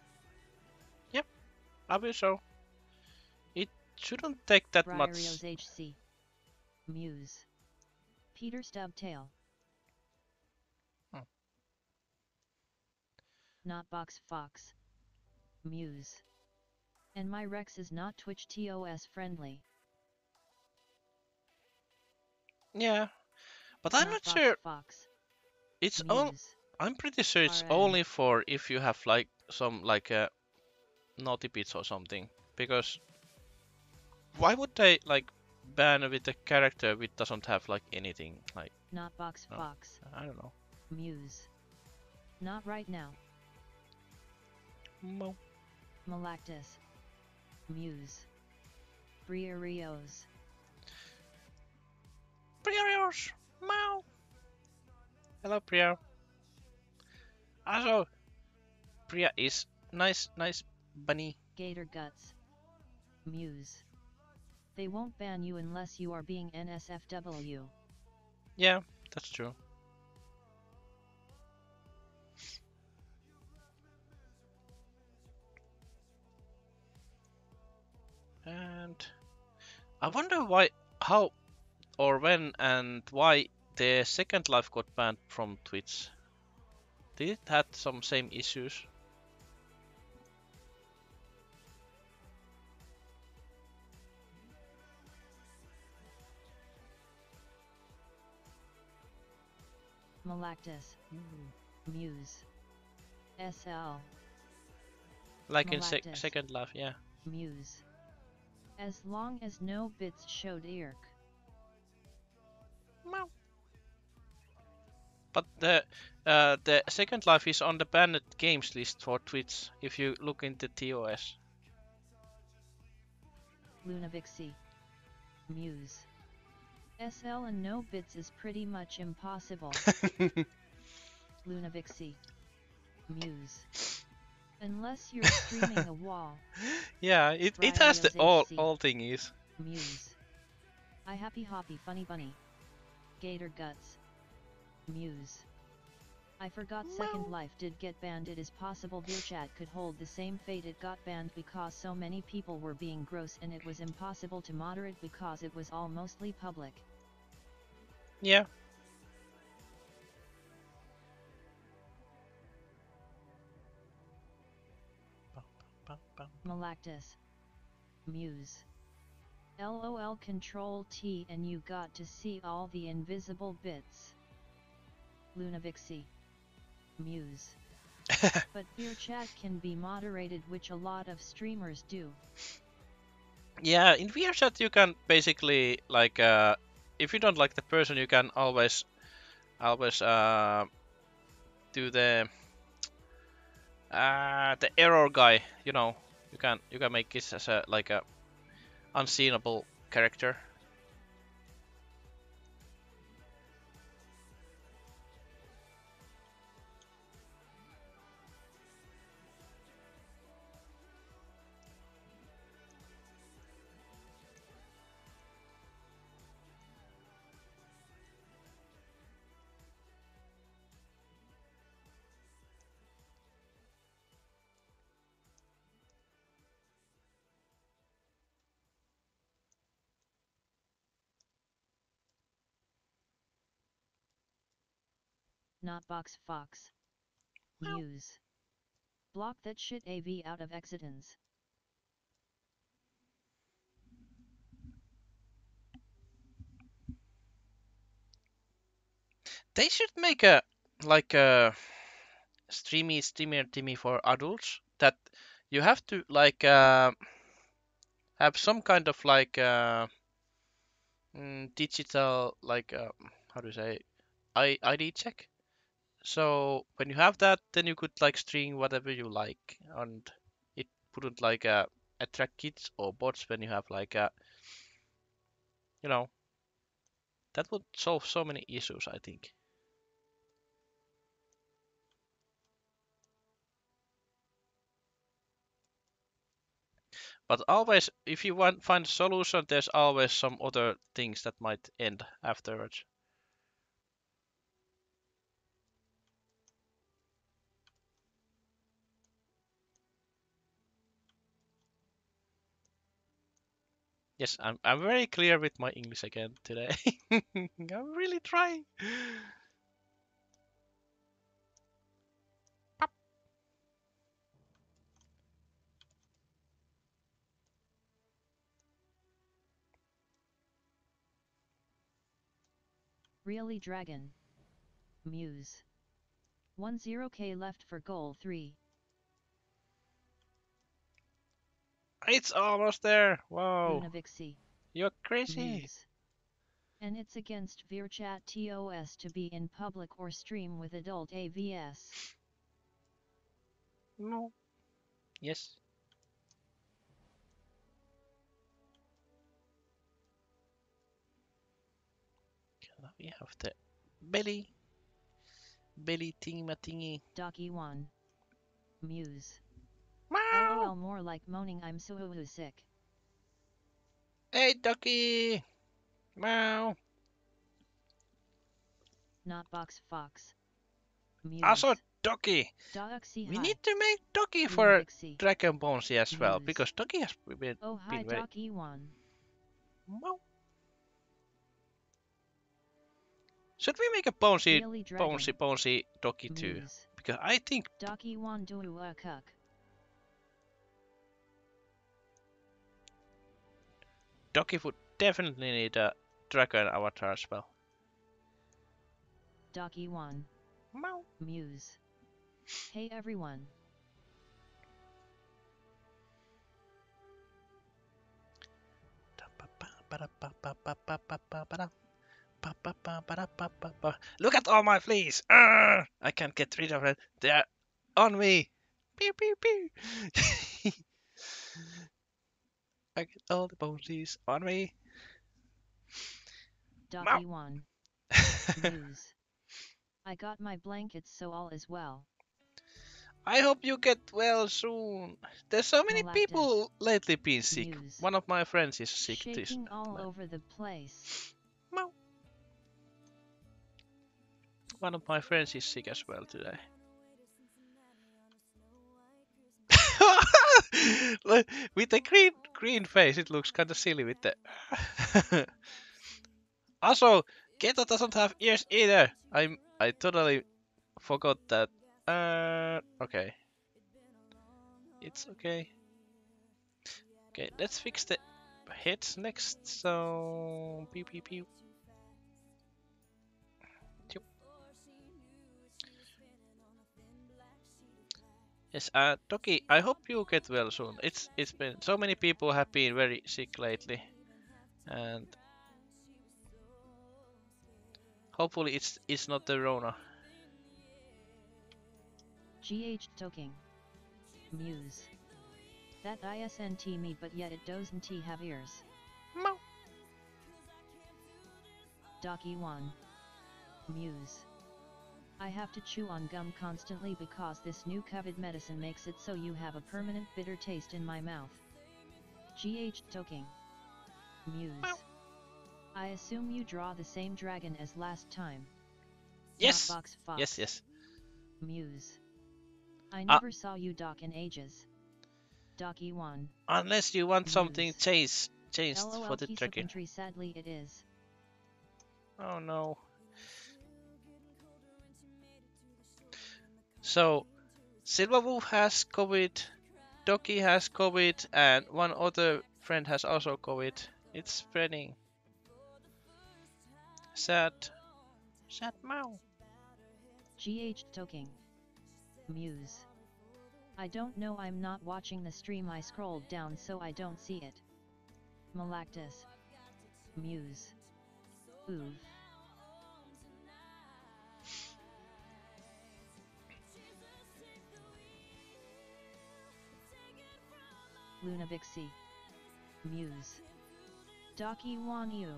I will show. It shouldn't take that much. Briarios H C. Muse. Peter Stubtail. Hmm. Notbox Fox. Muse. And my Rex is not Twitch T O S friendly. Yeah, but I'm not Notbox sure. Fox. It's all. Muse. I'm pretty sure it's R N. only for if you have like some like a naughty bits or something. Because why would they like ban with a character which doesn't have like anything like Notbox No. Fox. I don't know. Muse. Not right now. Mo. Malactus. Muse. Briarios. Priorios. Meow. Hello, Priya. Also, Priya is nice, nice bunny. Gator Guts. Muse. They won't ban you unless you are being N S F W. Yeah, that's true. And I wonder why, how, or when, and why the Second Life got banned from Twitch. Did it had some same issues? Malactus. Muse. S L. Like in sec Malactus. Second Life, yeah. Muse. As long as no bits showed irk. Meow. But the uh, the Second Life is on the banned games list for Twitch if you look into T O S. Lunavixie. Muse. S L and no bits is pretty much impossible. Lunavixie. Muse. Unless you're streaming a wall. Yeah, it, it has the all Briarios H C. all thingies. Muse. I happy hoppy funny bunny. Gator Guts. Muse. I forgot Second Life did get banned. It is possible VirChat could hold the same fate. It got banned because so many people were being gross and it was impossible to moderate because it was all mostly public. Yeah. Malactus. Muse. LOL Control T and you got to see all the invisible bits. Lunavixie. Muse. But VirChat can be moderated, which a lot of streamers do. Yeah, in VRChat you can basically like uh, if you don't like the person, you can always always uh, do the uh, the error guy. You know, you can you can make this as a like a unseenable character. Notbox Fox. Muse. Block that shit A V out of Exitons. They should make a like a streamy streamer Timmy for adults that you have to like uh, have some kind of like uh, mm, digital like uh, how do you say I ID check. So when you have that, then you could like stream whatever you like, and it wouldn't like uh, attract kids or bots when you have like a you know that would solve so many issues, I think. But always, if you want find a solution, there's always some other things that might end afterwards. Yes, I'm I'm very clear with my English again today. I'm really trying. Really Dragon. Muse. one zero K left for goal three. It's almost there. Wow, Lunavixi. you're crazy. Muse. And it's against VirChat TOS to be in public or stream with adult A V S. No. Yes. Now we have the belly. Belly thingy thingy. Docky one. Muse. Meow. LOL more like moaning I'm so sick. Hey, ducky. Meow. Not box fox. Muse. Also, ducky. Doxy We hi. need to make ducky for Lunavixi. Dragon Bonesy as well, Muse. because ducky has been, Oh hi been very. Docky one. Meow. Should we make a Bonesy, Really Dragon. Bonesy, Bonesy ducky too? Muse. Because I think Docky one do a cuck. ducky would definitely need a dragon avatar as well. Docky one. Meow. Muse. Hey everyone. Look at all my fleas! Arrgh! I can't get rid of it. They're on me. Pew pew pew. I get all the bonesies on me. Docky one. Muse. I got my blankets so all is well. I hope you get well soon. There's so many Malactus. people lately been sick. Muse. One of my friends is sick this. Shaking all over the place. Meow. One of my friends is sick as well today. Look, with the green green face, it looks kind of silly with the. Also, Keto doesn't have ears either. I'm I totally forgot that. Uh, okay. It's okay. Okay, let's fix the heads next. So, pew pew pew. Pew. Yes, uh, Toki, I hope you get well soon. It's it's been so many people have been very sick lately, and hopefully it's it's not the Rona. G H Toking. Muse. That isn't me but yet it doesn't have ears. Meow. Docky one. Muse. I have to chew on gum constantly because this new COVID medicine makes it so you have a permanent bitter taste in my mouth. G H Toking. Muse. Meow. I assume you draw the same dragon as last time. Yes. Not Box Fox. Yes, yes. Muse. I Ah. never saw you dock in ages. Docky one. Unless you want something Muse. changed changed LOL for the piece of dragon. entry, sadly it is. Oh no. So, Silver Wolf has COVID, Doki has COVID, and one other friend has also COVID. It's spreading. Sad. Sad meow. G H Toking. Muse. I don't know, I'm not watching the stream, I scrolled down so I don't see it. Malactus. Muse. Oof. Lunavixi. Muse. Docky Wan Yu.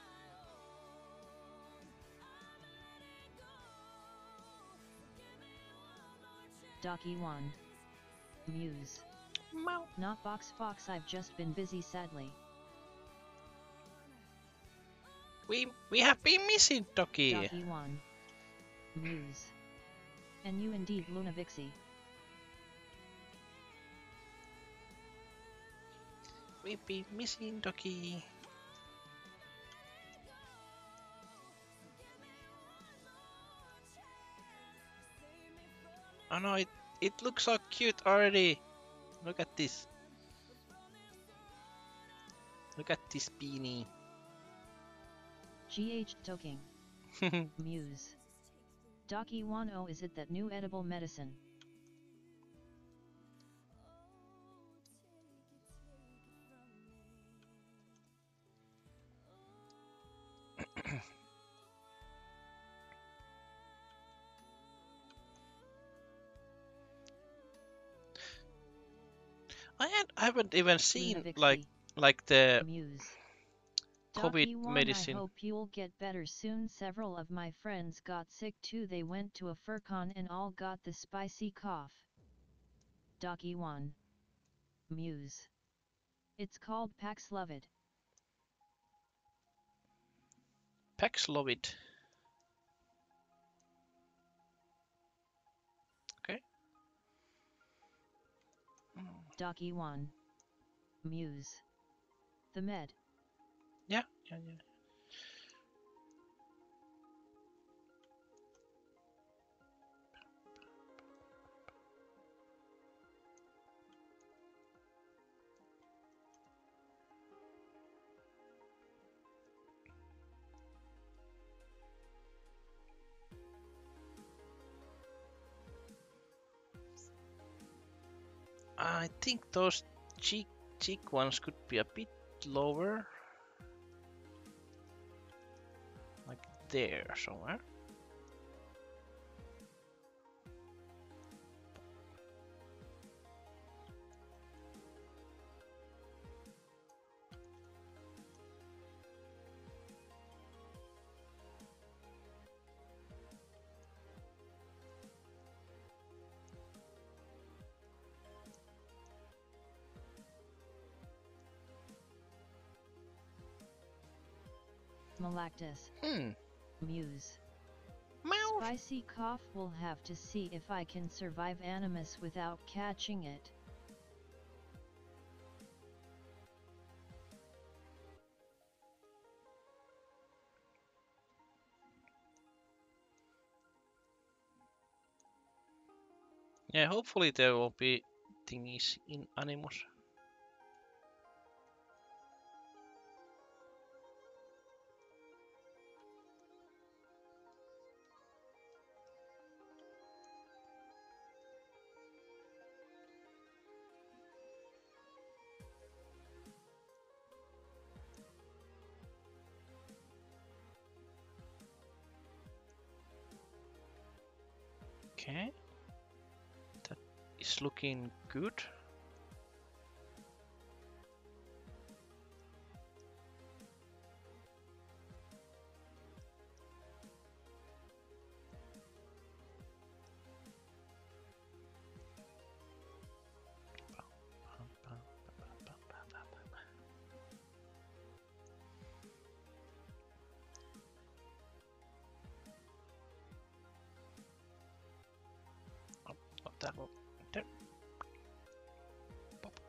Docky one. Muse. Meow. Not Box Fox, I've just been busy sadly. We we have been missing Doki. Docky one. Muse. And you indeed Lunavixi. We've been missing Doki. Oh no, it, it looks so cute already. Look at this. Look at this beanie. G H Toking. Muse. Doki Wano, is it that new edible medicine? I, had, I haven't even seen Luna like Vixie. like the Muse. COVID Doki Wan, medicine. I hope you'll get better soon. Several of my friends got sick too. They went to a furcon and all got the spicy cough. Doki Wan. Muse. It's called Paxlovid. Paxlovid. Okay. Doki Wan. Muse. The med. Yeah, yeah, yeah. I think those cheek cheek ones could be a bit lower. Like there somewhere. Malactus. Hmm. Muse. Meow. Spicy cough. Will have to see if I can survive Animus without catching it. Yeah, hopefully there will be thingies in Animus. Okay. That is looking good. Oh, not that one. There. Pop.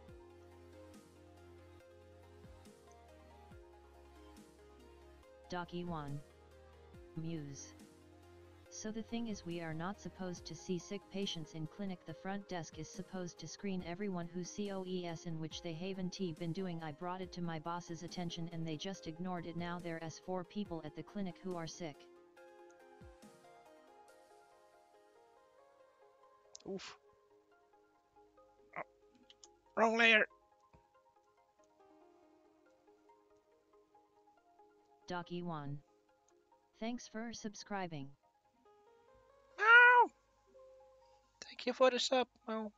Doki Wan. Muse. So the thing is, we are not supposed to see sick patients in clinic. The front desk is supposed to screen everyone who C O E S, in which they haven't been doing. I brought it to my boss's attention and they just ignored it. Now there's four people at the clinic who are sick. Oof. Oh, wrong layer. Doki Wan. Thanks for subscribing. Meow. Thank you for the sub. Meow.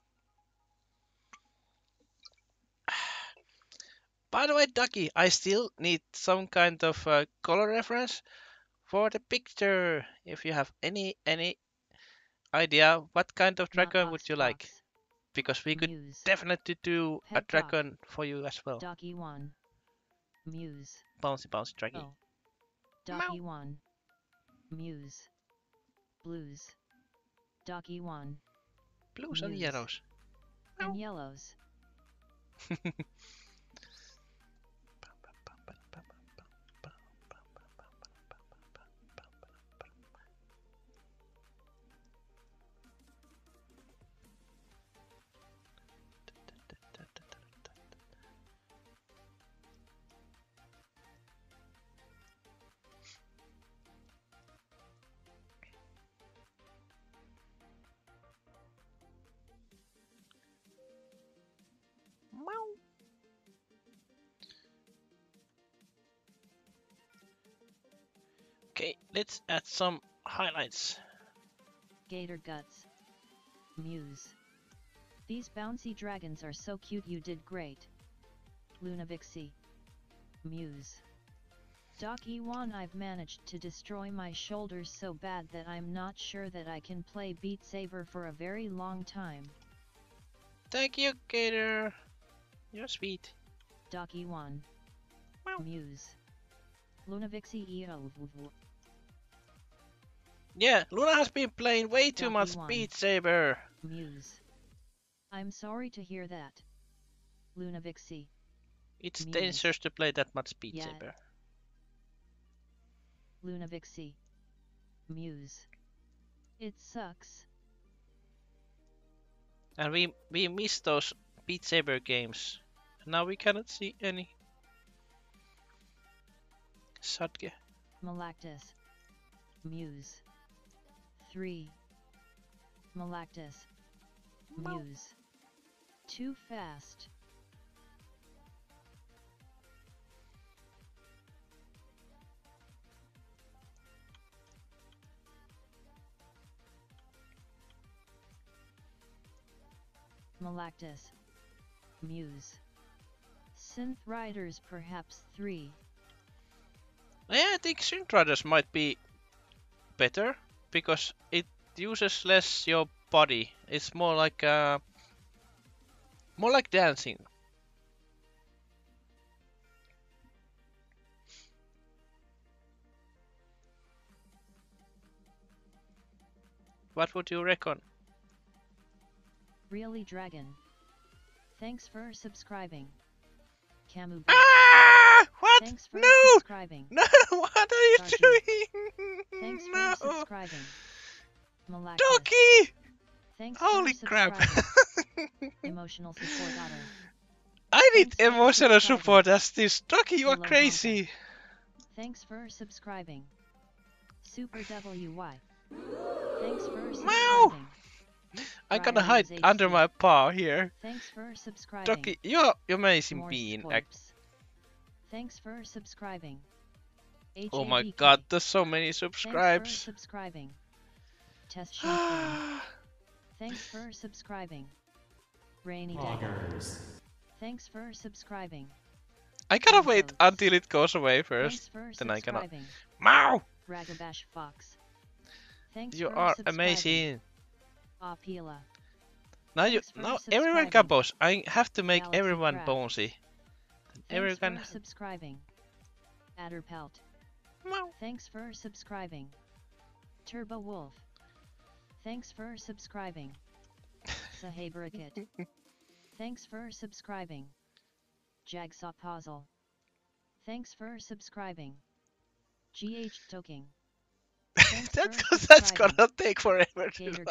By the way, Ducky, I still need some kind of uh, color reference for the picture. If you have any any idea, what kind of dragon would Knockbox you like? box. Because we could Muse. definitely do a Pet doc. dragon for you as well. Doki Wan. Muse. Bouncy bouncy draggy. Oh. Doki Wan. Muse. Blues. Doki Wan. Blues and Muse. yellows. And yellows. let's add some highlights. Gator Guts. Muse. These bouncy dragons are so cute, you did great. Lunavixie. Muse. Doc Ewan, I've managed to destroy my shoulders so bad that I'm not sure that I can play Beat Saber for a very long time. Thank you, Gator. You're sweet. Doc Ewan. Muse. Lunavixie Eo. Yeah, Luna has been playing way too Doc much Ewan. Beat Saber. Muse. I'm sorry to hear that. Lunavixie. It's Muse. dangerous to play that much Beat Yeah. Saber. Lunavixie. Muse. It sucks. And we we missed those Beat Saber games. Now we cannot see any. Sadge. Malactus. Muse. three. Malactus. Muse. Too fast. Malactus. Muse. Synth Riders perhaps three. Yeah, I think Synth Riders might be better because it uses less your body. It's more like uh, more like dancing. What would you reckon? Really Dragon. Thanks for subscribing. Camu. Ah! What? Thanks for No! subscribing. No! What are you Sarky. doing? Thanks no! for subscribing. Malactus. Doki! Thanks Holy for crap! subscribing. Emotional support otter. I need Thanks for emotional subscribing. support as this. Doki, you are Hello, crazy. Thanks for subscribing. Super W Y. Thanks for subscribing. Meow! I'm gonna Brian hide is under H D. my paw here. Thanks for subscribing. Doki, you're amazing More being. ac- squirps. Thanks for subscribing. Oh my H A B K. god, there's so many Thanks for subscribes. subscribing. Test Shinflame. Thanks for subscribing. Rainy Day. Thanks for subscribing. I gotta Some wait goats. until it goes away Thanks first. for Then I cannot. subscribing. Meow! Ragabash Fox. Thanks You for are subscribing. amazing. Apila. Now you, Thanks for now everyone subscribing. gabos. I have to make Galaxy everyone Crab. bonesy. Thanks Everyone. for subscribing. Adderpelt. Meow. Thanks for subscribing. Turbo Wolf. Thanks for subscribing. Sahabarakit. Thanks for subscribing. Jagsaw Puzzle. Thanks for subscribing. G H Toking. Thanks That, for that's subscribing. gonna take forever to Gator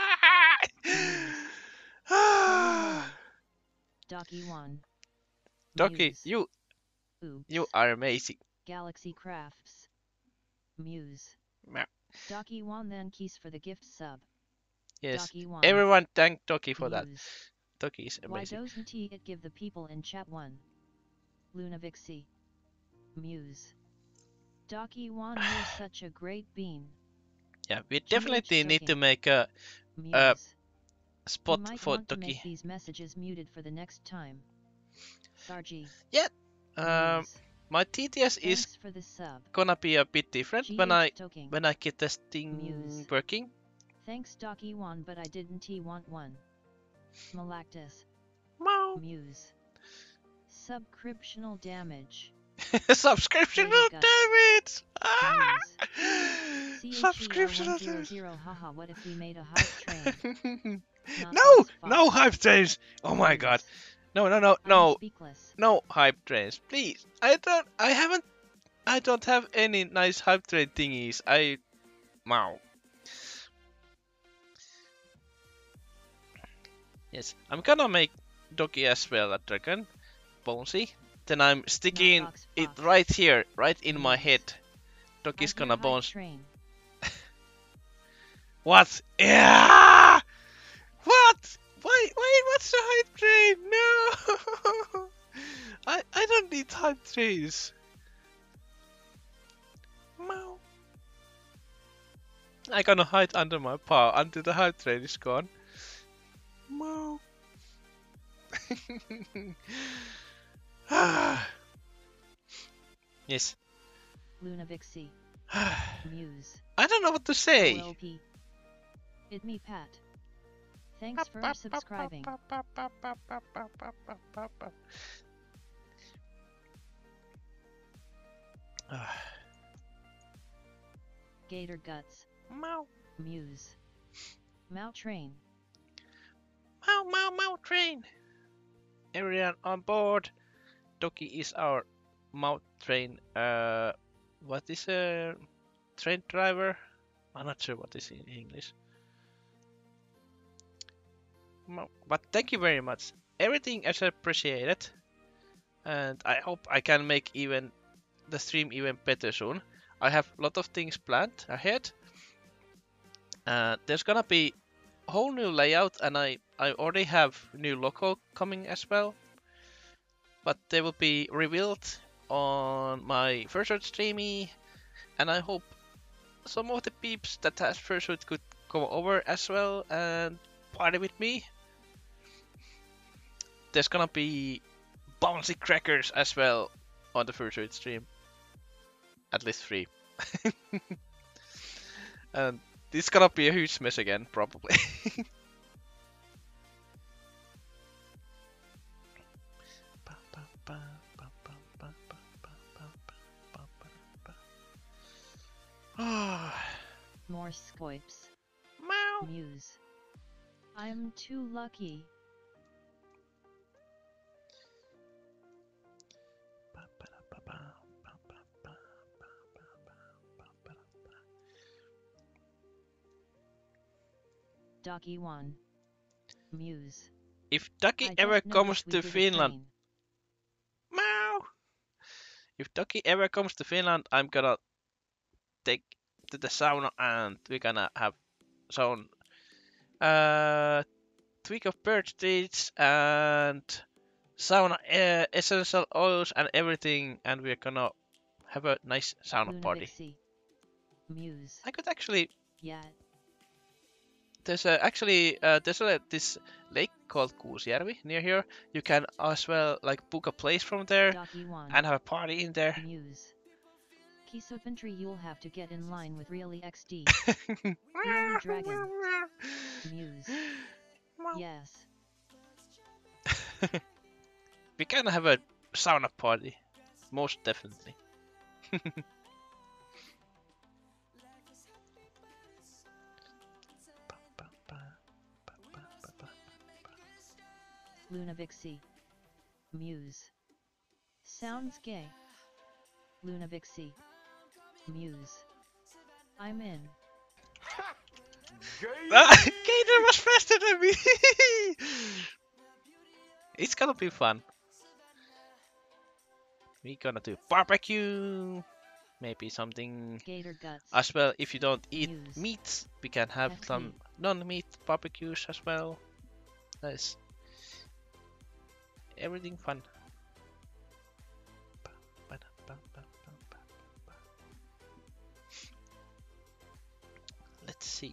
Ah! Doki one. Doki, Muse. you Oops. you are amazing. Galaxy Crafts. Muse. Meow. Doki one then keys for the gift sub. Yes. Doki one. Everyone thank Doki for that. Muse. Doki is Why amazing. doesn't he it give the people in chat one? Lunavixie. Muse. Doki one, you're such a great bean. Yeah, we G H definitely need to Doki. make a Muse. Uh, you spot might for want to make Doki. these messages muted for the next time. Sargi. Um, Muse. my T T S is Thanks for the sub. gonna be a bit different G H when I Toking. when I get this thing Muse. working. Thanks Doki one, but I didn't he want one. Malactus. Meow. Muse. Subscriptional damage. Subscription Gator oh, Guts. damn it! Ah! C H E R Subscription one oh, zero damn zero haha what if we made a hype train? it. Not No! Fox Fox. No hype trains! Oh my Muse. god. No, no, no, I'm no. speechless. No hype trains. Please. I don't I haven't I don't have any nice hype train thingies. I Wow. Yes, I'm gonna make Doki as well a dragon. Bonesy. Then I'm sticking Fox it Fox. right here, right in my Muse. head. I Doki's hear gonna hype bones. train. What? Yeah! What? Why? Why? What's the hype train? No! I I don't need hype trains. Meow. I'm gonna hide under my paw until the hype train is gone. Meow. Yes. Lunavixie. Muse. I don't know what to say. O L P. It me Pat. Thanks for subscribing. Gator Guts. Meow. Muse. Mao Train. Meow, meow, meow train. Everyone on board. Doki is our mouth train. Uh, what is a train driver? I'm not sure what is in English. Mo- But thank you very much. Everything is appreciated, and I hope I can make even the stream even better soon. I have a lot of things planned ahead. Uh, there's gonna be a whole new layout, and I I already have new logo coming as well. But they will be revealed on my Fursuit streamy, and I hope some of the peeps that has Fursuit could come over as well and party with me. There's gonna be bouncy crackers as well on the Fursuit stream. At least three. And this is gonna be a huge mess again, probably. More squipes. Meow. Muse. I'm too lucky. Doki one. Muse. If Ducky I ever don't know comes if we to did a Finland, train. meow. If Ducky ever comes to Finland, I'm gonna take to the sauna and we're gonna have some uh tweak of birch trees and sauna uh, essential oils and everything, and we're gonna have a nice sauna party. Lunavixie. Muse. I could actually Yeah. there's a, actually uh, there's a, this lake called Kuusjärvi near here. You can as well like book a place from there Doki one. and have a party in there. Muse. Kisupentry, you'll have to get in line with Really X D. Really Dragon. Muse. Yes. We can have a sauna party, most definitely. Lunavixie. Muse. Sounds gay. Lunavixie. Muse. I'm in. Ah, Gator was faster than me! It's gonna be fun. We're gonna do barbecue, maybe something Gator Guts. as well. If you don't eat Muse. meat, we can have F some D. non-meat barbecues as well. Nice. Everything fun. Let's see.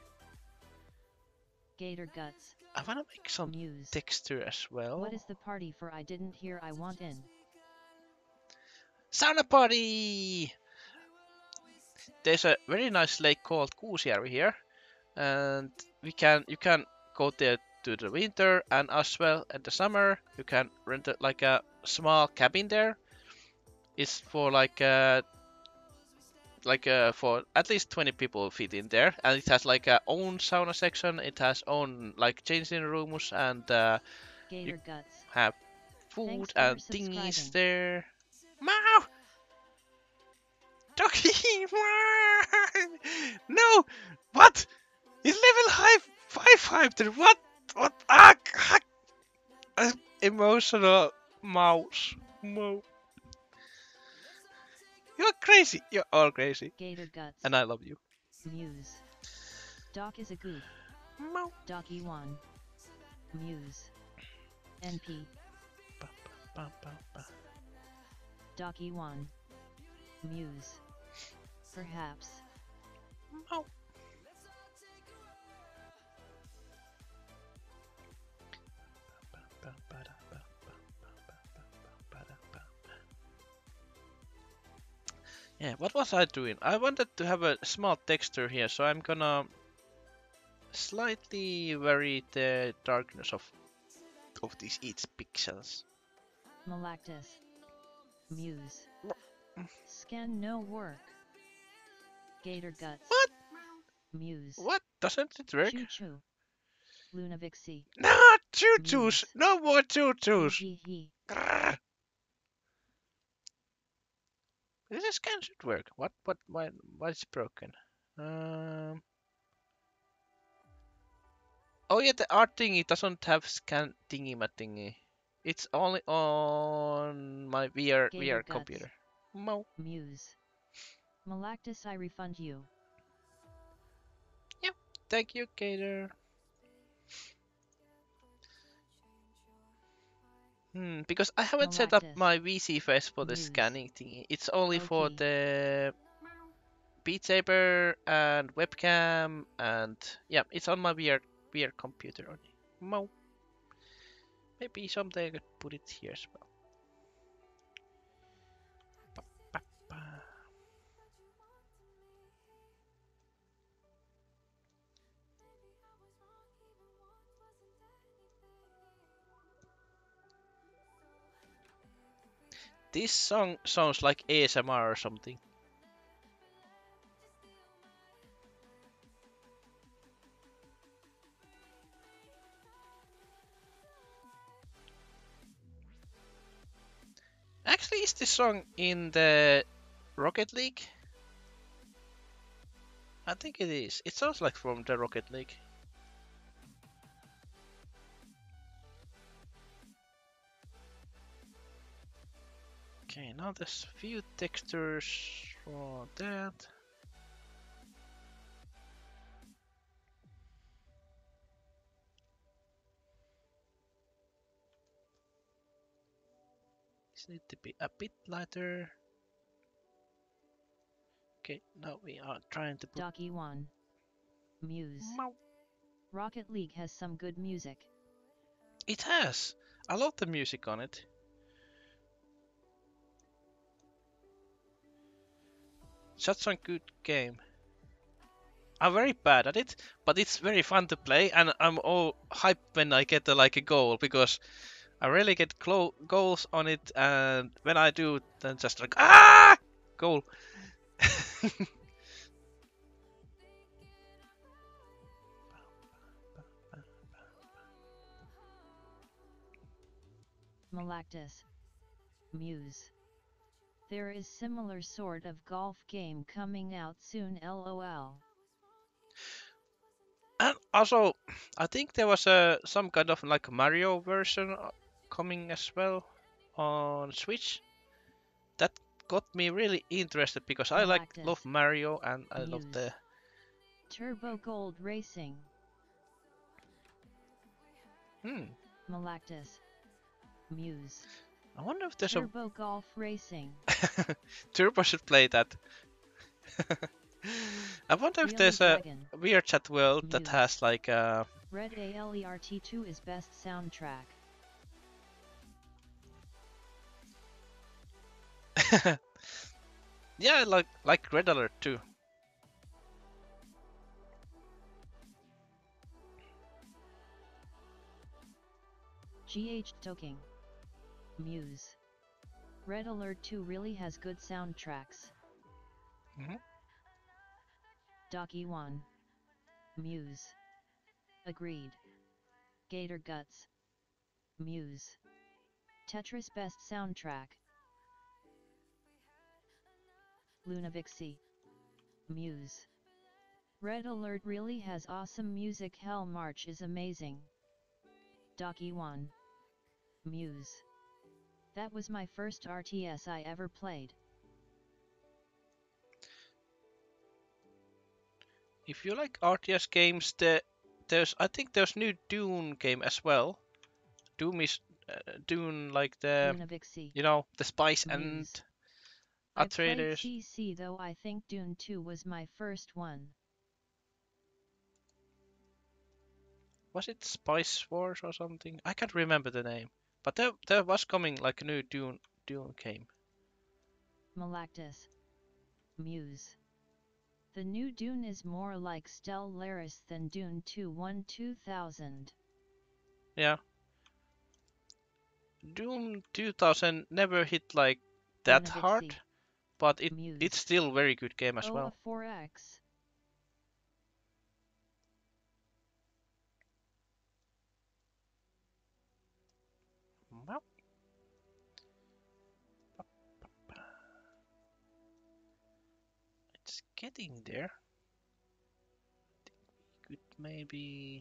Gator Guts. I wanna make some Muse. texture as well. What is the party for? I didn't hear. I want in. Sauna party! There's a very nice lake called Kuusjärvi here, and we can you can go there to the winter, and as well in the summer you can rent a, like a small cabin there. It's for like uh like uh, for at least twenty people fit in there, and it has like a own sauna section. It has own like changing rooms and uh, Gator Guts. have food Thanks for and thingies subscribing. there. Meow! Ducky! No! What? It's level high five hundred. What? What? Ah! ah. Uh, emotional mouse. Mo. You're crazy. You're all crazy. Gator Guts. And I love you. Muse. Doc is a goof. Meow. Docky one. Muse. N P. Ba, ba, ba, ba. Docky one. Muse. Perhaps. Meow. Yeah, what was I doing? I wanted to have a small texture here, so I'm gonna slightly vary the darkness of of these each pixels. Malactus. Muse. Scan no work. Gator guts. What? Muse. What? Doesn't it work? Choo choo. Lunavixie. No, choo-choos! Muse. No more Hee choo-choos! hee hee. Grrr. This scan should work. What? What? Why? Why is broken? Um. Oh yeah, the art thingy doesn't have scan thingy ma thingy. It's only on my V R Gator V R guts. computer. Mo. Muse. Malactus, I refund you. Yep. Thank you, Gator. Hmm, because I haven't set up Malactus. my V C face for the Muse. scanning thingy. It's only for Loki. the Beat Saber and webcam and yeah, it's on my V R V R computer only. Mo. Maybe someday I could put it here as well. Ba, ba, ba. This song sounds like A S M R or something. Actually, is this song in the Rocket League? I think it is. It sounds like from the Rocket League. Okay, now there's few textures for that. This need to be a bit lighter. Okay, now we are trying to put. Doki one. Muse. Mow. Rocket League has some good music. It has. I love the music on it. Such a good game. I'm very bad at it, but it's very fun to play, and I'm all hyped when I get a, like a goal because I really get clo goals on it, and when I do, then just like ah goal. Malactus. Muse. There is similar sort of golf game coming out soon lol. And also, I think there was a some kind of like Mario version uh, coming as well on Switch. That got me really interested because I like Galactus. love Mario and I love Muse. the Turbo Gold Racing. hmm. Malactus. Muse. I wonder if there's Turbo Golf Racing. a Turbo should play that. I wonder if Really there's a Dragon. weird chat world that Muse. has like a Red Alert two is best soundtrack. yeah, like like Red Alert too. G H Toking. Muse. Red Alert two really has good soundtracks. Mhm. Doki one. Muse. Agreed. Gator Guts. Muse. Tetris best soundtrack. Lunavixie. Muse. Red Alert really has awesome music. Hell March is amazing. Doki one. Muse. That was my first R T S I ever played. If you like R T S games, the there's I think there's new Dune game as well. Doom is uh, Dune like the Lunavixie. you know the spice Muse. and I played Atreides. C C though. I think Dune two was my first one. Was it Spice Wars or something? I can't remember the name. But there there was coming like a new Dune Dune game. Malactus. Muse. The new Dune is more like Stellaris than Dune two one two thousand. Yeah. Doom two thousand never hit like that Lunavixi. hard, but it Muse. it's still very good game as O well. A four X. Well. It's getting there. I think we could maybe.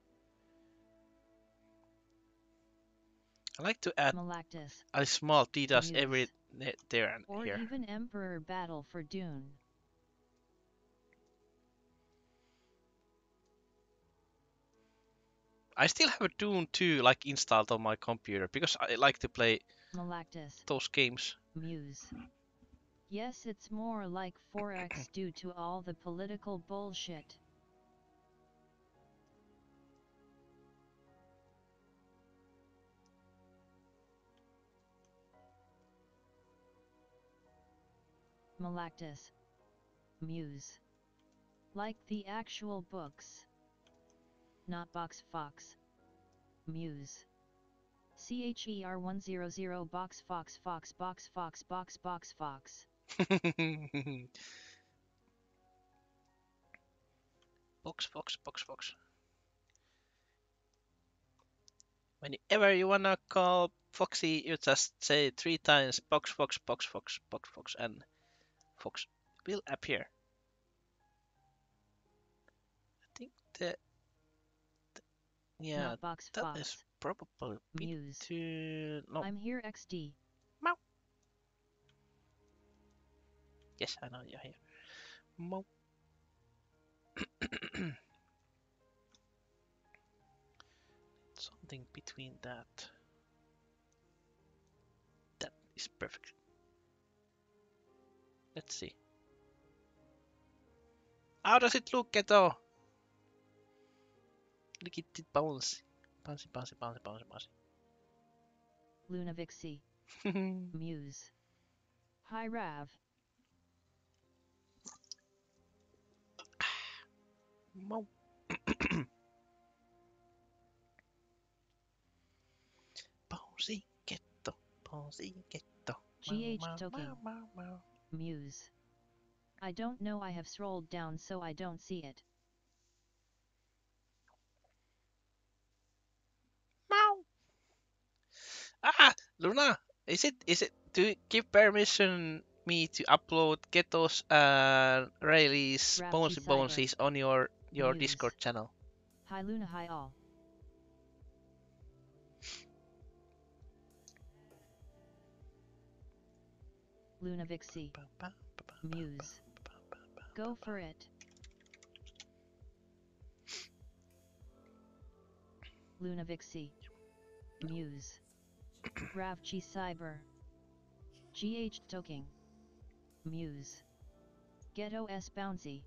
I like to add Malactus. a small details Muse. every ne- there and Or here. even Emperor Battle for Dune. I still have a Dune two like installed on my computer because I like to play Malactus. those games. Muse. Yes, it's more like four X due to all the political bullshit. Malactus. Muse. Like the actual books. Not Box Fox. Muse. C H E R one hundred Box Fox Fox Box Fox Box Box Fox. Box, box, box, box. Whenever you wanna call Foxy, you just say three times box, box, box, box, box, box, and Fox will appear. I think that, that yeah, Not Box that Fox. is probably a bit Muse. too. No, I'm here X D. Meow. Yes, I know you're here. Mo. Something between that. That is perfect. Let's see. How does it look, Keto? Look at it bounce. Bouncy, bouncy, bouncy, bouncy, bouncy. Lunavixi. Muse. Hi Rav. Mo. Bouncy, Keto. Bouncy, Keto. G H Meow, Toking. meow, meow, meow. Muse. I don't know, I have scrolled down so I don't see it. Meow. Ah, Luna, is it is it to give permission me to upload Keto's and Rayleigh's Rapchi bouncy Cyber. bouncies on your your Muse. Discord channel? Hi Luna, hi all. Lunavixi. Muse. Go for it. Lunavixi. Muse. Ravchi Cyber. G H Toking. Muse. Ghetto S Bouncy.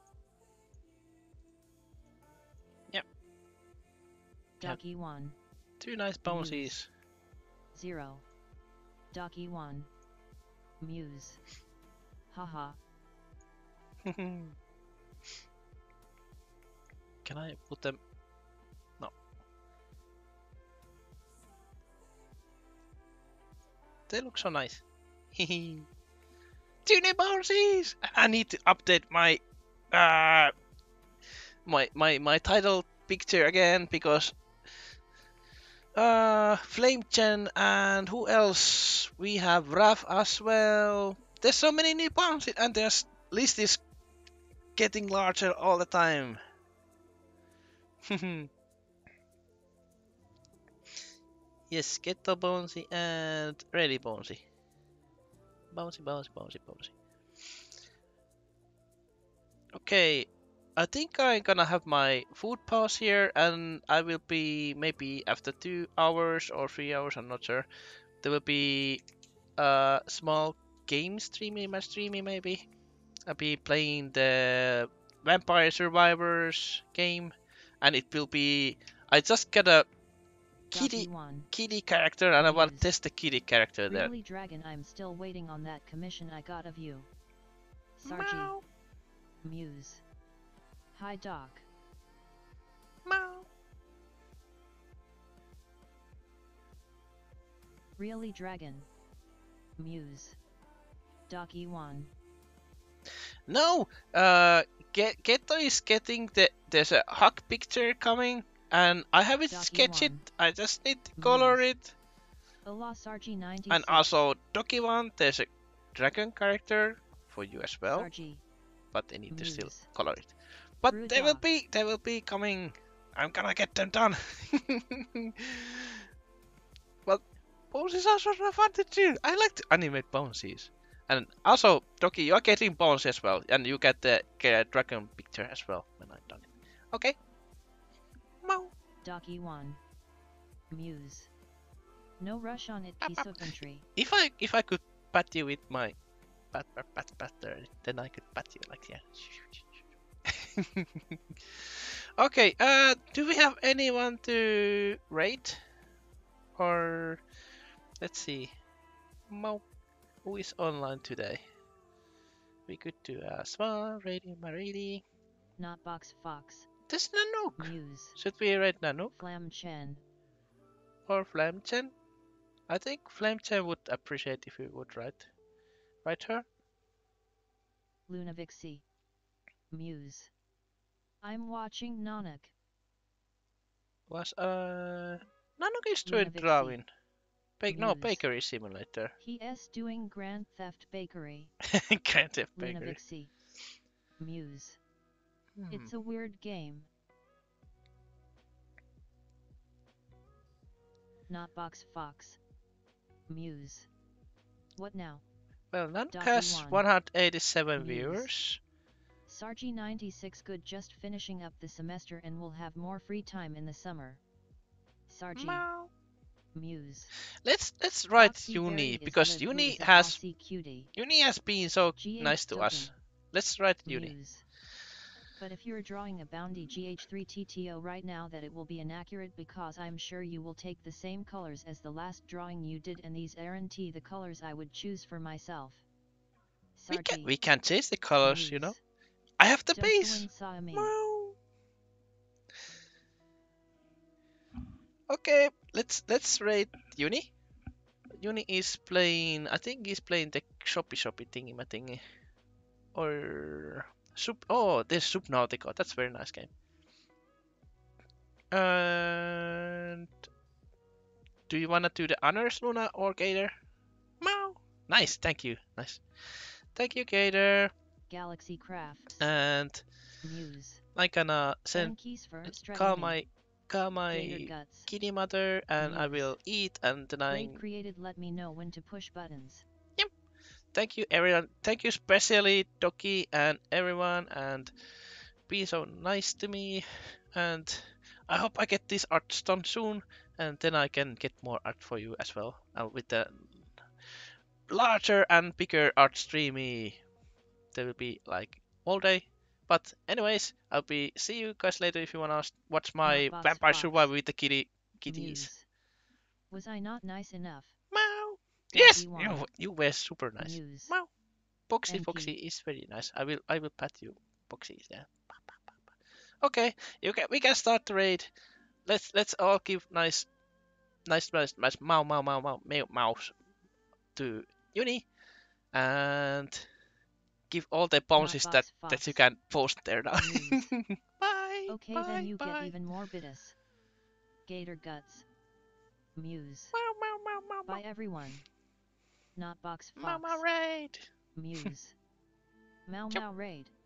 Yep. Ducky one. Two nice bouncies. Zero. Ducky one. Muse. Haha. Can I put them? No. They look so nice. Two new bouncies! I need to update my uh my my my title picture again because uh Flame Chen and who else? We have Raph as well. There's so many new bouncies and there's list is getting larger all the time. Yes, Ghetto Bouncy and Ready Bouncy. Bouncy, bouncy, bouncy, bouncy. Okay, I think I'm gonna have my food pause here and I will be maybe after two hours or three hours, I'm not sure. There will be a small game streaming, my streaming maybe. I'll be playing the Vampire Survivors game and it will be, I just got a kitty one. kitty character and I want to Muse. test the kitty character there. Really Dragon, I'm still waiting on that commission I got of you. Sargi. Meow. Muse. Hi Doc. Meow. Really Dragon. Muse. Doc Ewan. No, uh, Ge- Geto is getting the there's a hug picture coming, and I haven't Doc sketched it. Ewan. I just need to color Muse. it. Ola Sargi ninety-six. And also Dokiwan, there's a dragon character for you as well, Sargi. but I need to still Muse. color it. But True they will Doc. be they will be coming. I'm gonna get them done. Well, bonuses are sort of fun to do. I like to animate bonuses. And also, Doki, you are getting bones as well, and you get the get dragon picture as well when I'm done it. Okay. Meow. Doc Ewan. Muse. No rush on it, Up, piece up. of entry. If I if I could pat you with my pat pat pat patter, then I could pat you like that. Okay. Uh, do we have anyone to rate? Or let's see. Mo, who is online today? We could do a small rating, Maridi. Not Box Fox. This Nanook. Muse. Should we rate Nanook Flam Chen. or Flamchen? I think Flamchen would appreciate if we would write write her. Lunavixie. Muse. I'm watching Nanak. Was uh Nanook is doing Lunavixie. drawing. Bake no Muse. bakery simulator. He is doing Grand Theft Bakery. Grand Theft Bakery. Lunavixie. Muse. Hmm. It's a weird game. Not Box Fox. Muse. What now? Well, Nanook Doki has one. one hundred eighty-seven Muse. viewers. Sargi ninety-six good, just finishing up the semester and will have more free time in the summer. Sargi. Meow. Muse. Let's let's write Foxy Uni Berry is because live Uni good as a has bossy cutie. Uni has been so G H nice to us. Dugan. Let's write Uni. Muse. But if you're drawing a Bounty G H three T T O right now, that it will be inaccurate because I'm sure you will take the same colors as the last drawing you did, and these aren't the colors I would choose for myself. We can Sargi. we can change the colors, Muse. you know. I have the base. Joshua saw me. Meow. Okay, let's let's rate Uni. Uni is playing. I think he's playing the shoppy shoppy thingy ma thingy. Or Sub. Oh, there's Subnautica. That's a very nice game. And do you wanna do the honors, Luna or Gator? Meow. Nice. Thank you. Nice. Thank you, Gator. Galaxy Crafts. And Muse. I'm gonna send Keys for call Stregami. my call Gator my Guts. kitty mother, and I Muse. will eat, and then I Great created, let me know when to push buttons. thank you everyone. Thank you especially Doki and everyone, and be so nice to me. And I hope I get this art done soon, and then I can get more art for you as well, uh, with the larger and bigger art streamy. There will be like all day. But anyways, I'll be see you guys later if you wanna watch my Not Box Vampire Fox. Survivor with the kitty kitties. Muse. Was I not nice enough? Meow. Doki Yes, one. you you were super nice. Muse. Meow. Boxy Thank Foxy you. is very nice. I will I will pat you. Boxy is there. Pa, pa, pa, pa. Okay, you can we can start the raid. Let's let's all give nice nice nice nice mow mow mow mow mow mouse to Uni, and give all the bonuses that Box that you Fox. can post there now. Muse. Bye. Okay, bye, then you bye. get even more bitus. Gator Guts. Muse. Meow meow meow meow Bye everyone. Not Box meow Fox. meow raid. Muse. Mau Chop. Mau Raid.